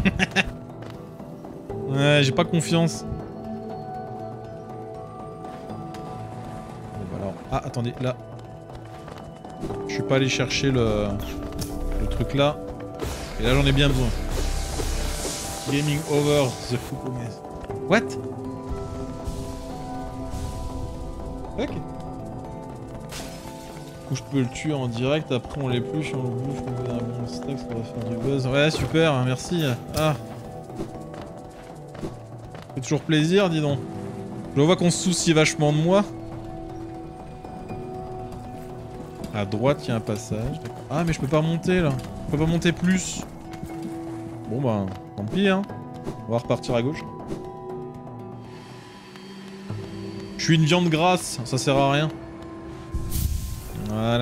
Ouais, j'ai pas confiance. Bon, bah alors... Ah, attendez, là. Je suis pas allé chercher le truc là. Et là, j'en ai bien besoin. Gaming over the Fukumes. What? Ok. Ou je peux le tuer en direct, après on l'épluche, on le bouffe, on fait un bon stack, ça va faire du buzz. Ouais, super, merci. Ah. Fait toujours plaisir, dis donc. Je vois qu'on se soucie vachement de moi. À droite, il y a un passage. Ah, mais je peux pas remonter là. Je peux pas monter plus. Bon bah, tant pis hein. On va repartir à gauche. Je suis une viande grasse, ça sert à rien. Voilà.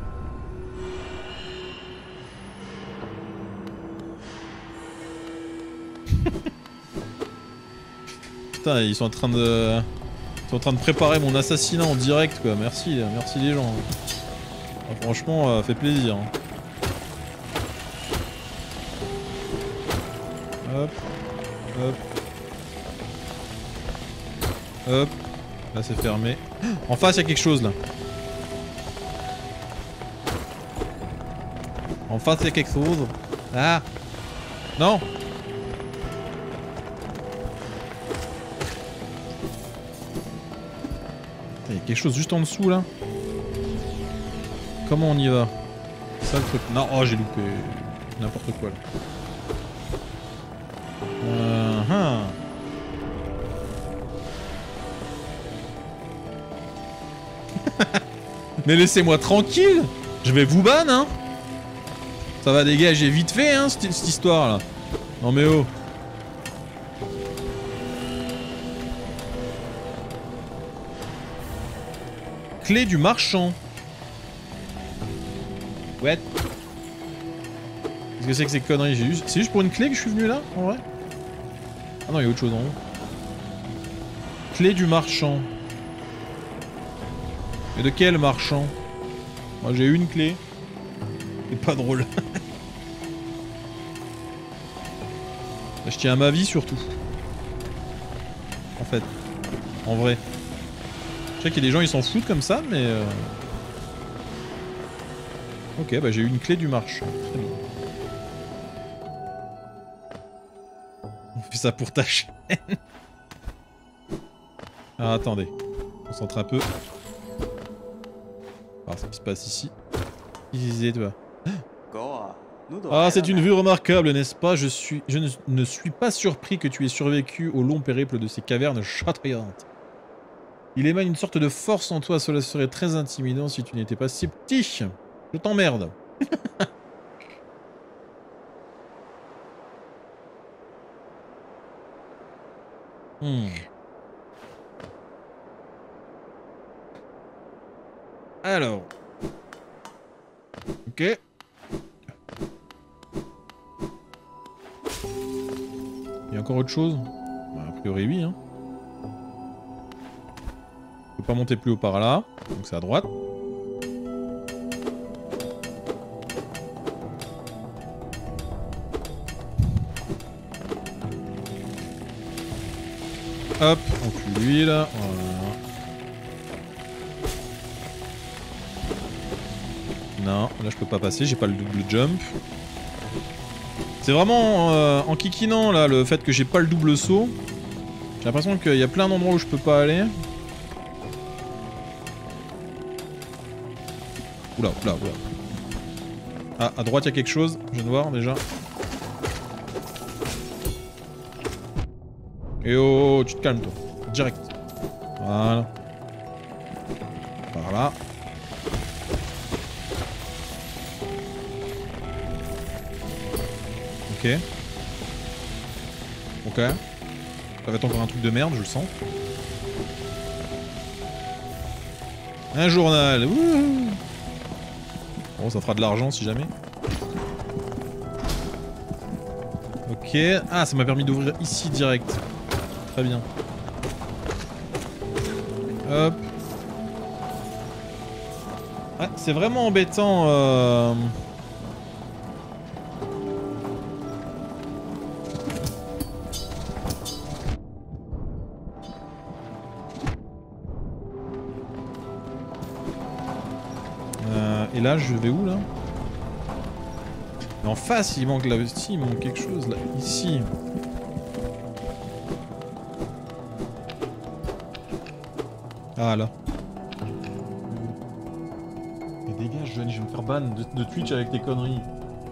Putain, ils sont en train de... Ils sont en train de préparer mon assassinat en direct quoi. Merci les gens. Ah, franchement, fait plaisir. Hop. Hop. Hop. Là c'est fermé. En face il y a quelque chose là. En face il y a quelque chose. Ah. Non. Il y a quelque chose juste en dessous là. Comment on y va? Ça le truc. Non, oh j'ai loupé. N'importe quoi là. Mais laissez-moi tranquille. Je vais vous ban hein. Ça va dégager vite fait hein cette histoire là. Non mais oh. Clé du marchand. Ouais. Qu'est-ce que c'est que ces conneries? C'est juste pour une clé que je suis venu là en vrai? Ah non, il y a autre chose en haut. Clé du marchand. Et de quel marchand? Moi j'ai une clé. C'est pas drôle. Je tiens à ma vie surtout. En fait. En vrai. Je sais qu'il y a des gens ils s'en foutent comme ça mais... Ok bah j'ai eu une clé du marchand. Très bien. On fait ça pour ta chaîne. Ah attendez. Concentre un peu. Alors ce qui se passe ici. Qu'est-ce toi? Ah, c'est une vue remarquable, n'est-ce pas? Je ne suis pas surpris que tu aies survécu au long périple de ces cavernes chatoyantes. Il émane une sorte de force en toi, cela serait très intimidant si tu n'étais pas si petit. Je t'emmerde. Alors. Ok. encore autre chose? Bah, a priori oui. Hein. Je peux pas monter plus haut par là, donc c'est à droite. Hop, on tue lui là. Voilà. Non, là je peux pas passer, j'ai pas le double jump. C'est vraiment en kikinant là le fait que j'ai pas le double saut. J'ai l'impression qu'il y a plein d'endroits où je peux pas aller. Oula, oula, oula. Ah, à droite il y a quelque chose, je viens de voir déjà. Et oh, tu te calmes toi. Direct. Voilà. Par là. Ok. Ok. Ça va être encore un truc de merde, je le sens. Un journal. Wouhou. Bon, ça fera de l'argent si jamais. Ok. Ah, ça m'a permis d'ouvrir ici direct. Très bien. Hop. Ah, c'est vraiment embêtant. Et là, je vais où là? Mais en face, il manque là. Si, il manque quelque chose là. Ici. Ah là. Mais dégage, Johnny, je vais me faire ban de Twitch avec tes conneries.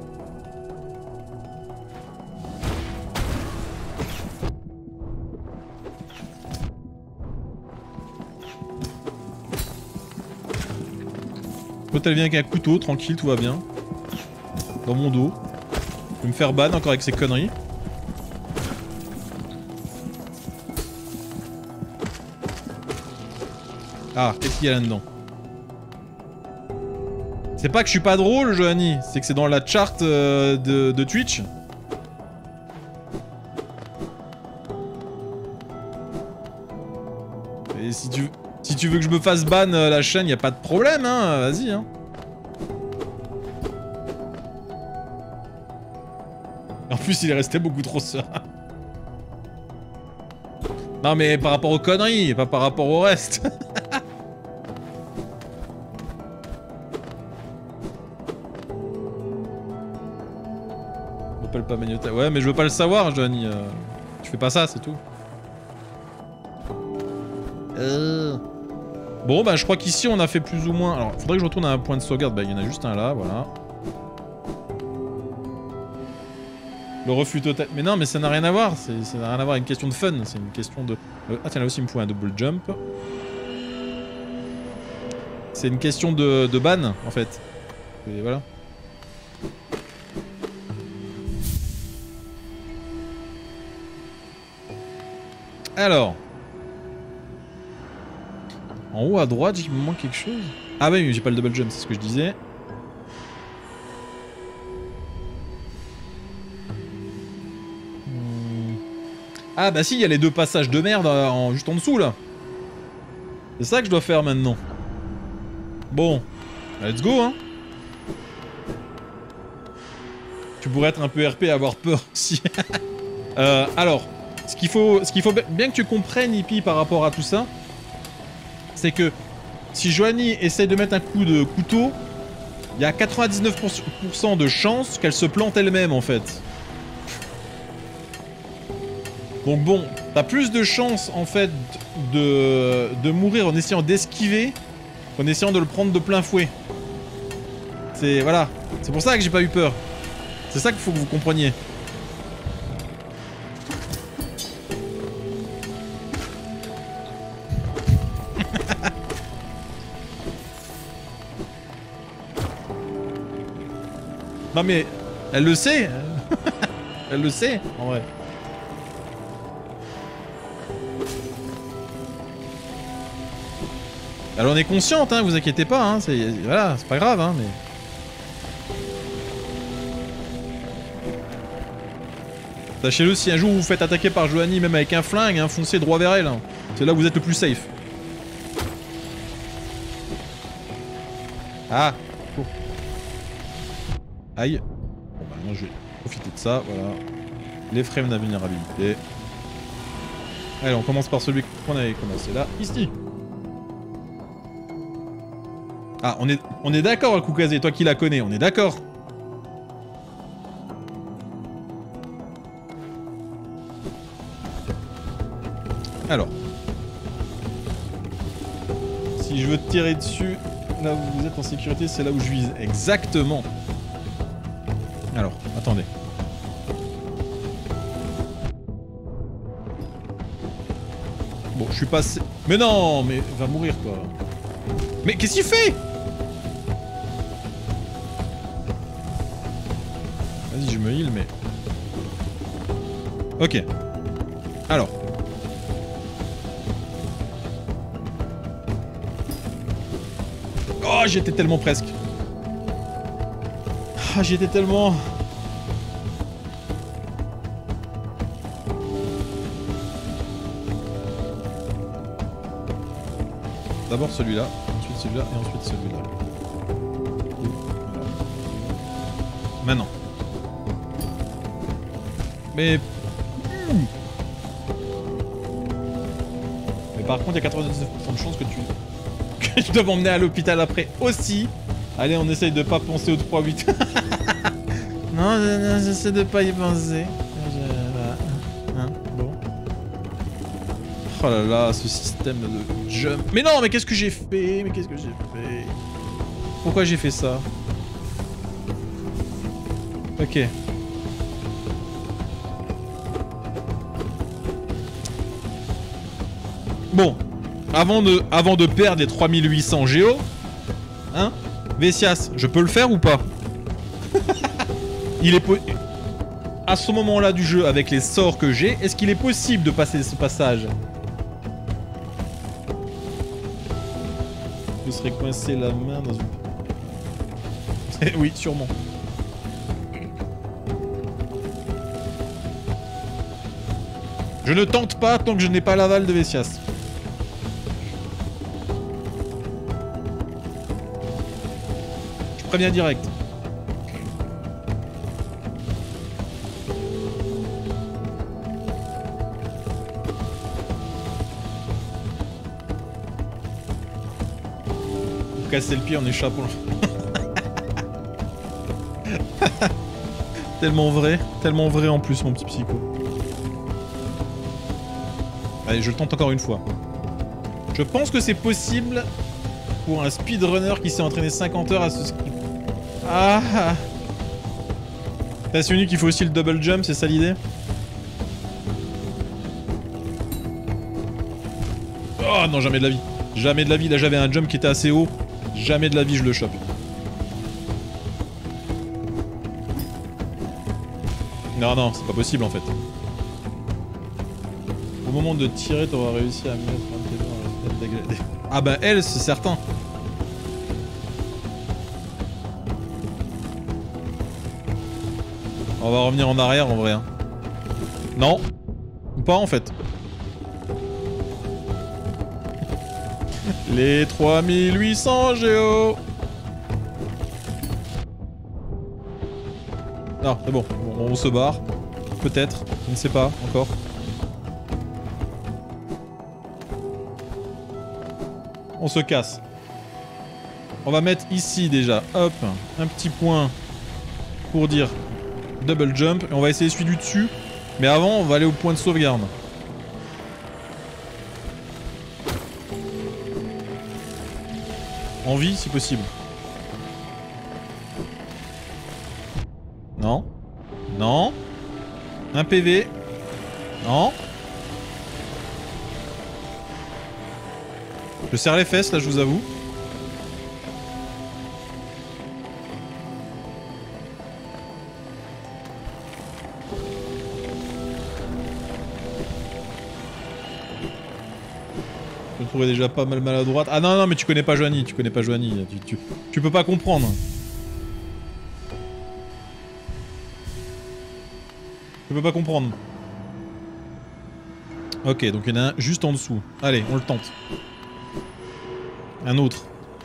L'autre elle vient avec un couteau, tranquille, tout va bien. Dans mon dos. Je vais me faire ban encore avec ces conneries. Ah, qu'est-ce qu'il y a là-dedans? C'est pas que je suis pas drôle, Johanny, c'est que c'est dans la chart de Twitch. Et si tu veux que je me fasse ban la chaîne, y a pas de problème, hein, vas-y, hein. En plus, il est resté beaucoup trop serein. Non mais par rapport aux conneries, pas par rapport au reste. Je m'appelle pas Magnota. Ouais mais je veux pas le savoir, Johnny. Tu fais pas ça, c'est tout. Bon bah je crois qu'ici on a fait plus ou moins... Alors faudrait que je retourne à un point de sauvegarde. Bah il y en a juste un là, voilà. Le refus total. Mais non, mais ça n'a rien à voir. Ça n'a rien à voir avec une question de fun. C'est une question de... Ah tiens, là aussi il me faut un double jump. C'est une question de ban, en fait. Et voilà. Alors. En haut à droite, il me manque quelque chose. Ah bah oui, j'ai pas le double jump, c'est ce que je disais. Ah bah si, il y a les deux passages de merde juste en dessous là. C'est ça que je dois faire maintenant. Bon, let's go hein. Tu pourrais être un peu RP et avoir peur aussi. Alors, ce qu'il faut bien que tu comprennes, Hippie, par rapport à tout ça, c'est que si Joanie essaye de mettre un coup de couteau, il y a 99% de chances qu'elle se plante elle-même en fait. Donc bon, t'as plus de chances en fait de mourir en essayant d'esquiver qu'en essayant de le prendre de plein fouet. C'est... voilà. C'est pour ça que j'ai pas eu peur. C'est ça qu'il faut que vous compreniez. Non mais... elle le sait. Elle le sait, en vrai. Elle en est consciente, hein, vous inquiétez pas, hein, voilà, c'est pas grave, hein, mais... Sachez-le, si un jour vous vous faites attaquer par Joanie, même avec un flingue, hein, foncez droit vers elle. Hein. C'est là où vous êtes le plus safe. Ah, cours. Aïe. Bon bah moi je vais profiter de ça, voilà. Les frames d'invulnérabilité. Allez, on commence par celui qu'on avait commencé là, ici. Ah, on est d'accord, Koukazé, toi qui la connais, on est d'accord. Alors. Si je veux te tirer dessus, là où vous êtes en sécurité, c'est là où je vise. Exactement. Alors, attendez. Bon, je suis passé... Mais non, mais va mourir, quoi. Mais qu'est-ce qu'il fait? Vas-y, je me heal, mais... Ok. Alors. Oh, j'étais tellement presque. Ah, j'y étais tellement... D'abord celui-là, ensuite celui-là et ensuite celui-là. Maintenant. Mais... Mais par contre, il y a 99% de chances que tu dois m'emmener à l'hôpital après aussi. Allez, on essaye de pas penser au 3-8. Non, j'essaie de pas y penser. Hein, bon. Oh là là, ce système de jump. Mais non, mais qu'est-ce que j'ai fait? Mais qu'est-ce que j'ai fait? Pourquoi j'ai fait ça? Ok. Bon. Avant de perdre les 3800 géo, hein, Vessias, je peux le faire ou pas? Il est à ce moment-là du jeu, avec les sorts que j'ai, est-ce qu'il est possible de passer ce passage? Je serais coincé la main dans une... Oui, sûrement. Je ne tente pas tant que je n'ai pas l'aval de Vessias. Je préviens direct. Vous cassez le pied en échappant. Tellement vrai en plus, mon petit psycho. Allez, je le tente encore une fois. Je pense que c'est possible pour un speedrunner qui s'est entraîné 50 heures à ce script. Ah! C'est unique, il faut aussi le double jump, c'est ça l'idée? Oh non, jamais de la vie. Jamais de la vie, là j'avais un jump qui était assez haut. Jamais de la vie je le chope. Non, non, c'est pas possible en fait. Au moment de tirer, t'auras réussi à mettre un peu dans la fenêtre dégradée. Ah bah elle, c'est certain. On va revenir en arrière en vrai. Hein. Non. Ou pas en fait. Les 3800 géo. Non, c'est bon. On se barre. Peut-être. Je ne sais pas encore. On se casse. On va mettre ici déjà. Hop. Un petit point pour dire double jump. Et on va essayer celui du dessus. Mais avant, on va aller au point de sauvegarde. En vie, si possible. Non. Non. Un PV. Non. Je serre les fesses, là, je vous avoue. Je me trouvais déjà pas mal maladroite. Ah non, non, mais tu connais pas Joanie, tu connais pas Joanie. Tu peux pas comprendre. Je peux pas comprendre. Ok, donc il y en a un juste en dessous. Allez, on le tente. Un autre.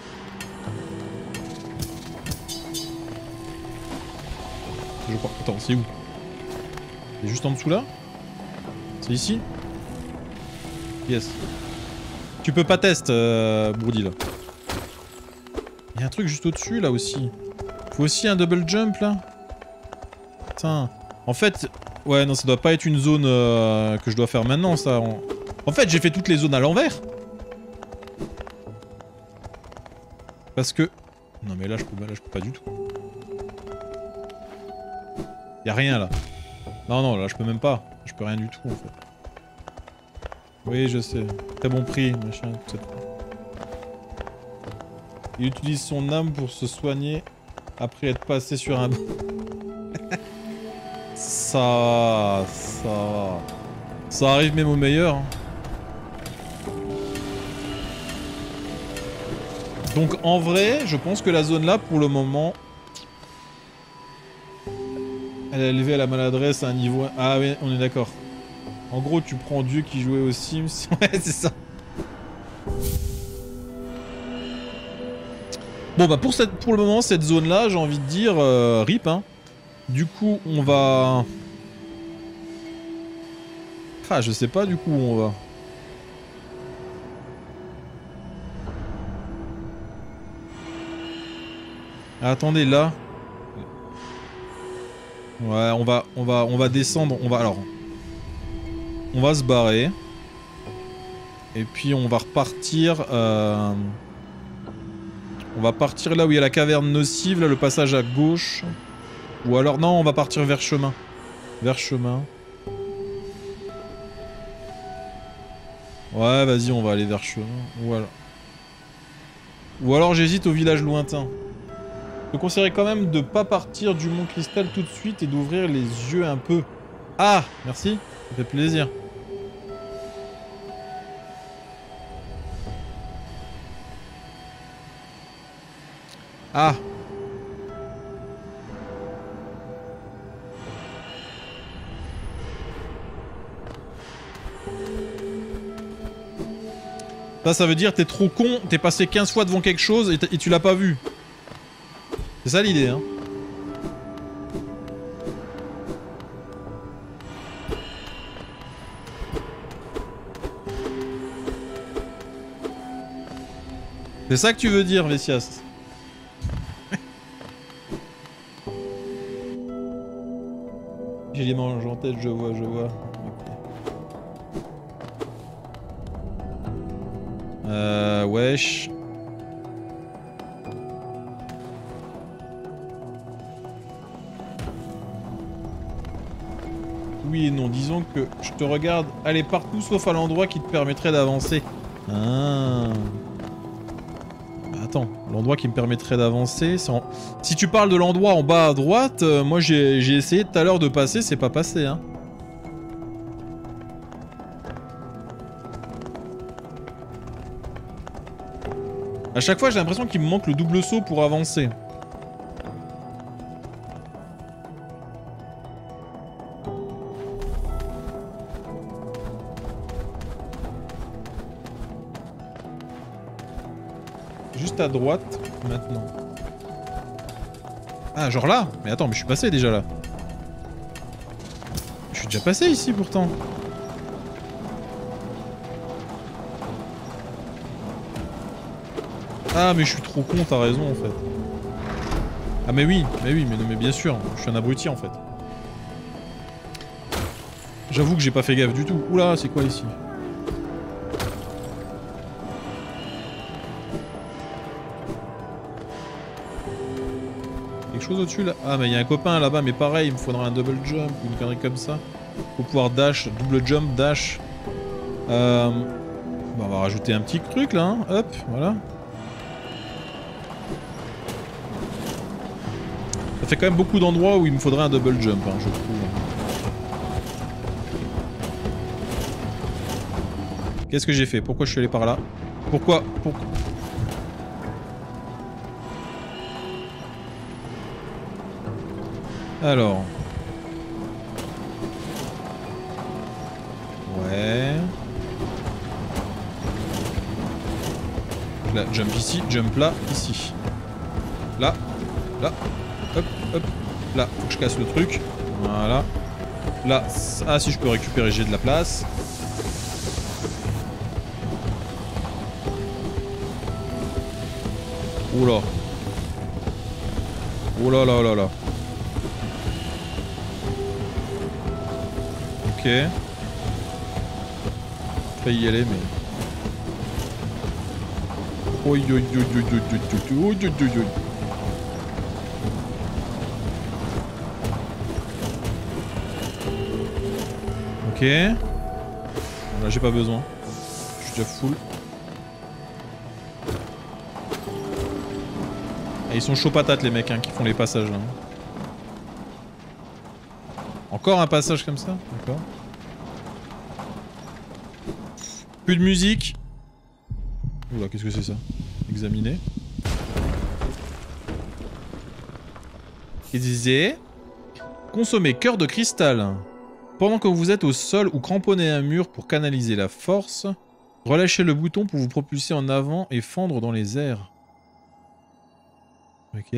Je crois. Attends, c'est où? C'est juste en dessous là? C'est ici? Yes. Tu peux pas tester, Broody là. Il y a un truc juste au-dessus là aussi. Faut aussi un double jump là. Putain. En fait, ouais non ça doit pas être une zone que je dois faire maintenant ça. En fait j'ai fait toutes les zones à l'envers. Parce que... Non mais là je peux pas du tout. Y'a rien là. Non non là je peux même pas. Je peux rien du tout en fait. Oui je sais. Très bon prix machin tout ça. Il utilise son âme pour se soigner après être passé sur un... Ça arrive même au meilleur. Hein. Donc en vrai, je pense que la zone là, pour le moment... Elle a élevé à la maladresse à un niveau... Ah oui, on est d'accord. En gros, tu prends Dieu qui jouait aux Sims. Ouais, c'est ça. Bon bah pour le moment, cette zone là, j'ai envie de dire rip hein. Du coup, on va... Ah, je sais pas du coup où on va. Ah, attendez, là. Ouais, on va descendre. On va se barrer. Et puis on va repartir. On va partir là où il y a la caverne nocive, là le passage à gauche. Ou alors non, on va partir vers chemin. Vers chemin. Ouais, vas-y, on va aller vers chemin. Voilà. Ou alors j'hésite au village lointain. Je conseillerais quand même de pas partir du Mont Cristal tout de suite et d'ouvrir les yeux un peu. Ah, merci, ça fait plaisir. Ah. Ça veut dire t'es trop con, t'es passé 15 fois devant quelque chose et tu l'as pas vu. C'est ça l'idée, hein. C'est ça que tu veux dire, Vessias. J'ai les manches en tête, je vois, je vois. Wesh. Oui et non, disons que je te regarde aller partout sauf à l'endroit qui te permettrait d'avancer. Ah. Attends, l'endroit qui me permettrait d'avancer, c'est en... Si tu parles de l'endroit en bas à droite, moi j'ai essayé tout à l'heure de passer, c'est pas passé hein. A chaque fois j'ai l'impression qu'il me manque le double saut pour avancer. Juste à droite, maintenant. Ah, genre là? Mais attends, mais je suis passé déjà là. Je suis déjà passé ici pourtant. Ah, mais je suis trop con, t'as raison en fait. Ah, mais oui, mais bien sûr, je suis un abruti en fait. J'avoue que j'ai pas fait gaffe du tout. Oula, c'est quoi ici? Quelque chose au-dessus là? Ah mais il y a un copain là-bas, mais pareil, il me faudra un double jump ou une connerie comme ça. Faut pouvoir dash, double jump, dash. Bon, on va rajouter un petit truc là, hein. Hop, voilà. Ça fait quand même beaucoup d'endroits où il me faudrait un double jump, hein, je trouve. Qu'est-ce que j'ai fait? Pourquoi je suis allé par là? Pourquoi? Alors. Ouais. Là, jump ici, jump là, ici. Là, là, hop, hop. Là, faut que je casse le truc. Voilà. Là, ah si je peux récupérer, j'ai de la place. Oula. Oh là là là là. Ok. Failli y aller mais... Oi oi oi oi oi oi oi oi oi. Ok. Là j'ai pas besoin. Je suis déjà full. Et ils sont chauds patates les mecs hein, qui font les passages là. Encore un passage comme ça? D'accord. Plus de musique. Oula, qu'est-ce que c'est ça? Examiner. Utiliser. Consommer cœur de cristal. Pendant que vous êtes au sol ou cramponné à un mur pour canaliser la force, relâchez le bouton pour vous propulser en avant et fendre dans les airs. Ok.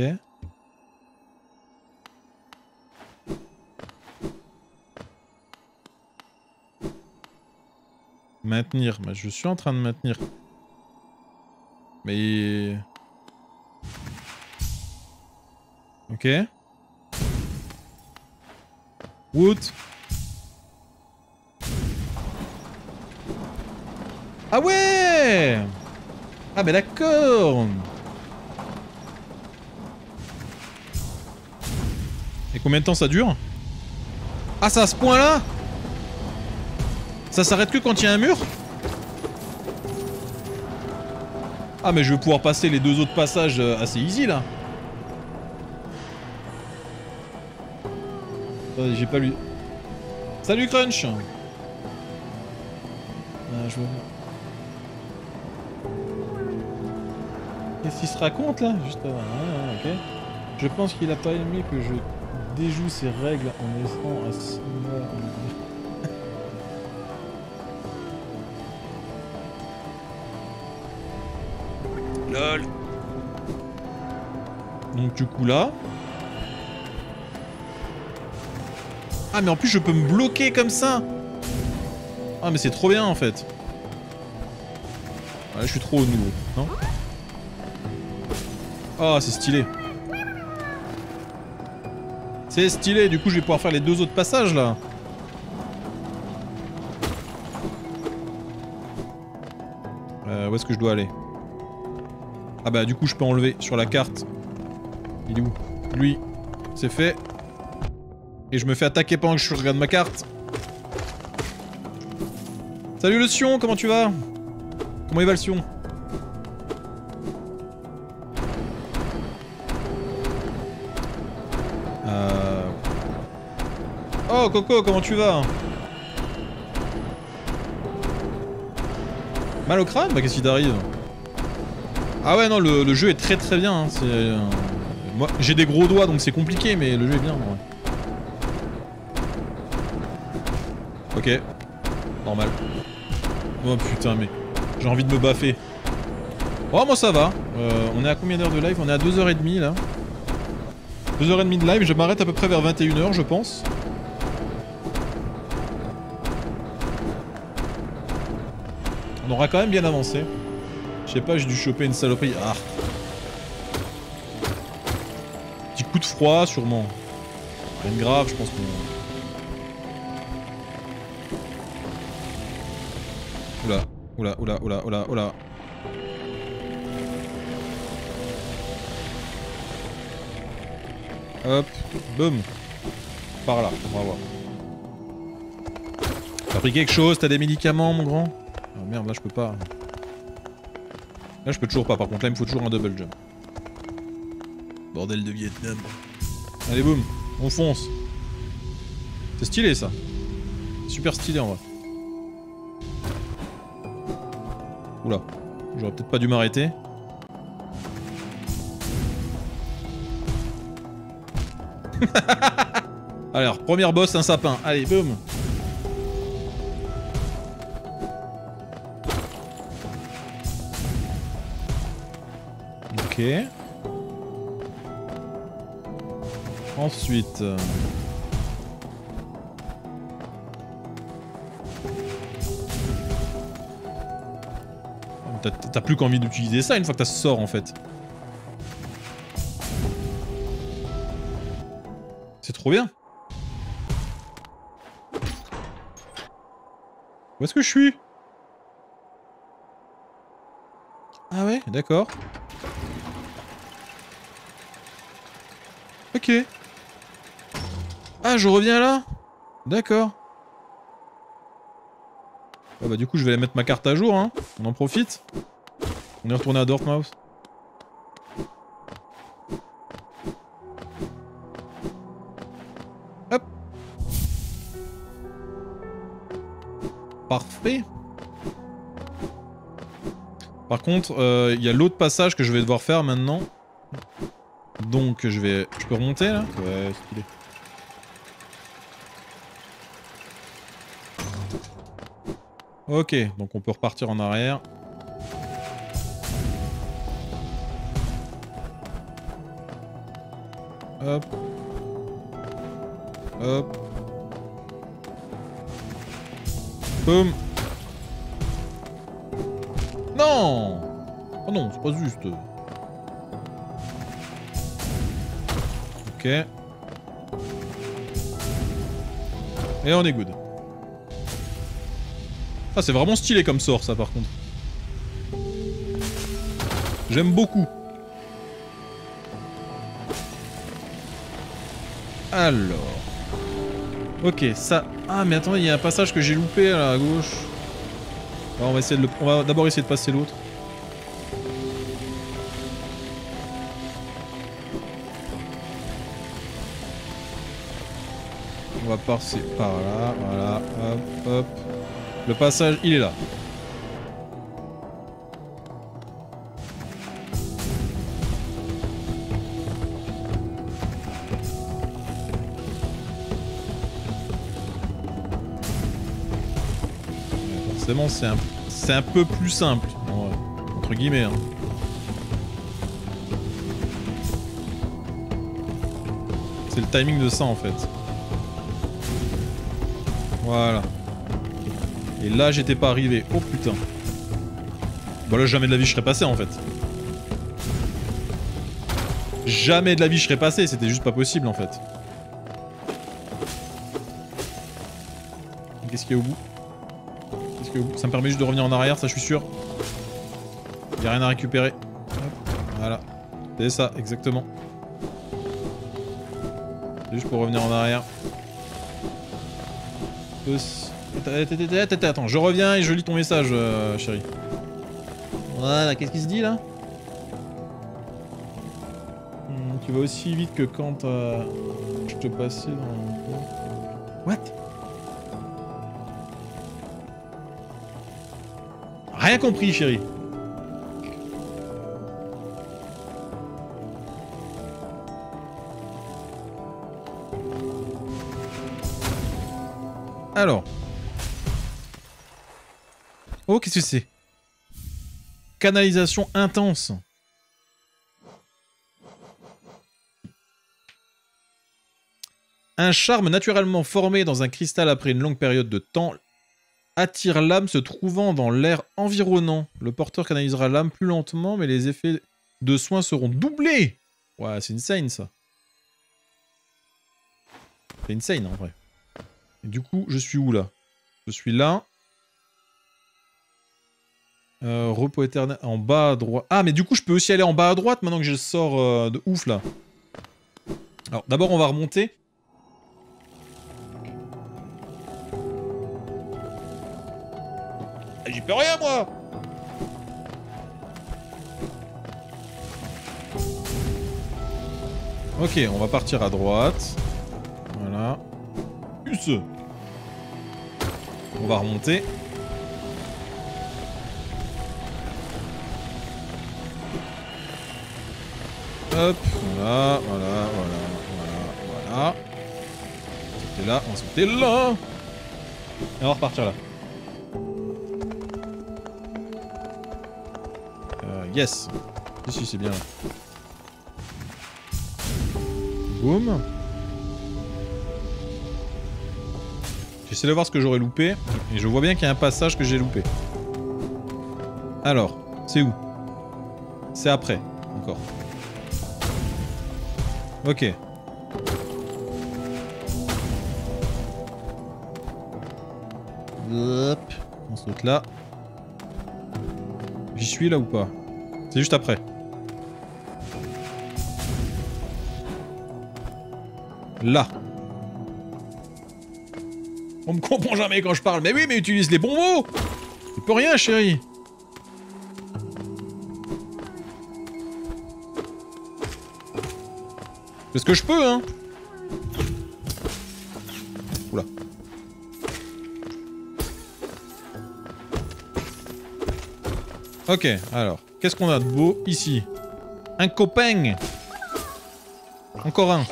Maintenir. Bah, je suis en train de maintenir. Mais... Ok. Wood. Ah ouais! Ah mais d'accord! Et combien de temps ça dure? Ah c'est à ce point là? Ça s'arrête que quand il y a un mur? Ah mais je vais pouvoir passer les deux autres passages assez easy là. J'ai pas lu. Salut Crunch! Je vois. Qu'est-ce qu'il se raconte là? Juste avant. Ah, ok. Je pense qu'il a pas aimé que je déjoue ses règles en laissant à 6 mois. LOL. Donc du coup là... Ah mais en plus je peux me bloquer comme ça. Ah mais c'est trop bien en fait. Ouais, je suis trop au nouveau, non? Ah c'est stylé. C'est stylé, du coup je vais pouvoir faire les deux autres passages là. Où est-ce que je dois aller? Ah bah du coup je peux enlever sur la carte. Il est où? Lui. C'est fait. Et je me fais attaquer pendant que je regarde ma carte. Salut le Sion, comment tu vas? Comment il va le Sion? Oh Coco, comment tu vas? Mal au crâne? Bah qu'est-ce qui t'arrive? Ah ouais non, le jeu est très très bien. Hein. Moi j'ai des gros doigts donc c'est compliqué mais le jeu est bien. Ouais. Ok. Normal. Oh putain mais... J'ai envie de me baffer. Oh moi ça va. On est à combien d'heures de live? On est à 2h30 là. 2h30 de live, je m'arrête à peu près vers 21h je pense. On aura quand même bien avancé. Je sais pas, j'ai dû choper une saloperie. Ah. Petit coup de froid sûrement. Rien de grave, je pense qu'on... Oula, oula, oula, oula, oula, oula. Hop, boum. Par là, on va voir. T'as pris quelque chose? T'as des médicaments, mon grand? Oh merde, là je peux pas. Là je peux toujours pas, par contre là il me faut toujours un double jump. Bordel de Vietnam. Allez boum, on fonce. C'est stylé ça. Super stylé en vrai. Oula, j'aurais peut-être pas dû m'arrêter. Alors, première boss, un sapin. Allez, boum. Ok. Ensuite... T'as plus qu'envie d'utiliser ça une fois que t'as ce sort en fait. C'est trop bien. Où est-ce que je suis? Ah ouais, d'accord. Ok. Ah, je reviens là? D'accord. Ah bah du coup je vais aller mettre ma carte à jour, hein. On en profite. On est retourné à Dortmouth. Hop. Parfait. Par contre, il y a l'autre passage que je vais devoir faire maintenant. Donc je vais... Je peux remonter là? Ouais, stylé. Ok, donc on peut repartir en arrière. Hop. Hop. Boum. Non! Oh non, c'est pas juste. Ok. Et on est good. Ah, c'est vraiment stylé comme sort, ça, par contre. J'aime beaucoup. Alors... Ok, ça... Ah, mais attendez, il y a un passage que j'ai loupé, là, à gauche. Alors, on va essayer de le... On va d'abord essayer de passer l'autre. On va passer par là, voilà, hop, hop. Le passage, il est là. Forcément, c'est un peu plus simple, en vrai. Entre guillemets, hein. C'est le timing de ça, en fait. Voilà. Et là, j'étais pas arrivé. Oh putain. Bon là, jamais de la vie je serais passé, en fait. Jamais de la vie je serais passé, c'était juste pas possible, en fait. Qu'est-ce qu'il y a au bout? Qu'est-ce qu'il y a au bout? Ça me permet juste de revenir en arrière, ça je suis sûr. Y'a rien à récupérer. Hop. Voilà. C'est ça, exactement. C'est juste pour revenir en arrière. Attends, je reviens et je lis ton message, chérie. Voilà, qu'est-ce qui se dit là? Tu vas aussi vite que quand je te passais dans... What? Rien compris, chérie. Alors. Oh, qu'est-ce que c'est? Canalisation intense. Un charme naturellement formé dans un cristal après une longue période de temps attire l'âme se trouvant dans l'air environnant. Le porteur canalisera l'âme plus lentement, mais les effets de soins seront doublés. Ouais, c'est insane ça. C'est insane en vrai. Et du coup, je suis où là? Je suis là. Repos éternel en bas à droite. Ah, mais du coup, je peux aussi aller en bas à droite maintenant que je sors de ouf là. Alors, d'abord, on va remonter. J'y peux rien, moi! Ok, on va partir à droite. Voilà. On va remonter. Hop, voilà, voilà, voilà, voilà, voilà. C'était là, on va sauter là. Et on va repartir là. Yes. Si, c'est bien là. Boum. J'essaie de voir ce que j'aurais loupé. Et je vois bien qu'il y a un passage que j'ai loupé. Alors, c'est où? C'est après, encore. Ok. Hop. On saute là. J'y suis là ou pas? C'est juste après. Là. On me comprend jamais quand je parle. Mais oui, mais utilise les bons mots. Tu peux rien, chérie. C'est ce que je peux, hein. Oula. Ok, alors. Qu'est-ce qu'on a de beau ici? Un copain. Encore un.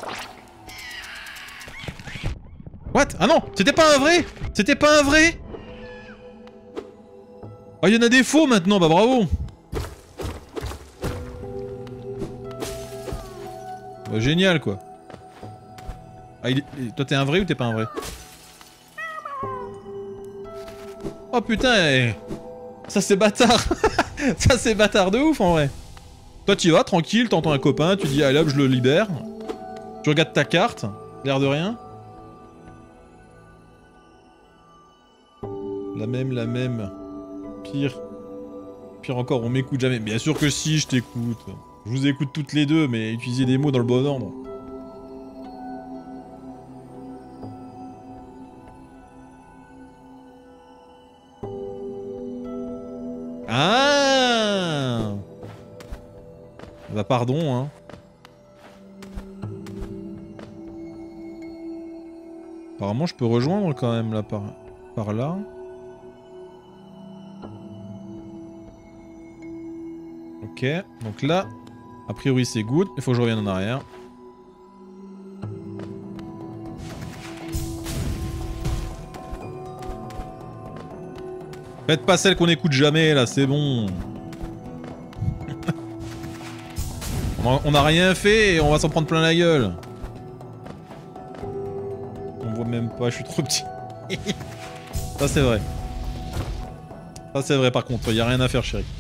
What? Ah non, c'était pas un vrai? C'était pas un vrai? Oh, il y en a des faux maintenant, bah bravo. Bah, génial quoi. Ah, toi t'es un vrai ou t'es pas un vrai? Oh putain, ça c'est bâtard. Ça c'est bâtard de ouf en vrai. Toi tu vas tranquille, t'entends un copain, tu dis allez hop je le libère. Tu regardes ta carte, l'air de rien. La même. Pire. Pire encore, on m'écoute jamais. Bien sûr que si, je t'écoute. Je vous écoute toutes les deux, mais utilisez des mots dans le bon ordre. Ah! Bah pardon, hein. Apparemment, je peux rejoindre quand même là par là. Ok, donc là, a priori c'est good, il faut que je revienne en arrière. Faites pas celle qu'on écoute jamais là, c'est bon. On a rien fait et on va s'en prendre plein la gueule. On voit même pas, je suis trop petit. Ça c'est vrai. Ça c'est vrai par contre, y a rien à faire chérie.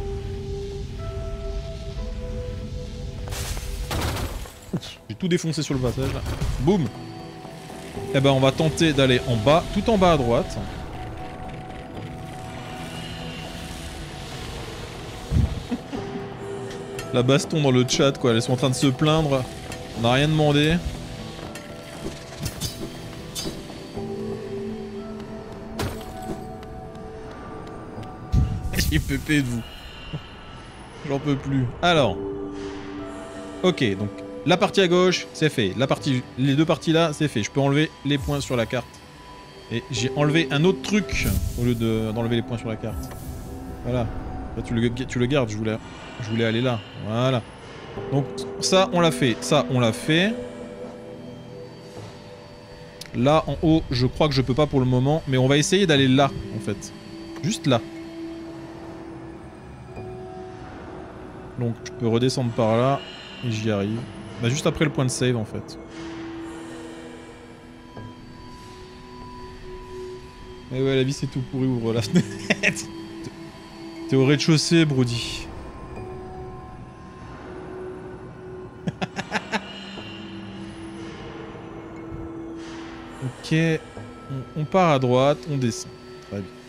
J'ai tout défoncé sur le passage là. Boum. Eh ben on va tenter d'aller en bas, tout en bas à droite. La baston dans le chat quoi, elles sont en train de se plaindre. On n'a rien demandé. J'ai pépé de vous. J'en peux plus. Alors. Ok, donc la partie à gauche, c'est fait. Les deux parties là, c'est fait. Je peux enlever les points sur la carte. Et j'ai enlevé un autre truc au lieu d'enlever les points sur la carte. Voilà. Là, tu le gardes, je voulais aller là. Voilà. Donc ça, on l'a fait. Ça, on l'a fait. Là, en haut, je crois que je peux pas pour le moment. Mais on va essayer d'aller là, en fait. Juste là. Donc, je peux redescendre par là. Et j'y arrive. Bah, juste après le point de save, en fait. Mais ouais, la vie, c'est tout pourri. Ouvre la fenêtre. T'es au rez-de-chaussée, Brody. Ok. On part à droite, on descend. Très bien.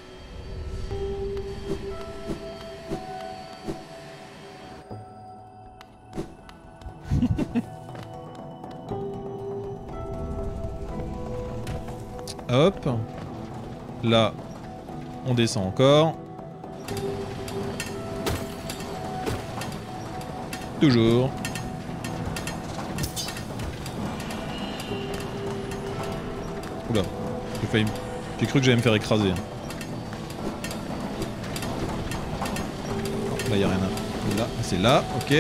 Hop. Là, on descend encore. Toujours. Oula, j'ai cru que j'allais me faire écraser. Là, y a rien à... Là, c'est là, ok.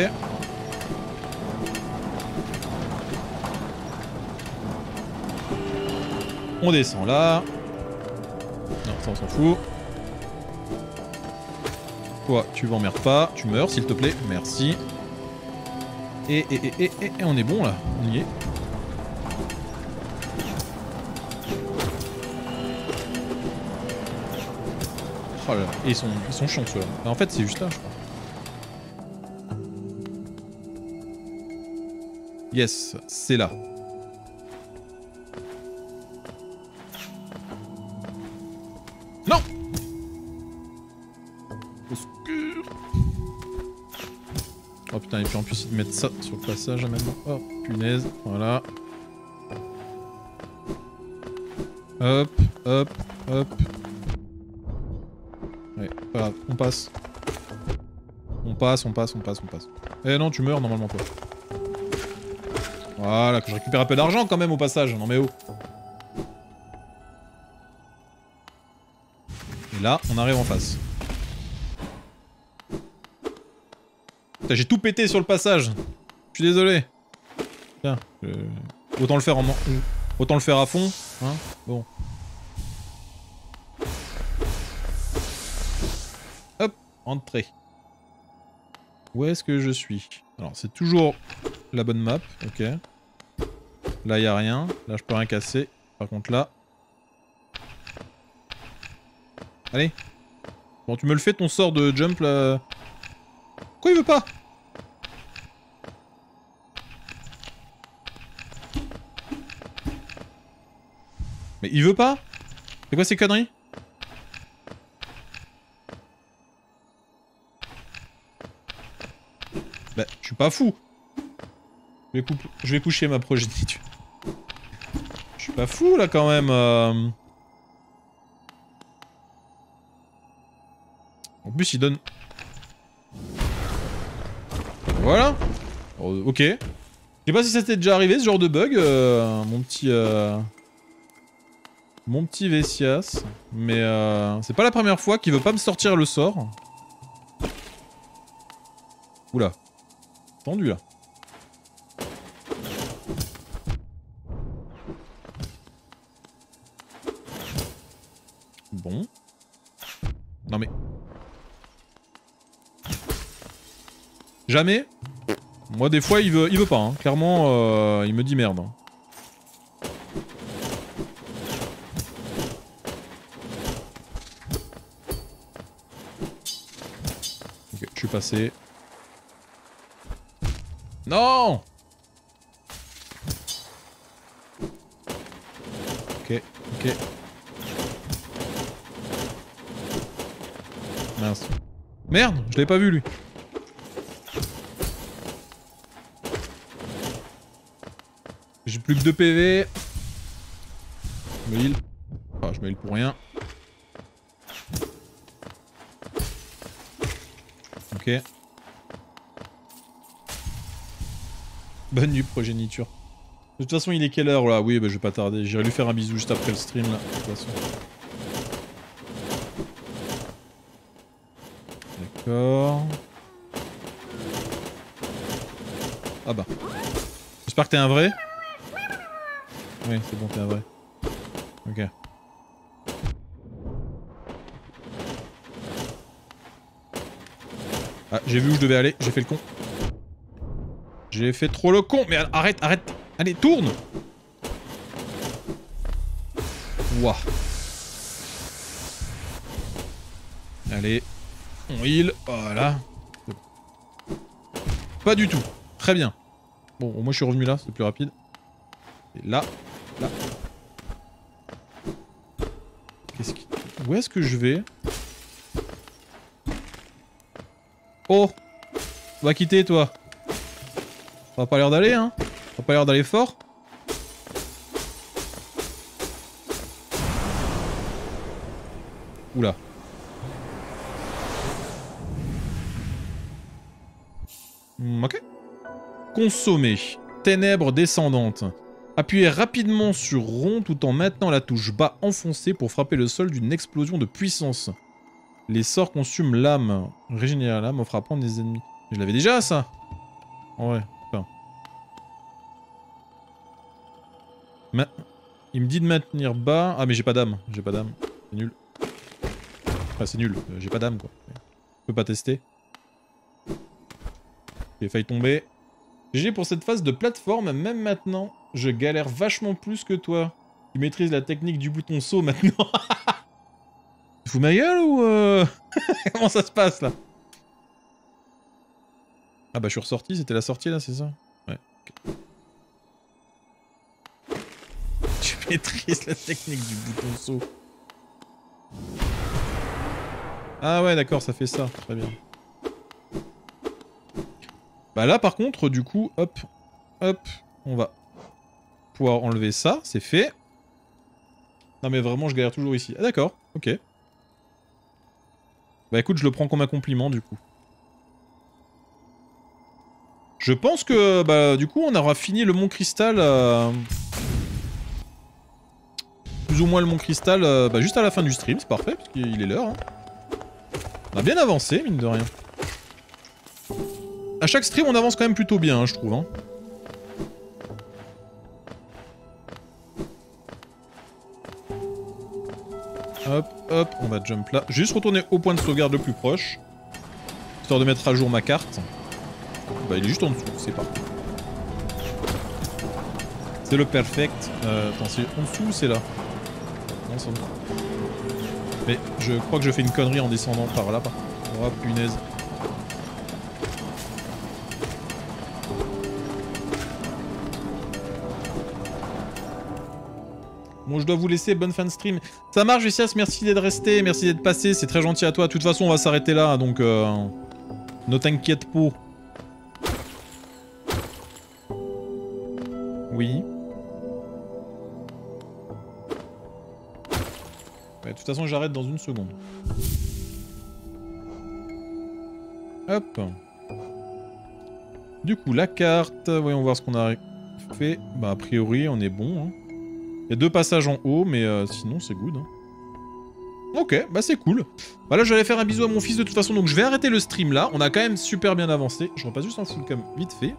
On descend là. Non, ça on s'en fout. Toi, tu m'emmerdes pas. Tu meurs, s'il te plaît. Merci. Et on est bon là. On y est. Oh là là. Et ils sont chiants ceux-là. En fait, c'est juste là, je crois. Yes, c'est là. Non! Au secours. Oh putain, et puis en plus ils te mettent ça sur le passage maintenant. Oh punaise, voilà. Hop, hop, hop. Ouais, voilà, on passe. On passe. Eh non, tu meurs normalement toi. Voilà, que je récupère un peu d'argent quand même au passage. Non mais oh. Et là, on arrive en face. Putain, j'ai tout pété sur le passage. Je suis désolé. Tiens, autant le faire autant le faire à fond, hein. Bon. Hop, entrée. Où est-ce que je suis? Alors, c'est toujours la bonne map, ok. Là, y a rien. Là, je peux rien casser. Par contre, là... Allez. Bon, tu me le fais, ton sort de jump, là... Pourquoi il veut pas? Mais il veut pas? C'est quoi ces conneries? Bah, je suis pas fou. Je vais pusher ma progéniture. Je suis pas fou là quand même. En plus il donne... Voilà. Ok. Je sais pas si ça t'est déjà arrivé ce genre de bug, mon petit Vessias. Mais c'est pas la première fois qu'il veut pas me sortir le sort. Oula. Tendu là. Bon. Non mais... Jamais. Moi des fois il veut pas, hein. Clairement il me dit merde. Ok, je suis passé. Non! Ok, ok. Mince. Merde, je l'avais pas vu lui. J'ai plus que 2 PV. Je me heal. Enfin, je me heal pour rien. Ok. Bonne nuit, progéniture. De toute façon, il est quelle heure là? Oui, bah je vais pas tarder. J'irai lui faire un bisou juste après le stream là. De toute façon. D'accord. Ah bah. J'espère que t'es un vrai. Oui, c'est bon, t'es un vrai. Ok. Ah, j'ai vu où je devais aller, j'ai fait le con. J'ai fait trop le con, mais arrête, arrête. Allez, tourne. Ouah. Allez, on heal, voilà. Pas du tout, très bien. Bon, au moins je suis revenu là, c'est plus rapide. Et là, là. Qu'est-ce qui... Où est-ce que je vais? Oh! Va quitter toi. Ça va pas l'air d'aller, hein? Ça va pas l'air d'aller fort? Oula. Ok. Consommer. Ténèbres descendantes. Appuyez rapidement sur rond tout en maintenant la touche bas enfoncée pour frapper le sol d'une explosion de puissance. Les sorts consument l'âme. Régénérer l'âme en frappant des ennemis. Je l'avais déjà ça. En vrai. Enfin. Il me dit de maintenir bas. Ah mais j'ai pas d'âme. J'ai pas d'âme. C'est nul. Enfin c'est nul. J'ai pas d'âme quoi. peux pas tester. J'ai failli tomber. GG pour cette phase de plateforme, même maintenant, je galère vachement plus que toi. Tu maîtrises la technique du bouton saut maintenant. Tu fous ma gueule ou comment ça se passe là? Ah bah je suis ressorti, c'était la sortie là, c'est ça? Ouais. Okay. Tu maîtrises la technique du bouton saut. Ah ouais d'accord, ça fait ça, très bien. Bah là par contre, du coup, hop, hop, on va pouvoir enlever ça, c'est fait. Non mais vraiment je galère toujours ici. Ah d'accord, ok. Bah écoute, je le prends comme un compliment du coup. Je pense que, bah du coup on aura fini le Mont Cristal... Plus ou moins le Mont Cristal, bah, juste à la fin du stream, c'est parfait, parce qu'il est l'heure. Hein. On a bien avancé, mine de rien. À chaque stream, on avance quand même plutôt bien, hein, je trouve. Hein. Hop, hop, on va jump là. Je vais juste retourner au point de sauvegarde le plus proche. Histoire de mettre à jour ma carte. Bah, il est juste en dessous, c'est parfait. C'est le perfect. Attends, c'est en dessous ou c'est là? Non, c'est en dessous. Mais je crois que je fais une connerie en descendant par là. Oh punaise. Bon, je dois vous laisser, bonne fin de stream. Ça marche, Vessias, merci d'être resté, merci d'être passé, c'est très gentil à toi. De toute façon, on va s'arrêter là, donc ne t'inquiète pas. Oui. Ouais, de toute façon, j'arrête dans une seconde. Hop. Du coup, la carte, voyons voir ce qu'on a fait. Bah, a priori, on est bon. Hein. Il y a 2 passages en haut, mais sinon, c'est good. Hein. Ok, bah c'est cool. Bah là, je vais aller faire un bisou à mon fils de toute façon, donc je vais arrêter le stream là. On a quand même super bien avancé. Je repasse juste en full cam vite fait.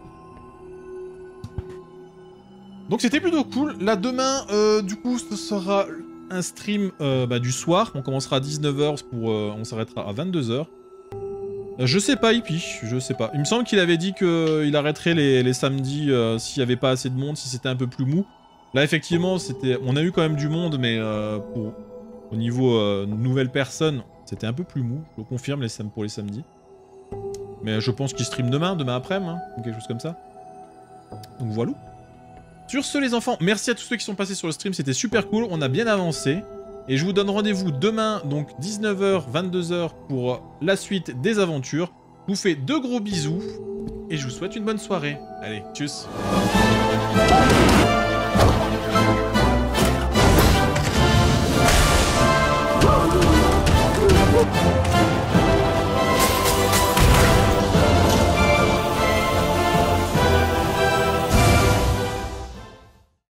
Donc c'était plutôt cool. Là, demain, du coup, ce sera un stream du soir. On commencera à 19h, on s'arrêtera à 22h. Je sais pas, Hippie, je sais pas. Il me semble qu'il avait dit qu'il arrêterait les samedis s'il n'y avait pas assez de monde, si c'était un peu plus mou. Là, effectivement, on a eu quand même du monde, mais au niveau nouvelles personnes, c'était un peu plus mou. Je le confirme pour les samedis. Mais je pense qu'il stream demain après-midi, hein, ou quelque chose comme ça. Donc voilà. Sur ce, les enfants, merci à tous ceux qui sont passés sur le stream, c'était super cool, on a bien avancé. Et je vous donne rendez-vous demain, donc 19h, 22h, pour la suite des aventures. Je vous fais de gros bisous, et je vous souhaite une bonne soirée. Allez, tchuss.